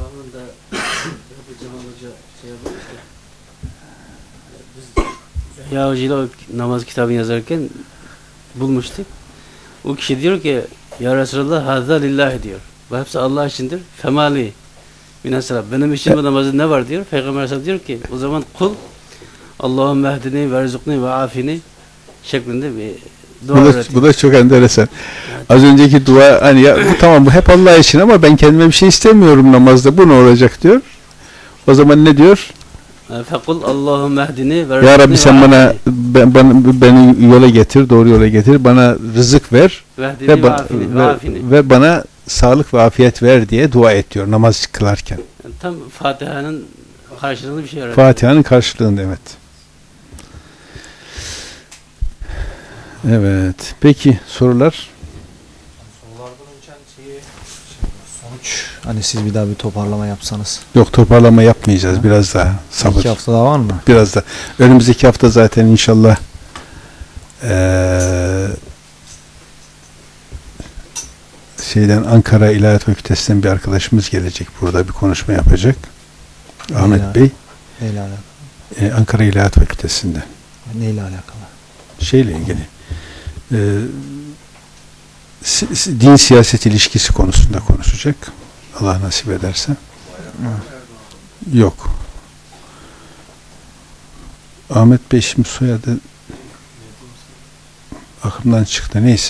Ya Hoca'yla namaz kitabını yazarken bulmuştuk. O kişi diyor ki ya Resulallah hazza lillahi diyor. Bu hepsi Allah içindir. Femali minasala. Benim için bu namazın ne var diyor. Peygamber Aleyhisselam diyor ki o zaman kul Allahümme ehdini ve erzukni ve afini şeklinde bir dua bu da, öğretiyor. Bu da çok enteresan. Evet. Az önceki dua hani ya bu tamam bu hep Allah için ama ben kendime bir şey istemiyorum namazda. Bu ne olacak diyor. O zaman ne diyor? Fekul Allahümme ehdini ve ya Rabbi sen bana, ben, bana beni yola getir, doğru yola getir. Bana rızık ver ve, ve, ba afini, ve, ve bana sağlık ve afiyet ver diye dua et diyor namaz kılarken. Yani tam Fatiha'nın karşılığında bir şey öğretiyor. Fatiha'nın karşılığında, evet. Evet. Peki sorular? Sorulardan önce şeyi, sonuç hani siz bir daha bir toparlama yapsanız. Yok, toparlama yapmayacağız. Ha? Biraz daha sabır. İki hafta daha var mı? Biraz da. Önümüzdeki hafta zaten inşallah ee, şeyden Ankara İlahiyat Fakültesi'nden bir arkadaşımız gelecek. Burada bir konuşma yapacak. Neyle Ahmet alakalı? Bey. Neyle alakalı? Ee, Ankara İlahiyat Fakültesi'nden. Neyle alakalı? Şeyle ilgili. Ee, si- din siyaset ilişkisi konusunda konuşacak. Allah nasip ederse. Yok. Ahmet Bey şimdi soyadı aklımdan çıktı. Neyse.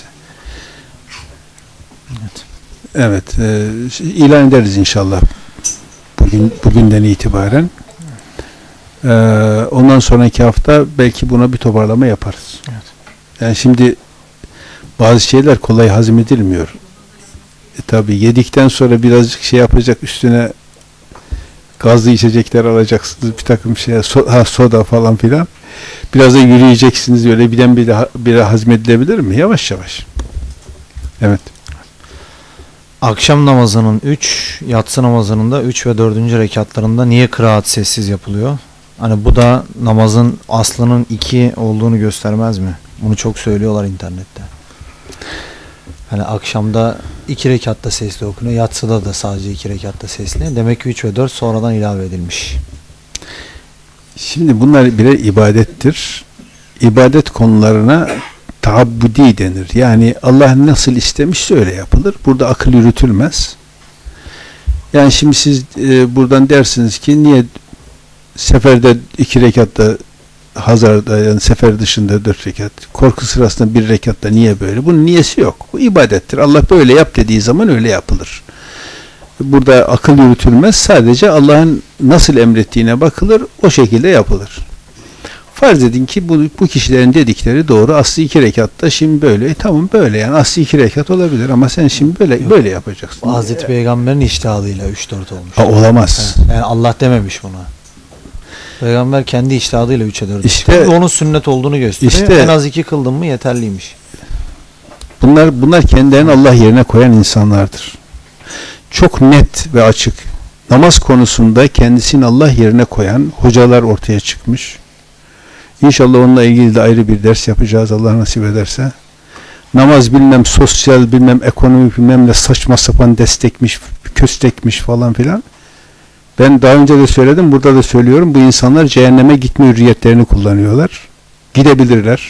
Evet. Evet. E, ilan ederiz inşallah. Bugün, bugünden itibaren. E, ondan sonraki hafta belki buna bir toparlama yaparız. Evet. Yani şimdi bazı şeyler kolay hazmedilmiyor. E, tabii yedikten sonra birazcık şey yapacak, üstüne gazlı içecekler alacaksınız, bir takım şey, so ha, soda falan filan. Biraz da yürüyeceksiniz, öyle birden bir daha bir hazmedilebilir mi? Yavaş yavaş. Evet. Akşam namazının üç, yatsı namazının da üç ve dördüncü rekatlarında niye kıraat sessiz yapılıyor? Hani bu da namazın aslının iki olduğunu göstermez mi? Bunu çok söylüyorlar internette. Hani akşamda iki rekatta sesli okunuyor, yatsıda da sadece iki rekatta sesli. Demek ki üç ve dört sonradan ilave edilmiş. Şimdi bunlar birer ibadettir. İbadet konularına taabbudi denir. Yani Allah nasıl istemişse öyle yapılır. Burada akıl yürütülmez. Yani şimdi siz e, buradan dersiniz ki niye seferde iki rekatta, hazarda yani sefer dışında dört rekat, korku sırasında bir rekatta niye böyle? Bunun niyesi yok. Bu ibadettir. Allah böyle yap dediği zaman öyle yapılır. Burada akıl yürütülmez. Sadece Allah'ın nasıl emrettiğine bakılır. O şekilde yapılır. Farz edin ki bu, bu kişilerin dedikleri doğru. Aslı iki rekatta şimdi böyle. E, tamam böyle yani. Aslı iki rekat olabilir ama sen şimdi böyle yok, böyle yapacaksın. Hazreti e, Peygamber'in içtihadıyla üç dört olmuş. Ha, olamaz. Yani Allah dememiş buna. Peygamber kendi içtihadıyla üçe dörde İşte, çıkıyor. Onun sünnet olduğunu gösteriyor. İşte, en az iki kıldın mı yeterliymiş. Bunlar bunlar kendilerini Allah yerine koyan insanlardır. Çok net ve açık. Namaz konusunda kendisini Allah yerine koyan hocalar ortaya çıkmış. İnşallah onunla ilgili de ayrı bir ders yapacağız Allah nasip ederse. Namaz bilmem sosyal bilmem ekonomik bilmem ne saçma sapan destekmiş, köstekmiş falan filan. Ben daha önce de söyledim, burada da söylüyorum. Bu insanlar cehenneme gitme hürriyetlerini kullanıyorlar. Gidebilirler.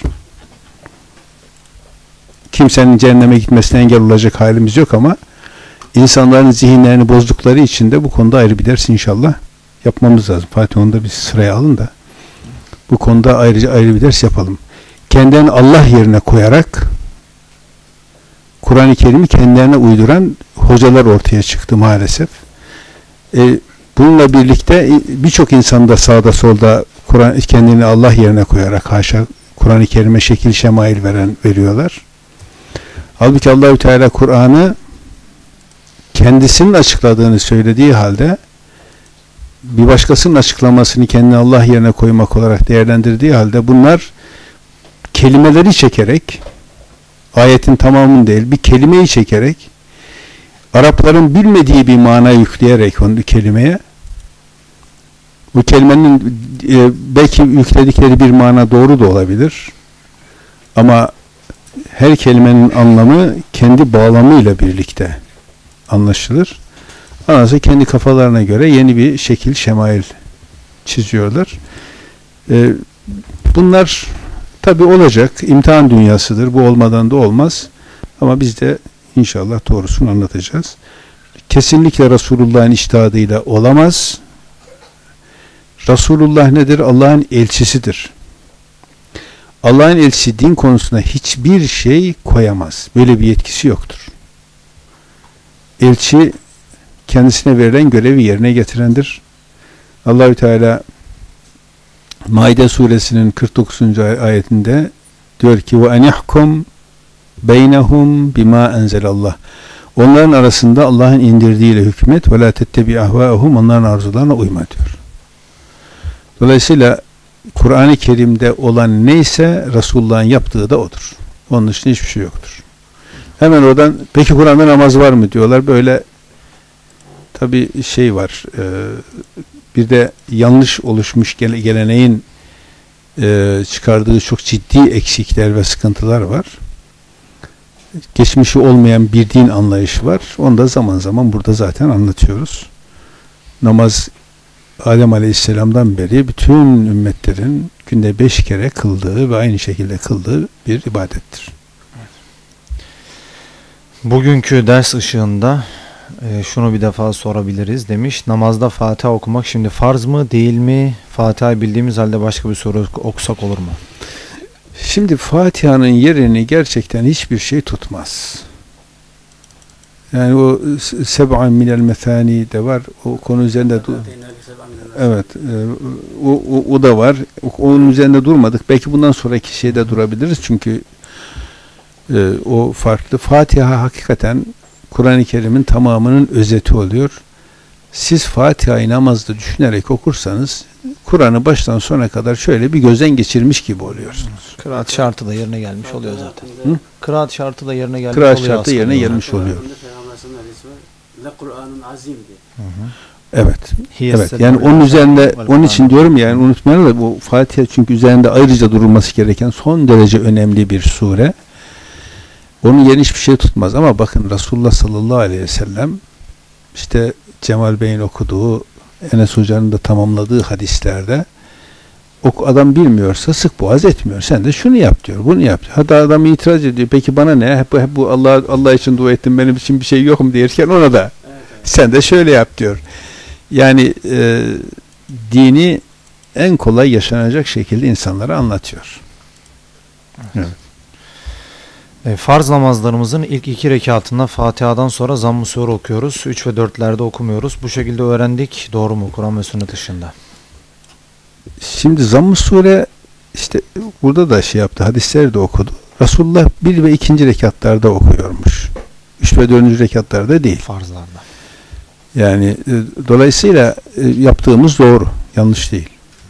Kimsenin cehenneme gitmesine engel olacak halimiz yok ama insanların zihinlerini bozdukları için de bu konuda ayrı bir ders inşallah yapmamız lazım. Fatih onu da bir sıraya alın da bu konuda ayrıca ayrı bir ders yapalım. Kendilerini Allah yerine koyarak Kur'an-ı Kerim'i kendilerine uyduran hocalar ortaya çıktı maalesef. E, bununla birlikte birçok insan da sağda solda Kur'an kendini Allah yerine koyarak haşa Kur'an-ı Kerim'e şekil şemail veren veriyorlar. Halbuki Allahü Teala Kur'an'ı kendisinin açıkladığını söylediği halde bir başkasının açıklamasını kendini Allah yerine koymak olarak değerlendirdiği halde bunlar kelimeleri çekerek ayetin tamamını değil bir kelimeyi çekerek Arapların bilmediği bir mana yükleyerek onu kelimeye bu kelimenin e, belki yükledikleri bir mana doğru da olabilir ama her kelimenin anlamı kendi bağlamıyla birlikte anlaşılır. Anası kendi kafalarına göre yeni bir şekil şemail çiziyorlar. Ee, bunlar tabi olacak. İmtihan dünyasıdır. Bu olmadan da olmaz. Ama biz de inşallah doğrusunu anlatacağız. Kesinlikle Resulullah'ın içtihadıyla olamaz. Resulullah nedir? Allah'ın elçisidir. Allah'ın elçisi din konusunda hiçbir şey koyamaz. Böyle bir yetkisi yoktur. Elçi kendisine verilen görevi yerine getirendir. Allahü Teala Maide suresinin kırk dokuzuncu ayetinde diyor ki ve enihkum beynehum bima enzelallah. Onların arasında Allah'ın indirdiğiyle hükmet ve la tettebi ahvaehum onların arzularına uyma diyor. Dolayısıyla Kur'an-ı Kerim'de olan neyse Resulullah'ın yaptığı da odur. Onun dışında hiçbir şey yoktur. Hemen oradan peki Kur'an'da namaz var mı diyorlar. Böyle tabi şey var. E, bir de yanlış oluşmuş gele, geleneğin e, çıkardığı çok ciddi eksikler ve sıkıntılar var. Geçmişi olmayan bir din anlayışı var. Onu da zaman zaman burada zaten anlatıyoruz. Namaz Adem Aleyhisselam'dan beri bütün ümmetlerin günde beş kere kıldığı ve aynı şekilde kıldığı bir ibadettir. Bugünkü ders ışığında e, şunu bir defa sorabiliriz demiş. Namazda Fatiha okumak şimdi farz mı değil mi? Fatiha'yı bildiğimiz halde başka bir soru okusak olur mu? Şimdi Fatiha'nın yerini gerçekten hiçbir şey tutmaz. Yani o seb'an minel methani de var. O konu üzerinde evet e, o, o, o da var. O, onun üzerinde durmadık. Belki bundan sonraki şeyde durabiliriz. Çünkü e, o farklı. Fatiha hakikaten Kur'an-ı Kerim'in tamamının özeti oluyor. Siz Fatiha'yı namazda düşünerek okursanız Kur'an'ı baştan sona kadar şöyle bir gözden geçirmiş gibi oluyorsunuz. Kıraat şartı da yerine gelmiş oluyor zaten. Hı? Kıraat şartı da yerine gelmiş Kıraat oluyor. şartı yerine gelmiş oluyor. Evet. Evet. Yani onun üzerinde, onun için diyorum yani unutmayalım da bu Fatiha çünkü üzerinde ayrıca durulması gereken son derece önemli bir sure. Onun yerine hiçbir şey tutmaz ama bakın Resulullah sallallahu aleyhi ve sellem işte Cemal Bey'in okuduğu, Enes Hoca'nın da tamamladığı hadislerde o adam bilmiyorsa sık boğaz etmiyor. Sen de şunu yap diyor, bunu yap diyor. Hatta adam itiraz ediyor. Peki bana ne? Hep, hep bu Allah Allah için dua ettim, benim için bir şey yok mu derken ona da evet, evet. Sen de şöyle yap diyor. Yani e, dini en kolay yaşanacak şekilde insanlara anlatıyor. Evet. E, farz namazlarımızın ilk iki rekatında Fatiha'dan sonra Zamm-ı Sure okuyoruz. Üç ve dörtlerde okumuyoruz. Bu şekilde öğrendik. Doğru mu? Kur'an ve sünnet dışında. Şimdi Zamm-ı Sure işte burada da şey yaptı. Hadisleri de okudu. Resulullah bir ve ikinci rekatlarda okuyormuş. Üç ve dördüncü rekatlarda değil. Farzlarda. Yani e, dolayısıyla e, yaptığımız doğru. Yanlış değil.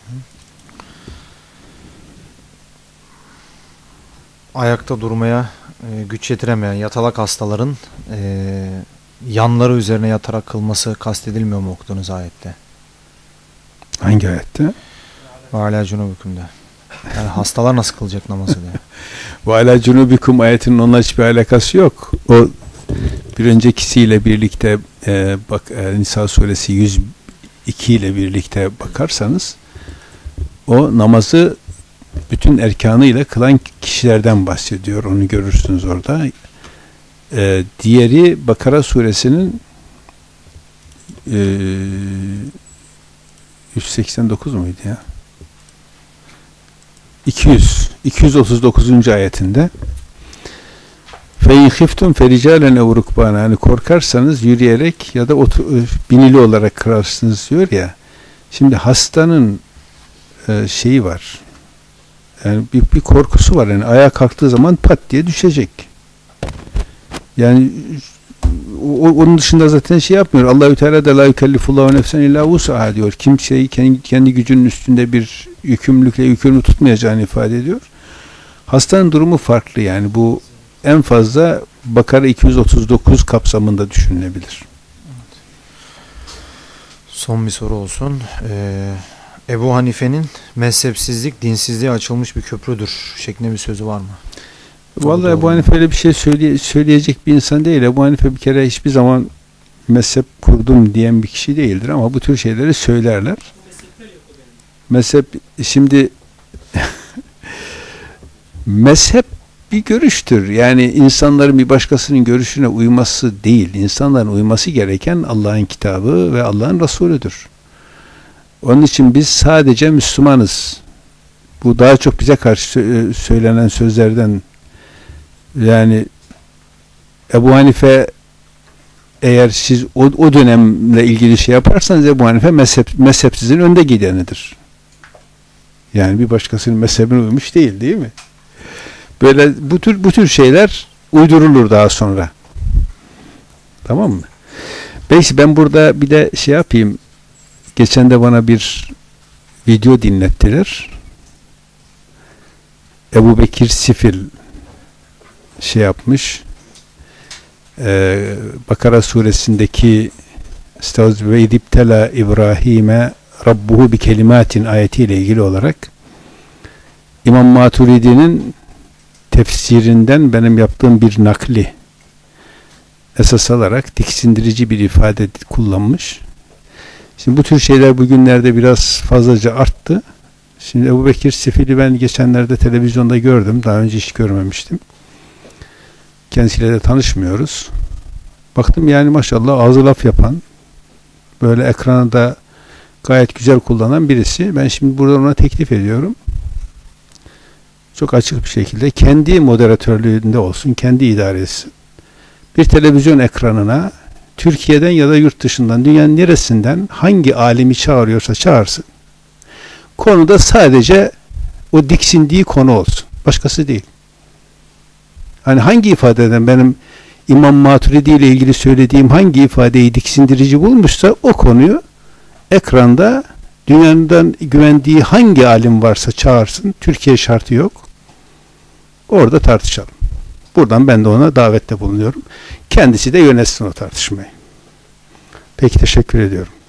Ayakta durmaya e, güç yetiremeyen yatalak hastaların e, yanları üzerine yatarak kılması kastedilmiyor mu okuduğunuz ayette? Hangi ayette? Ve alâ cunûbüküm'de. Yani hastalar nasıl kılacak namazı diye. Ve alâ cunûbüküm ayetinin onunla hiçbir alakası yok. O bir öncekisiyle birlikte e, bak e, Nisa suresi yüz iki ile birlikte bakarsanız o namazı bütün erkanıyla kılan kişilerden bahsediyor. Onu görürsünüz orada. Ee, diğeri Bakara suresinin e, yüz seksen dokuz muydu ya? iki yüz iki yüz otuz dokuzuncu ayetinde فَاِنْ خِفْتُمْ فَرِجَالًا اَوْ رُكْبَانًا yani korkarsanız yürüyerek ya da otur, binili olarak kırarsınız diyor ya. Şimdi hastanın e, şeyi var. Yani bir, bir korkusu var. Yani ayağa kalktığı zaman pat diye düşecek. Yani o, onun dışında zaten şey yapmıyor. Allahü Teala da la yükellifullahu nefsen illa vus'aha diyor. Kimseyi kendi, kendi gücünün üstünde bir yükümlülükle yükümlü tutmayacağını ifade ediyor. Hastanın durumu farklı yani. Bu en fazla Bakara iki yüz otuz dokuz kapsamında düşünülebilir. Evet. Son bir soru olsun. Ee, Ebu Hanife'nin mezhepsizlik, dinsizliğe açılmış bir köprüdür şeklinde bir sözü var mı? Vallahi Ebu Hanife öyle bir şey söyleye, söyleyecek bir insan değil. Ebu Hanife bir kere hiçbir zaman mezhep kurdum diyen bir kişi değildir ama bu tür şeyleri söylerler. Mezhep şimdi mezhep bir görüştür. Yani insanların bir başkasının görüşüne uyması değil. İnsanların uyması gereken Allah'ın kitabı ve Allah'ın Resulüdür. Onun için biz sadece Müslümanız. Bu daha çok bize karşı söylenen sözlerden yani Ebu Hanife eğer siz o, o dönemle ilgili şey yaparsanız Ebu Hanife mezhep, mezhepsizin önde gidenidir. Yani bir başkasının mezhebine uymuş değil, değil mi? Böyle bu tür bu tür şeyler uydurulur daha sonra. Tamam mı? Belki ben burada bir de şey yapayım. Geçen de bana bir video dinlettiler. Ebu Bekir Sifil şey yapmış. Ee, Bakara suresindeki Estağfirullah ve idiptela İbrahim'e Rabbuhu bi kelimatin ayetiyle ilgili olarak İmam Maturidi'nin tefsirinden benim yaptığım bir nakli esas alarak tiksindirici bir ifade kullanmış. Şimdi bu tür şeyler bugünlerde biraz fazlaca arttı. Şimdi Ebu Bekir Sifil'i ben geçenlerde televizyonda gördüm. Daha önce hiç görmemiştim. Kendisiyle de tanışmıyoruz. Baktım yani maşallah ağzı laf yapan, böyle ekranı da gayet güzel kullanan birisi. Ben şimdi burada ona teklif ediyorum. Çok açık bir şekilde kendi moderatörlüğünde olsun, kendi idaresi. Bir televizyon ekranına Türkiye'den ya da yurt dışından, dünyanın neresinden hangi alimi çağırıyorsa çağırsın. Konuda sadece o diksindiği konu olsun. Başkası değil. Hani hangi ifadeden benim İmam Maturidi ile ilgili söylediğim hangi ifadeyi diksindirici bulmuşsa o konuyu ekranda dünyanın güvendiği hangi alim varsa çağırsın. Türkiye şartı yok. Orada tartışalım. Buradan ben de ona davette bulunuyorum. Kendisi de yönetsin o tartışmayı. Peki, teşekkür ediyorum.